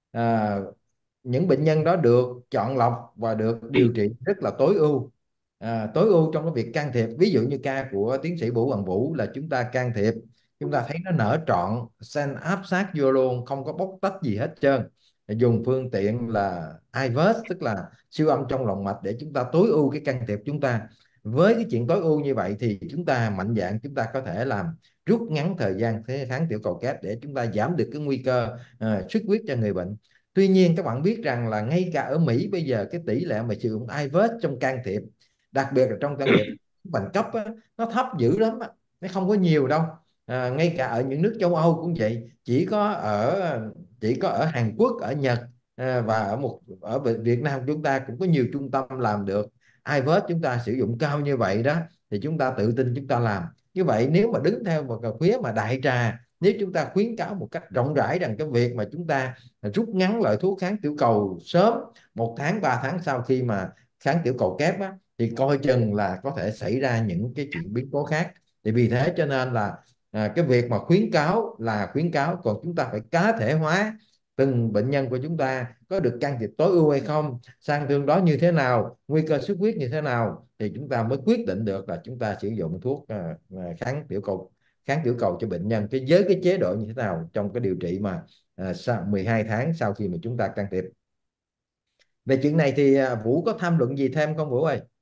à, những bệnh nhân đó được chọn lọc và được điều trị rất là tối ưu. À, tối ưu trong cái việc can thiệp, ví dụ như ca của tiến sĩ Vũ Hoàng Vũ là chúng ta can thiệp, chúng ta thấy nó nở trọn, sen áp sát vô luôn, không có bóc tách gì hết trơn, dùng phương tiện là i vê ét tức là siêu âm trong lòng mạch để chúng ta tối ưu cái can thiệp chúng ta. Với cái chuyện tối ưu như vậy thì chúng ta mạnh dạn chúng ta có thể làm rút ngắn thời gian thế kháng tiểu cầu kép để chúng ta giảm được cái nguy cơ à, xuất huyết cho người bệnh. Tuy nhiên các bạn biết rằng là ngay cả ở Mỹ bây giờ cái tỷ lệ mà sử dụng i vê ét trong can thiệp, đặc biệt là trong can thiệp bệnh cấp á, nó thấp dữ lắm á, nó không có nhiều đâu. À, ngay cả ở những nước châu Âu cũng vậy, chỉ có ở chỉ có ở Hàn Quốc, ở Nhật à, và ở một ở Việt Nam chúng ta cũng có nhiều trung tâm làm được i vê ét chúng ta sử dụng cao như vậy đó, thì chúng ta tự tin chúng ta làm như vậy. Nếu mà đứng theo một cái phía mà đại trà, nếu chúng ta khuyến cáo một cách rộng rãi rằng cái việc mà chúng ta rút ngắn loại thuốc kháng tiểu cầu sớm, một tháng ba tháng sau khi mà kháng tiểu cầu kép á, thì coi chừng là có thể xảy ra những cái chuyện biến cố khác. Thì vì thế cho nên là à, cái việc mà khuyến cáo là khuyến cáo, còn chúng ta phải cá thể hóa từng bệnh nhân của chúng ta có được can thiệp tối ưu hay không, sang thương đó như thế nào, nguy cơ xuất huyết như thế nào, thì chúng ta mới quyết định được là chúng ta sử dụng thuốc à, à, kháng tiểu cầu kháng tiểu cầu cho bệnh nhân cái với cái chế độ như thế nào trong cái điều trị mà à, sau mười hai tháng sau khi mà chúng ta can thiệp. Về chuyện này thì à, Vũ có tham luận gì thêm không Vũ ơi?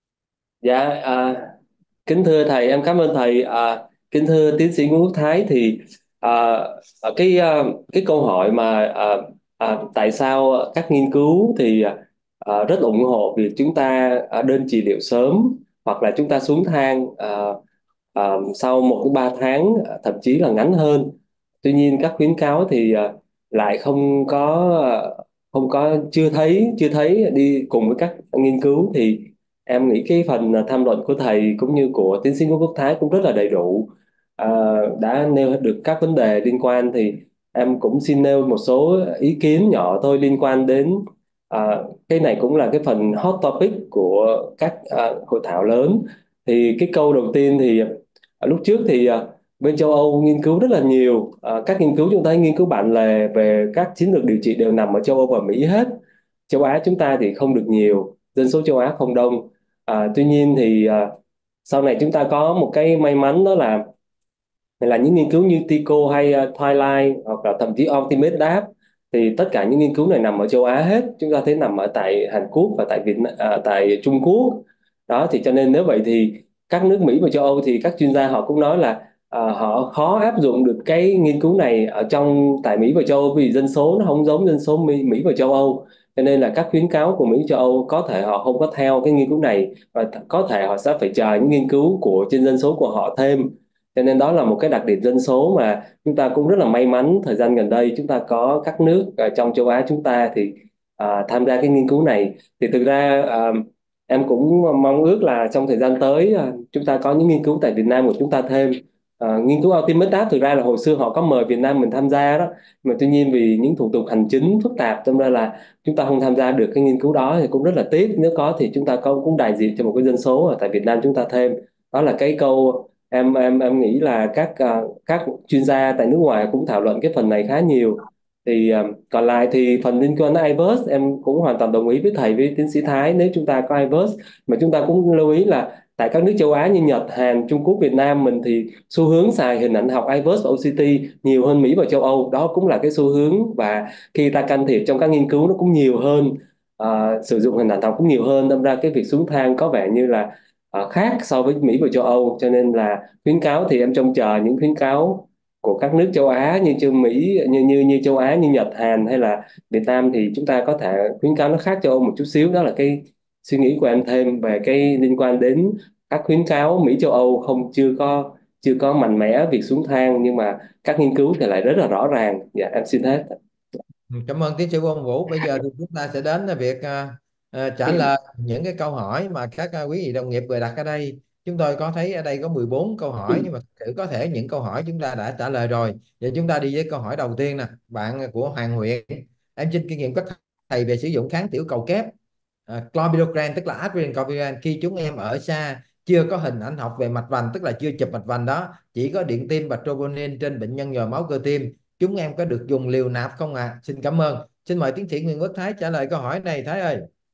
Dạ, à, kính thưa thầy, em cảm ơn thầy. À, kính thưa tiến sĩ Nguyễn Quốc Thái, thì à, à, cái à, cái câu hỏi mà à, à, tại sao các nghiên cứu thì à, rất ủng hộ việc chúng ta à, đơn trị liệu sớm, hoặc là chúng ta xuống thang à, à, sau một đến ba tháng, à, thậm chí là ngắn hơn. Tuy nhiên các khuyến cáo thì à, lại không có à, không có chưa thấy chưa thấy đi cùng với các nghiên cứu. Thì em nghĩ cái phần tham luận của thầy cũng như của tiến sĩ Ngô Quốc Thái cũng rất là đầy đủ, à, đã nêu được các vấn đề liên quan. Thì em cũng xin nêu một số ý kiến nhỏ thôi liên quan đến à, cái này cũng là cái phần hot topic của các à, hội thảo lớn. Thì cái câu đầu tiên thì à, lúc trước thì à, bên châu Âu nghiên cứu rất là nhiều. À, các nghiên cứu chúng ta nghiên cứu bản lề về các chiến lược điều trị đều nằm ở châu Âu và Mỹ hết. Châu Á chúng ta thì không được nhiều, dân số châu Á không đông. À, tuy nhiên thì à, sau này chúng ta có một cái may mắn, đó là là những nghiên cứu như Tico hay uh, Twilight hoặc là thậm chí Ultimate Đáp, thì tất cả những nghiên cứu này nằm ở châu Á hết. Chúng ta thấy nằm ở tại Hàn Quốc và tại Việt à, tại Trung Quốc. Đó thì cho nên nếu vậy thì các nước Mỹ và châu Âu thì các chuyên gia họ cũng nói là à, họ khó áp dụng được cái nghiên cứu này ở trong tại Mỹ và châu Âu, vì dân số nó không giống dân số Mỹ, Mỹ và châu Âu. Cho nên là các khuyến cáo của Mỹ châu Âu có thể họ không có theo cái nghiên cứu này, và có thể họ sẽ phải chờ những nghiên cứu của trên dân số của họ thêm. Cho nên đó là một cái đặc điểm dân số mà chúng ta cũng rất là may mắn. Thời gian gần đây chúng ta có các nước ở trong châu Á chúng ta thì à, tham gia cái nghiên cứu này. Thì thực ra à, em cũng mong ước là trong thời gian tới à, chúng ta có những nghiên cứu tại Việt Nam của chúng ta thêm. À, nghiên cứu Ultimate App thực ra là hồi xưa họ có mời Việt Nam mình tham gia đó, mà tuy nhiên vì những thủ tục hành chính phức tạp cho nên là chúng ta không tham gia được cái nghiên cứu đó, thì cũng rất là tiếc. Nếu có thì chúng ta có cũng đại diện cho một cái dân số ở tại Việt Nam chúng ta thêm. Đó là cái câu em em em nghĩ là các à, các chuyên gia tại nước ngoài cũng thảo luận cái phần này khá nhiều. Thì à, còn lại thì phần liên quan đến i vê ét, em cũng hoàn toàn đồng ý với thầy, với tiến sĩ Thái. Nếu chúng ta có i vê ét, mà chúng ta cũng lưu ý là tại các nước châu Á như Nhật, Hàn, Trung Quốc, Việt Nam mình thì xu hướng xài hình ảnh học i vê ét và o xê tê nhiều hơn Mỹ và châu Âu. Đó cũng là cái xu hướng, và khi ta can thiệp trong các nghiên cứu nó cũng nhiều hơn, à, sử dụng hình ảnh học cũng nhiều hơn, đâm ra cái việc xuống thang có vẻ như là ờ, khác so với Mỹ và châu Âu. Cho nên là khuyến cáo thì em trông chờ những khuyến cáo của các nước châu Á như châu Mỹ, như như như châu Á như Nhật, Hàn hay là Việt Nam, thì chúng ta có thể khuyến cáo nó khác châu Âu một chút xíu. Đó là cái suy nghĩ của em thêm về cái liên quan đến các khuyến cáo Mỹ châu Âu không chưa có chưa có mạnh mẽ việc xuống thang, nhưng mà các nghiên cứu thì lại rất là rõ ràng. Dạ em xin hết. Ừ, cảm ơn tiến sĩ Quang Vũ. Bây giờ thì chúng ta sẽ đến việc à, à, trả lời những cái câu hỏi mà các à, quý vị đồng nghiệp vừa đặt ở đây. Chúng tôi có thấy ở đây có mười bốn câu hỏi, nhưng mà thử có thể những câu hỏi chúng ta đã trả lời rồi. Giờ chúng ta đi với câu hỏi đầu tiên nè, bạn của Hoàng Huyện. Em xin kinh nghiệm các thầy về sử dụng kháng tiểu cầu kép à, clopidogrel, tức là aspirin clopidogrel, khi chúng em ở xa, chưa có hình ảnh học về mạch vành, tức là chưa chụp mạch vành đó, chỉ có điện tim và troponin trên bệnh nhân nhồi máu cơ tim, chúng em có được dùng liều nạp không ạ? À? Xin cảm ơn. Xin mời tiến sĩ Nguyễn Quốc Thái trả lời câu hỏi này, Thái ơi.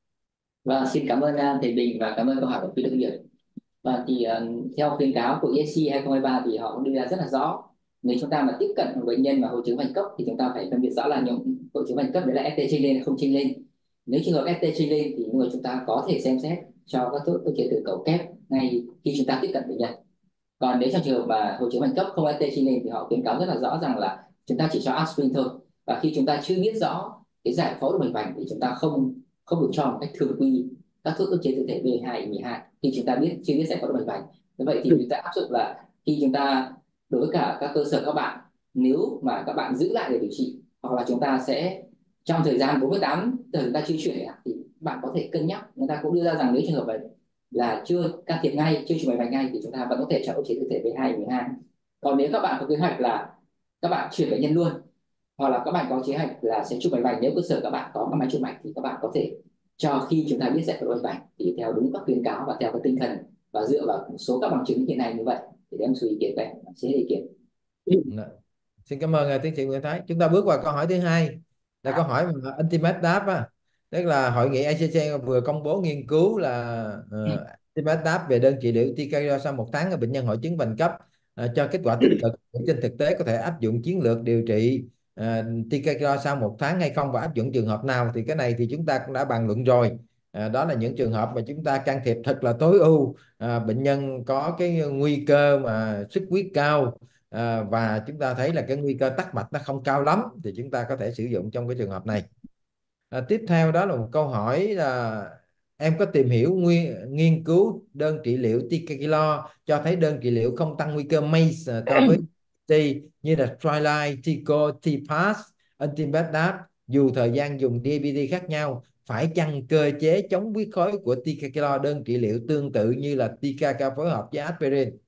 Và xin cảm ơn uh, thầy Bình và cảm ơn câu hỏi của quý đồng nghiệp. Và thì uh, theo khuyến cáo của e ét xê hai không hai ba thì họ cũng đưa ra rất là rõ, nếu chúng ta mà tiếp cận một bệnh nhân mà hội chứng vành cấp thì chúng ta phải phân biệt rõ là những hội chứng vành cấp đấy là ép tê chênh lên hay không chênh lên. Nếu trường hợp ép tê chênh lên thì người chúng ta có thể xem xét cho các thuốc ức chế từ cầu kép ngay khi chúng ta tiếp cận bệnh nhân. Còn nếu trong trường hợp mà hội chứng vành cấp không ép tê chênh lên thì họ khuyến cáo rất là rõ rằng là chúng ta chỉ cho aspirin thôi. Và khi chúng ta chưa biết rõ cái giải phẫu động mạch vành thì chúng ta không không được cho một cách thường quy các thuốc ức chế tự thể bê hai, mười hai khi chúng ta biết chưa biết giải phẫu động mạch vành. Như vậy thì chúng ta áp dụng là khi chúng ta đối với cả các cơ sở các bạn, nếu mà các bạn giữ lại để điều trị, hoặc là chúng ta sẽ trong thời gian bốn mươi tám giờ chúng ta chưa chuyển, thì bạn có thể cân nhắc. Người ta cũng đưa ra rằng nếu trường hợp vậy là chưa can thiệp ngay, chưa chụp mạch vành ngay thì chúng ta vẫn có thể cho ức chế tự thể bê hai, mười hai. Còn nếu các bạn có kế hoạch là các bạn chuyển bệnh nhân luôn, hoặc là các bạn có kế hoạch là sẽ chụp mạch vành, nếu cơ sở các bạn có các máy chụp mạch thì các bạn có thể cho khi chúng ta biết giải phẫu mạch vành thì theo đúng các khuyến cáo và theo cái tinh thần và dựa vào một số các bằng chứng hiện nay như vậy thì em suy ý kiến về sẽ ý kiến. Dạ. Xin cảm ơn uh, tiến sĩ Nguyễn Thái. Chúng ta bước vào câu hỏi thứ hai, là câu hỏi mà Ultimate đáp á, tức là hội nghị i xê xê vừa công bố nghiên cứu là uh, Ultimate đáp về đơn trị liệu ticagrelor sau một tháng ở bệnh nhân hội chứng vành cấp, uh, cho kết quả tích cực. Trên thực tế có thể áp dụng chiến lược điều trị uh, ticagrelor sau một tháng hay không, và áp dụng trường hợp nào, thì cái này thì chúng ta cũng đã bàn luận rồi. À, đó là những trường hợp mà chúng ta can thiệp thật là tối ưu, à, bệnh nhân có cái nguy cơ mà xuất huyết cao, à, và chúng ta thấy là cái nguy cơ tắc mạch nó không cao lắm, thì chúng ta có thể sử dụng trong cái trường hợp này. À, tiếp theo đó là một câu hỏi là em có tìm hiểu nguyên, nghiên cứu đơn trị liệu ticagrelor cho thấy đơn trị liệu không tăng nguy cơ MACE so với T như là Trilight, Tico, T-Pass, Antibac, dù thời gian dùng đê bê tê khác nhau. Phải chăng cơ chế chống huyết khối của ticagrelor đơn trị liệu tương tự như là ticagrelor phối hợp với aspirin?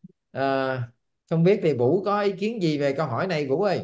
À, không biết thì Vũ có ý kiến gì về câu hỏi này, Vũ ơi?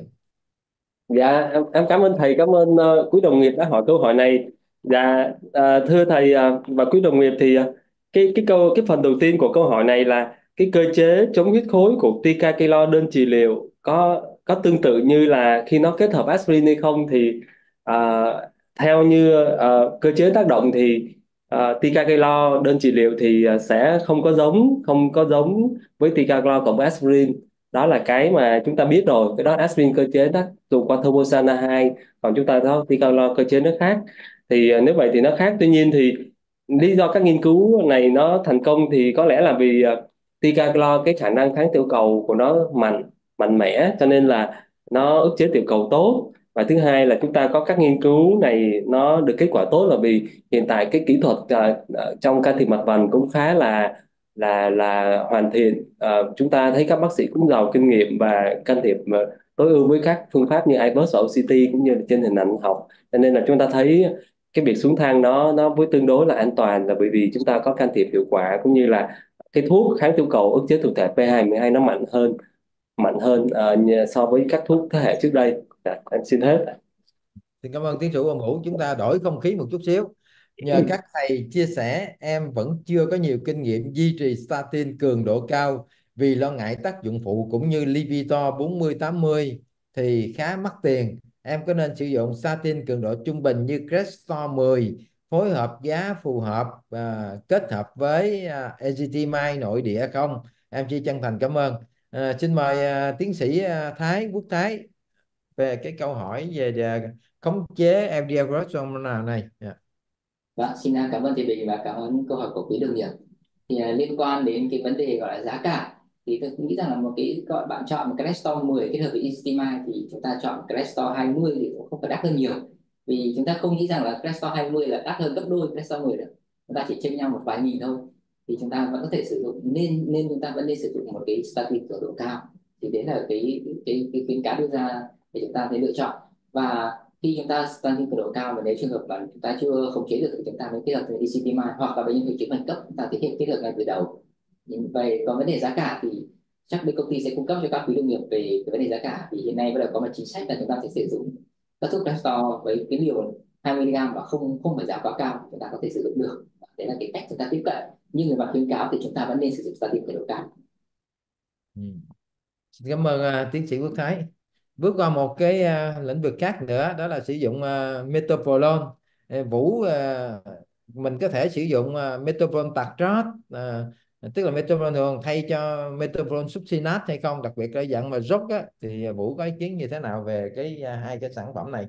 Dạ em, em cảm ơn thầy, cảm ơn uh, quý đồng nghiệp đã hỏi câu hỏi này. Dạ à, thưa thầy à, và quý đồng nghiệp, thì à, cái cái câu cái phần đầu tiên của câu hỏi này là cái cơ chế chống huyết khối của ticagrelor đơn trị liệu có có tương tự như là khi nó kết hợp aspirin hay không. Thì à, theo như à, cơ chế tác động thì à, ticagrelor đơn trị liệu thì à, sẽ không có giống không có giống với ticagrelor cộng với aspirin. Đó là cái mà chúng ta biết rồi. Cái đó aspirin cơ chế đó dùng qua Thoposana hai, còn chúng ta có ticagrelor cơ chế nó khác. Thì à, nếu vậy thì nó khác. Tuy nhiên thì lý do các nghiên cứu này nó thành công thì có lẽ là vì uh, ticagrelor cái khả năng kháng tiểu cầu của nó mạnh mạnh mẽ, cho nên là nó ức chế tiểu cầu tốt. Và thứ hai là chúng ta có các nghiên cứu này nó được kết quả tốt là vì hiện tại cái kỹ thuật uh, uh, trong can thiệp mạch vành cũng khá là là là hoàn thiện. Ờ, chúng ta thấy các bác sĩ cũng giàu kinh nghiệm và can thiệp mà tối ưu với các phương pháp như i vê ét và o xê tê cũng như là trên hình ảnh học. Cho nên là chúng ta thấy cái việc xuống thang nó nó với tương đối là an toàn, là bởi vì chúng ta có can thiệp hiệu quả, cũng như là cái thuốc kháng tiểu cầu ức chế thụ thể pê hai, mười hai nó mạnh hơn mạnh hơn ờ, như- so với các thuốc thế hệ trước đây. Dạ, em xin hết. Xin cảm ơn tiến sĩ Quang Vũ. Chúng ta đổi không khí một chút xíu. Nhờ các thầy chia sẻ, em vẫn chưa có nhiều kinh nghiệm duy trì statin cường độ cao vì lo ngại tác dụng phụ cũng như Lipitor bốn mươi tám mươi thì khá mắc tiền. Em có nên sử dụng statin cường độ trung bình như Crestor mười phối hợp giá phù hợp à, kết hợp với à, ezetimibe nội địa không? Em chỉ chân thành cảm ơn. À, xin mời à, tiến sĩ à, Thái Quốc Thái về cái câu hỏi về à, khống chế eo đi eo cholesterol này. Dạ. Vâng, xin à, cảm ơn thầy Bình và cảm ơn câu hỏi của quý đồng nghiệp. Thì à, liên quan đến cái vấn đề gọi là giá cả, thì tôi nghĩ rằng là một cái gọi bạn chọn một Crestor mười kết hợp với Ezetimibe thì chúng ta chọn Crestor hai mươi thì cũng không phải đắt hơn nhiều, vì chúng ta không nghĩ rằng là Crestor hai mươi là đắt hơn gấp đôi Crestor mười được, chúng ta chỉ chênh nhau một vài nghìn thôi. Thì chúng ta vẫn có thể sử dụng, nên nên chúng ta vẫn nên sử dụng một cái statin cường độ cao. Thì đấy là cái cái cái khuyến cáo đưa ra để chúng ta thể lựa chọn. Và khi chúng ta statin cường độ cao, và nếu trường hợp mà chúng ta chưa khống chế được thì chúng ta mới kết hợp với ezetimibe, hoặc là bệnh nhân hội chứng khẩn cấp chúng ta thực hiện kết hợp ngay từ đầu. Nhưng về còn vấn đề giá cả thì chắc bên công ty sẽ cung cấp cho các quý đồng nghiệp về cái vấn đề giá cả. Thì hiện nay bắt đầu có một chính sách là chúng ta sẽ sử dụng các thuốc Crestor với cái liều hai mươi mi-li-gam và không không phải giá quá cao, chúng ta có thể sử dụng được. Đấy là cái cách chúng ta tiếp cận, nhưng về mặt khuyến cáo thì chúng ta vẫn nên sử dụng statin cường độ cao. Ừ. Xin cảm ơn à, tiến sĩ Quốc Thái. Bước qua một cái à, lĩnh vực khác nữa, đó là sử dụng à, metoprolol. Ê, Vũ à, mình có thể sử dụng à, metoprolol tartrate, à, tức là metoprolol thường thay cho metoprolol succinate hay không, đặc biệt là dạng mà dốc á, thì Vũ có ý kiến như thế nào về cái à, hai cái sản phẩm này?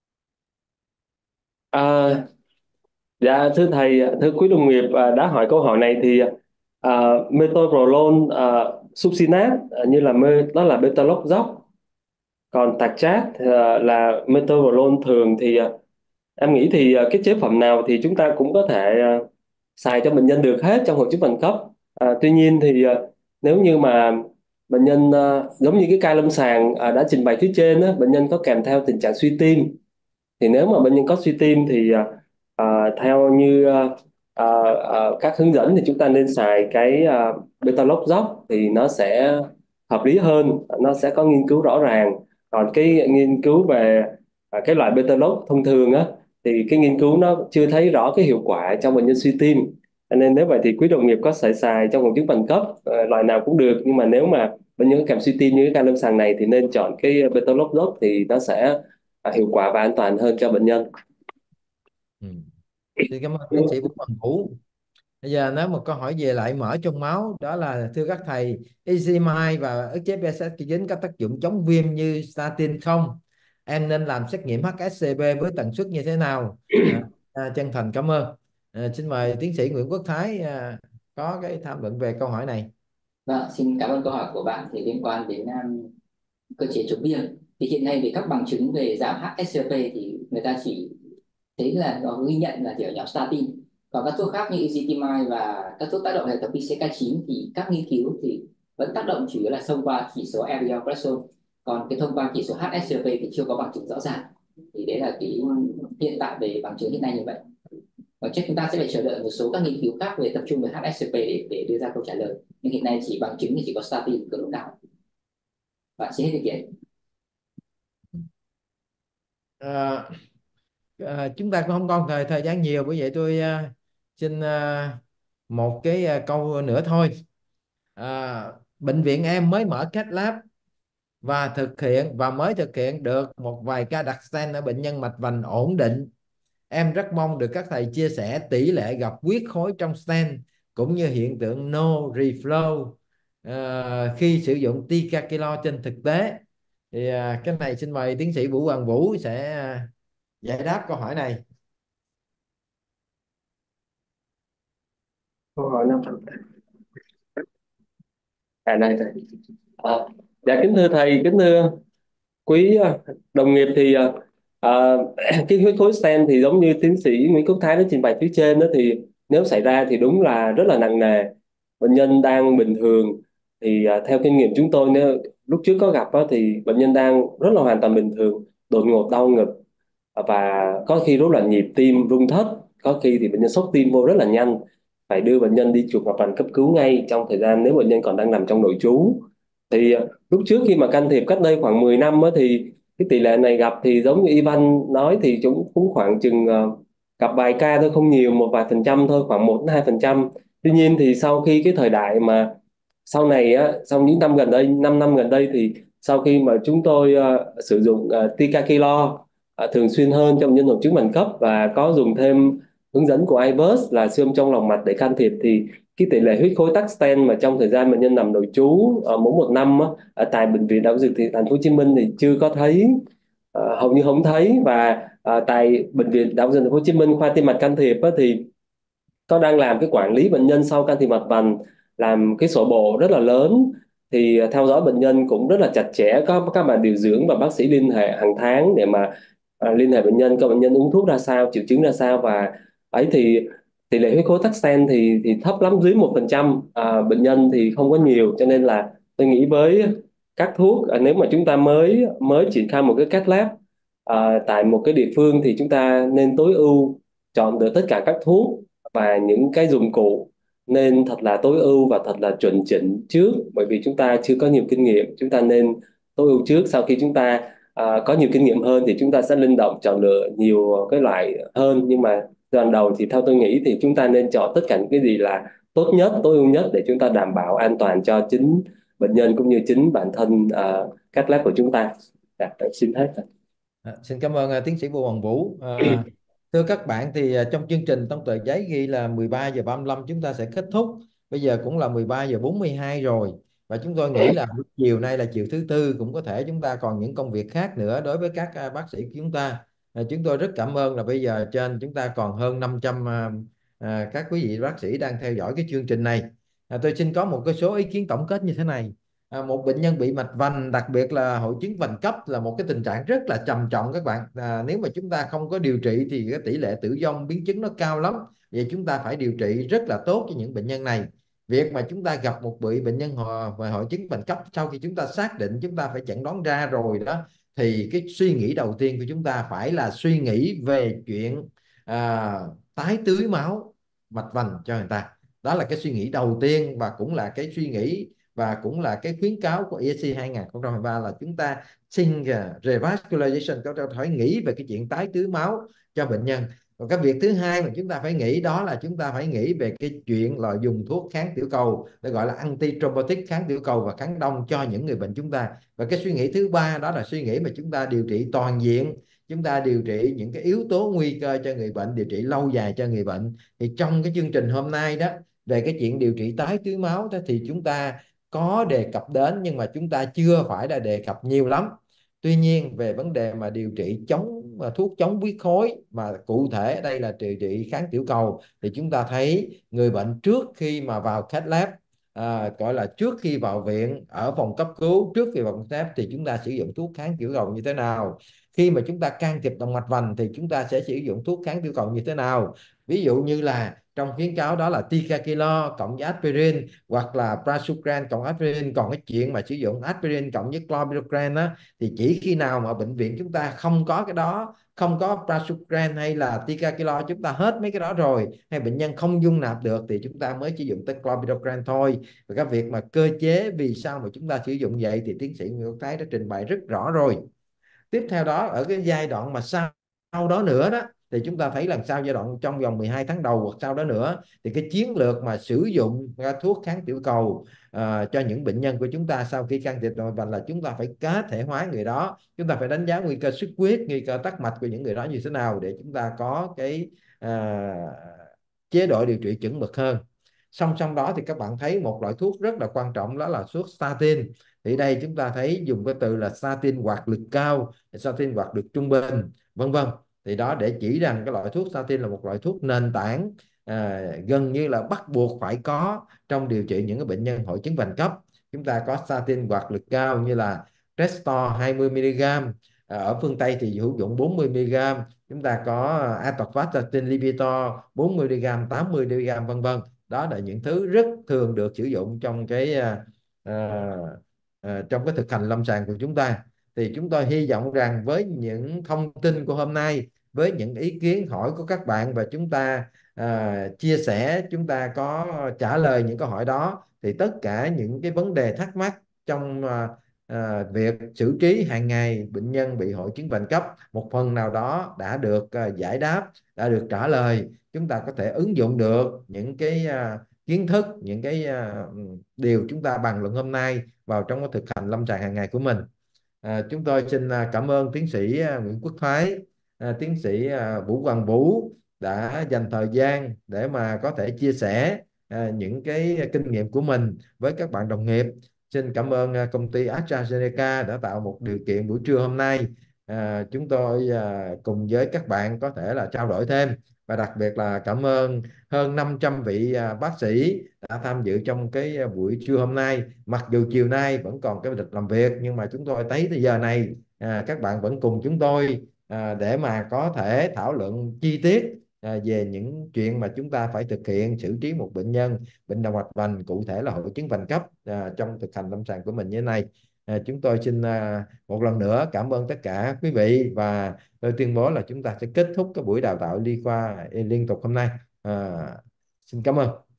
À, dạ thưa thầy, thưa quý đồng nghiệp à, đã hỏi câu hỏi này thì à, metoprolol à, succinate à, như là mê, đó là beta dốc, còn tạc chát à, là metoprolol thường. Thì à, em nghĩ thì à, cái chế phẩm nào thì chúng ta cũng có thể à, xài cho bệnh nhân được hết trong hội chứng bệnh cấp. À, tuy nhiên thì à, nếu như mà bệnh nhân à, giống như cái ca lâm sàng à, đã trình bày phía trên á, bệnh nhân có kèm theo tình trạng suy tim, thì nếu mà bệnh nhân có suy tim thì à, à, theo như à, à, à, các hướng dẫn thì chúng ta nên xài cái à, beta dốc thì nó sẽ hợp lý hơn, nó sẽ có nghiên cứu rõ ràng. Còn cái nghiên cứu về à, cái loại beta thông thường á, thì cái nghiên cứu nó chưa thấy rõ cái hiệu quả trong bệnh nhân suy tim. Cho nên nếu vậy thì quý đồng nghiệp có thể xài trong hội chứng bệnh cấp à, loại nào cũng được, nhưng mà nếu mà bệnh nhân có kèm suy tim như cái ca lâm sàng này thì nên chọn cái beta dốc thì nó sẽ à, hiệu quả và an toàn hơn cho bệnh nhân. Ừ. Xin cảm ơn tiến sĩ Vũ Văn Vũ. Bây giờ nói một câu hỏi về lại mỡ trong máu, đó là thưa các thầy, ezetimibe và ức chế bê xê chín có tác dụng chống viêm như statin không? Em nên làm xét nghiệm hát ét xê pê với tần suất như thế nào? À, à, chân thành cảm ơn. À, xin mời tiến sĩ Nguyễn Quốc Thái à, có cái tham luận về câu hỏi này. Vâng, xin cảm ơn câu hỏi của bạn. Thì liên quan đến um, cơ chế chống viêm, thì hiện nay về các bằng chứng về giảm hát ét xê pê thì người ta chỉ thấy là nó ghi nhận là chỉ ở nhóm statin. Còn các thuốc khác như ezetimibe và các thuốc tác động hệ thống pê xê ca chín thì các nghiên cứu thì vẫn tác động chủ yếu là thông qua chỉ số eo đi eo cholesterol, còn cái thông qua chỉ số hát ét xê pê thì chưa có bằng chứng rõ ràng. Thì đấy là cái hiện tại về bằng chứng hiện nay như vậy, và chắc chúng ta sẽ phải chờ đợi một số các nghiên cứu khác về tập trung về hát ét xê pê để, để đưa ra câu trả lời. Nhưng hiện nay chỉ bằng chứng thì chỉ có statin cường độ cao. Bạn sẽ hết ý kiến. À, à, chúng ta cũng không còn thời thời gian nhiều, bởi vậy tôi à, xin à, một cái à, câu nữa thôi. À, bệnh viện em mới mở cath lab và thực hiện và mới thực hiện được một vài ca đặt stent ở bệnh nhân mạch vành ổn định. Em rất mong được các thầy chia sẻ tỷ lệ gặp huyết khối trong stent cũng như hiện tượng no reflow ờ, khi sử dụng ticagrelor trên thực tế. Thì à, cái này xin mời tiến sĩ Vũ Hoàng Vũ sẽ à, giải đáp câu hỏi này. Câu hỏi năm à đây thầy. À, dạ kính thưa thầy, kính thưa quý à, đồng nghiệp, thì à, à, cái huyết khối stent thì giống như tiến sĩ Nguyễn Quốc Thái đã trình bày phía trên đó, thì nếu xảy ra thì đúng là rất là nặng nề. Bệnh nhân đang bình thường thì à, theo kinh nghiệm chúng tôi, nếu lúc trước có gặp đó, thì bệnh nhân đang rất là hoàn toàn bình thường, đột ngột đau ngực và có khi rối loạn nhịp tim, rung thất, có khi thì bệnh nhân sốc tim vô rất là nhanh, phải đưa bệnh nhân đi chụp mạch vành cấp cứu ngay trong thời gian nếu bệnh nhân còn đang nằm trong nội trú. Thì à, lúc trước khi mà can thiệp cách đây khoảng mười năm á, thì cái tỷ lệ này gặp thì giống như Ivan nói thì chúng cũng khoảng chừng à, gặp vài ca thôi, không nhiều, một vài phần trăm thôi, khoảng một đến hai phần trăm. Tuy nhiên thì sau khi cái thời đại mà sau này á, sau những năm gần đây, 5 năm gần đây thì sau khi mà chúng tôi ờ, sử dụng uh, Ticagrelor ờ, thường xuyên hơn cho bệnh nhân hội chứng bằng cấp và có dùng thêm hướng dẫn của iBus là siêu âm trong lòng mạch để can thiệp, thì cái tỷ lệ huyết khối tắc stent mà trong thời gian bệnh nhân nằm nội trú ở mỗi một năm á, ở tại bệnh viện Đại học Dược thì thành phố Hồ Chí Minh thì chưa có thấy, ờ, hầu như không thấy. Và ờ, tại bệnh viện Đại học Dược thành phố Hồ Chí Minh khoa tim mạch can thiệp á, thì có đang làm cái quản lý bệnh nhân sau can thiệp mạch vành, làm cái sổ bộ rất là lớn, thì à, theo dõi bệnh nhân cũng rất là chặt chẽ, có các bạn điều dưỡng và bác sĩ liên hệ hàng tháng để mà à, liên hệ bệnh nhân, coi bệnh nhân uống thuốc ra sao, triệu chứng ra sao. Và ấy thì tỷ lệ huyết khối tắc stent thì thì thấp lắm, dưới một phần trăm, à, bệnh nhân thì không có nhiều. Cho nên là tôi nghĩ với các thuốc, à, nếu mà chúng ta mới mới triển khai một cái cath lab à, tại một cái địa phương thì chúng ta nên tối ưu chọn được tất cả các thuốc và những cái dụng cụ nên thật là tối ưu và thật là chuẩn chỉnh trước, bởi vì chúng ta chưa có nhiều kinh nghiệm. Chúng ta nên tối ưu trước, sau khi chúng ta à, có nhiều kinh nghiệm hơn thì chúng ta sẽ linh động chọn lựa nhiều cái loại hơn. Nhưng mà lần đầu thì theo tôi nghĩ thì chúng ta nên chọn tất cả những cái gì là tốt nhất, tối ưu nhất để chúng ta đảm bảo an toàn cho chính bệnh nhân cũng như chính bản thân uh, các lab của chúng ta. Dạ, xin hết. À, xin cảm ơn à, tiến sĩ Vũ Hoàng Vũ. À, thưa các bạn thì à, trong chương trình trong tờ giấy ghi là mười ba giờ ba mươi lăm chúng ta sẽ kết thúc. Bây giờ cũng là mười ba giờ bốn mươi hai rồi và chúng tôi nghĩ là chiều nay là chiều thứ tư, cũng có thể chúng ta còn những công việc khác nữa đối với các à, bác sĩ của chúng ta. À, chúng tôi rất cảm ơn là bây giờ trên chúng ta còn hơn năm trăm à, à, các quý vị bác sĩ đang theo dõi cái chương trình này. À, tôi xin có một cái số ý kiến tổng kết như thế này. À, một bệnh nhân bị mạch vành, đặc biệt là hội chứng vành cấp, là một cái tình trạng rất là trầm trọng các bạn. À, nếu mà chúng ta không có điều trị thì cái tỷ lệ tử vong biến chứng nó cao lắm. Vậy chúng ta phải điều trị rất là tốt cho những bệnh nhân này. Việc mà chúng ta gặp một bị bệnh nhân họ và hội chứng vành cấp, sau khi chúng ta xác định, chúng ta phải chẩn đoán ra rồi đó, thì cái suy nghĩ đầu tiên của chúng ta phải là suy nghĩ về chuyện à, tái tưới máu mạch vành cho người ta. Đó là cái suy nghĩ đầu tiên và cũng là cái suy nghĩ và cũng là cái khuyến cáo của e ét xê hai không hai ba, là chúng ta xin revascularization, chúng ta phải nghĩ về cái chuyện tái tưới máu cho bệnh nhân. Còn cái việc thứ hai mà chúng ta phải nghĩ đó là chúng ta phải nghĩ về cái chuyện là dùng thuốc kháng tiểu cầu, để gọi là anti thrombotic, kháng tiểu cầu và kháng đông cho những người bệnh chúng ta. Và cái suy nghĩ thứ ba đó là suy nghĩ mà chúng ta điều trị toàn diện, chúng ta điều trị những cái yếu tố nguy cơ cho người bệnh, điều trị lâu dài cho người bệnh. Thì trong cái chương trình hôm nay đó, về cái chuyện điều trị tái tưới máu đó, thì chúng ta có đề cập đến nhưng mà chúng ta chưa phải là đề cập nhiều lắm. Tuy nhiên về vấn đề mà điều trị chống mà thuốc chống huyết khối, mà cụ thể ở đây là điều trị kháng tiểu cầu, thì chúng ta thấy người bệnh trước khi mà vào cath lab, à, gọi là trước khi vào viện ở phòng cấp cứu, trước khi vào cath lab thì chúng ta sử dụng thuốc kháng tiểu cầu như thế nào. Khi mà chúng ta can thiệp động mạch vành thì chúng ta sẽ sử dụng thuốc kháng tiểu cầu như thế nào. Ví dụ như là trong khuyến cáo đó là ticagrelor cộng với aspirin, hoặc là prasugrel cộng aspirin. Còn cái chuyện mà sử dụng aspirin cộng với clopidogrel á, thì chỉ khi nào mà bệnh viện chúng ta không có cái đó, không có prasugrel hay là ticagrelor, chúng ta hết mấy cái đó rồi, hay bệnh nhân không dung nạp được, thì chúng ta mới sử dụng tới clopidogrel thôi. Và cái việc mà cơ chế vì sao mà chúng ta sử dụng vậy thì tiến sĩ Nguyễn Quốc Thái đã trình bày rất rõ rồi. Tiếp theo đó, ở cái giai đoạn mà sau sau đó nữa đó, thì chúng ta thấy lần sau giai đoạn trong vòng mười hai tháng đầu hoặc sau đó nữa, thì cái chiến lược mà sử dụng thuốc kháng tiểu cầu à, cho những bệnh nhân của chúng ta sau khi can thiệp nội vành là chúng ta phải cá thể hóa người đó. Chúng ta phải đánh giá nguy cơ xuất huyết, nguy cơ tắc mạch của những người đó như thế nào, để chúng ta có cái à, chế độ điều trị chuẩn mực hơn. Song song đó thì các bạn thấy một loại thuốc rất là quan trọng, đó là thuốc statin. Thì đây chúng ta thấy dùng cái từ là statin hoạt lực cao, statin hoạt lực trung bình, vân vân. Thì đó để chỉ rằng cái loại thuốc statin là một loại thuốc nền tảng, à, gần như là bắt buộc phải có trong điều trị những cái bệnh nhân hội chứng vành cấp. Chúng ta có statin hoạt lực cao như là Crestor hai mươi mi-li-gam, à, ở phương Tây thì hữu dụng bốn mươi mi-li-gam. Chúng ta có atorvastatin Lipitor bốn mươi mi-li-gam, tám mươi mi-li-gam, vân vân. Đó là những thứ rất thường được sử dụng trong cái à, à, à, trong cái thực hành lâm sàng của chúng ta. Thì chúng tôi hy vọng rằng với những thông tin của hôm nay, với những ý kiến hỏi của các bạn và chúng ta à, chia sẻ, chúng ta có trả lời những câu hỏi đó, thì tất cả những cái vấn đề thắc mắc trong à, à, việc xử trí hàng ngày bệnh nhân bị hội chứng vành cấp, một phần nào đó đã được à, giải đáp, đã được trả lời. Chúng ta có thể ứng dụng được những cái à, kiến thức, những cái à, điều chúng ta bàn luận hôm nay vào trong cái thực hành lâm sàng hàng ngày của mình. À, chúng tôi xin à, cảm ơn tiến sĩ à, Nguyễn Quốc Thái, à, tiến sĩ à, Vũ Hoàng Vũ đã dành thời gian để mà có thể chia sẻ à, những cái kinh nghiệm của mình với các bạn đồng nghiệp. Xin cảm ơn à, công ty AstraZeneca đã tạo một điều kiện buổi trưa hôm nay à, chúng tôi à, cùng với các bạn có thể là trao đổi thêm, và đặc biệt là cảm ơn hơn năm trăm vị à, bác sĩ đã tham dự trong cái à, buổi trưa hôm nay. Mặc dù chiều nay vẫn còn cái lịch làm việc, nhưng mà chúng tôi thấy tới giờ này à, các bạn vẫn cùng chúng tôi à, để mà có thể thảo luận chi tiết à, về những chuyện mà chúng ta phải thực hiện xử trí một bệnh nhân bệnh động mạch vành, cụ thể là hội chứng vành cấp à, trong thực hành lâm sàng của mình như thế này. À, chúng tôi xin à, một lần nữa cảm ơn tất cả quý vị, và tôi tuyên bố là chúng ta sẽ kết thúc cái buổi đào tạo y khoa liên tục hôm nay. À, xin cảm ơn.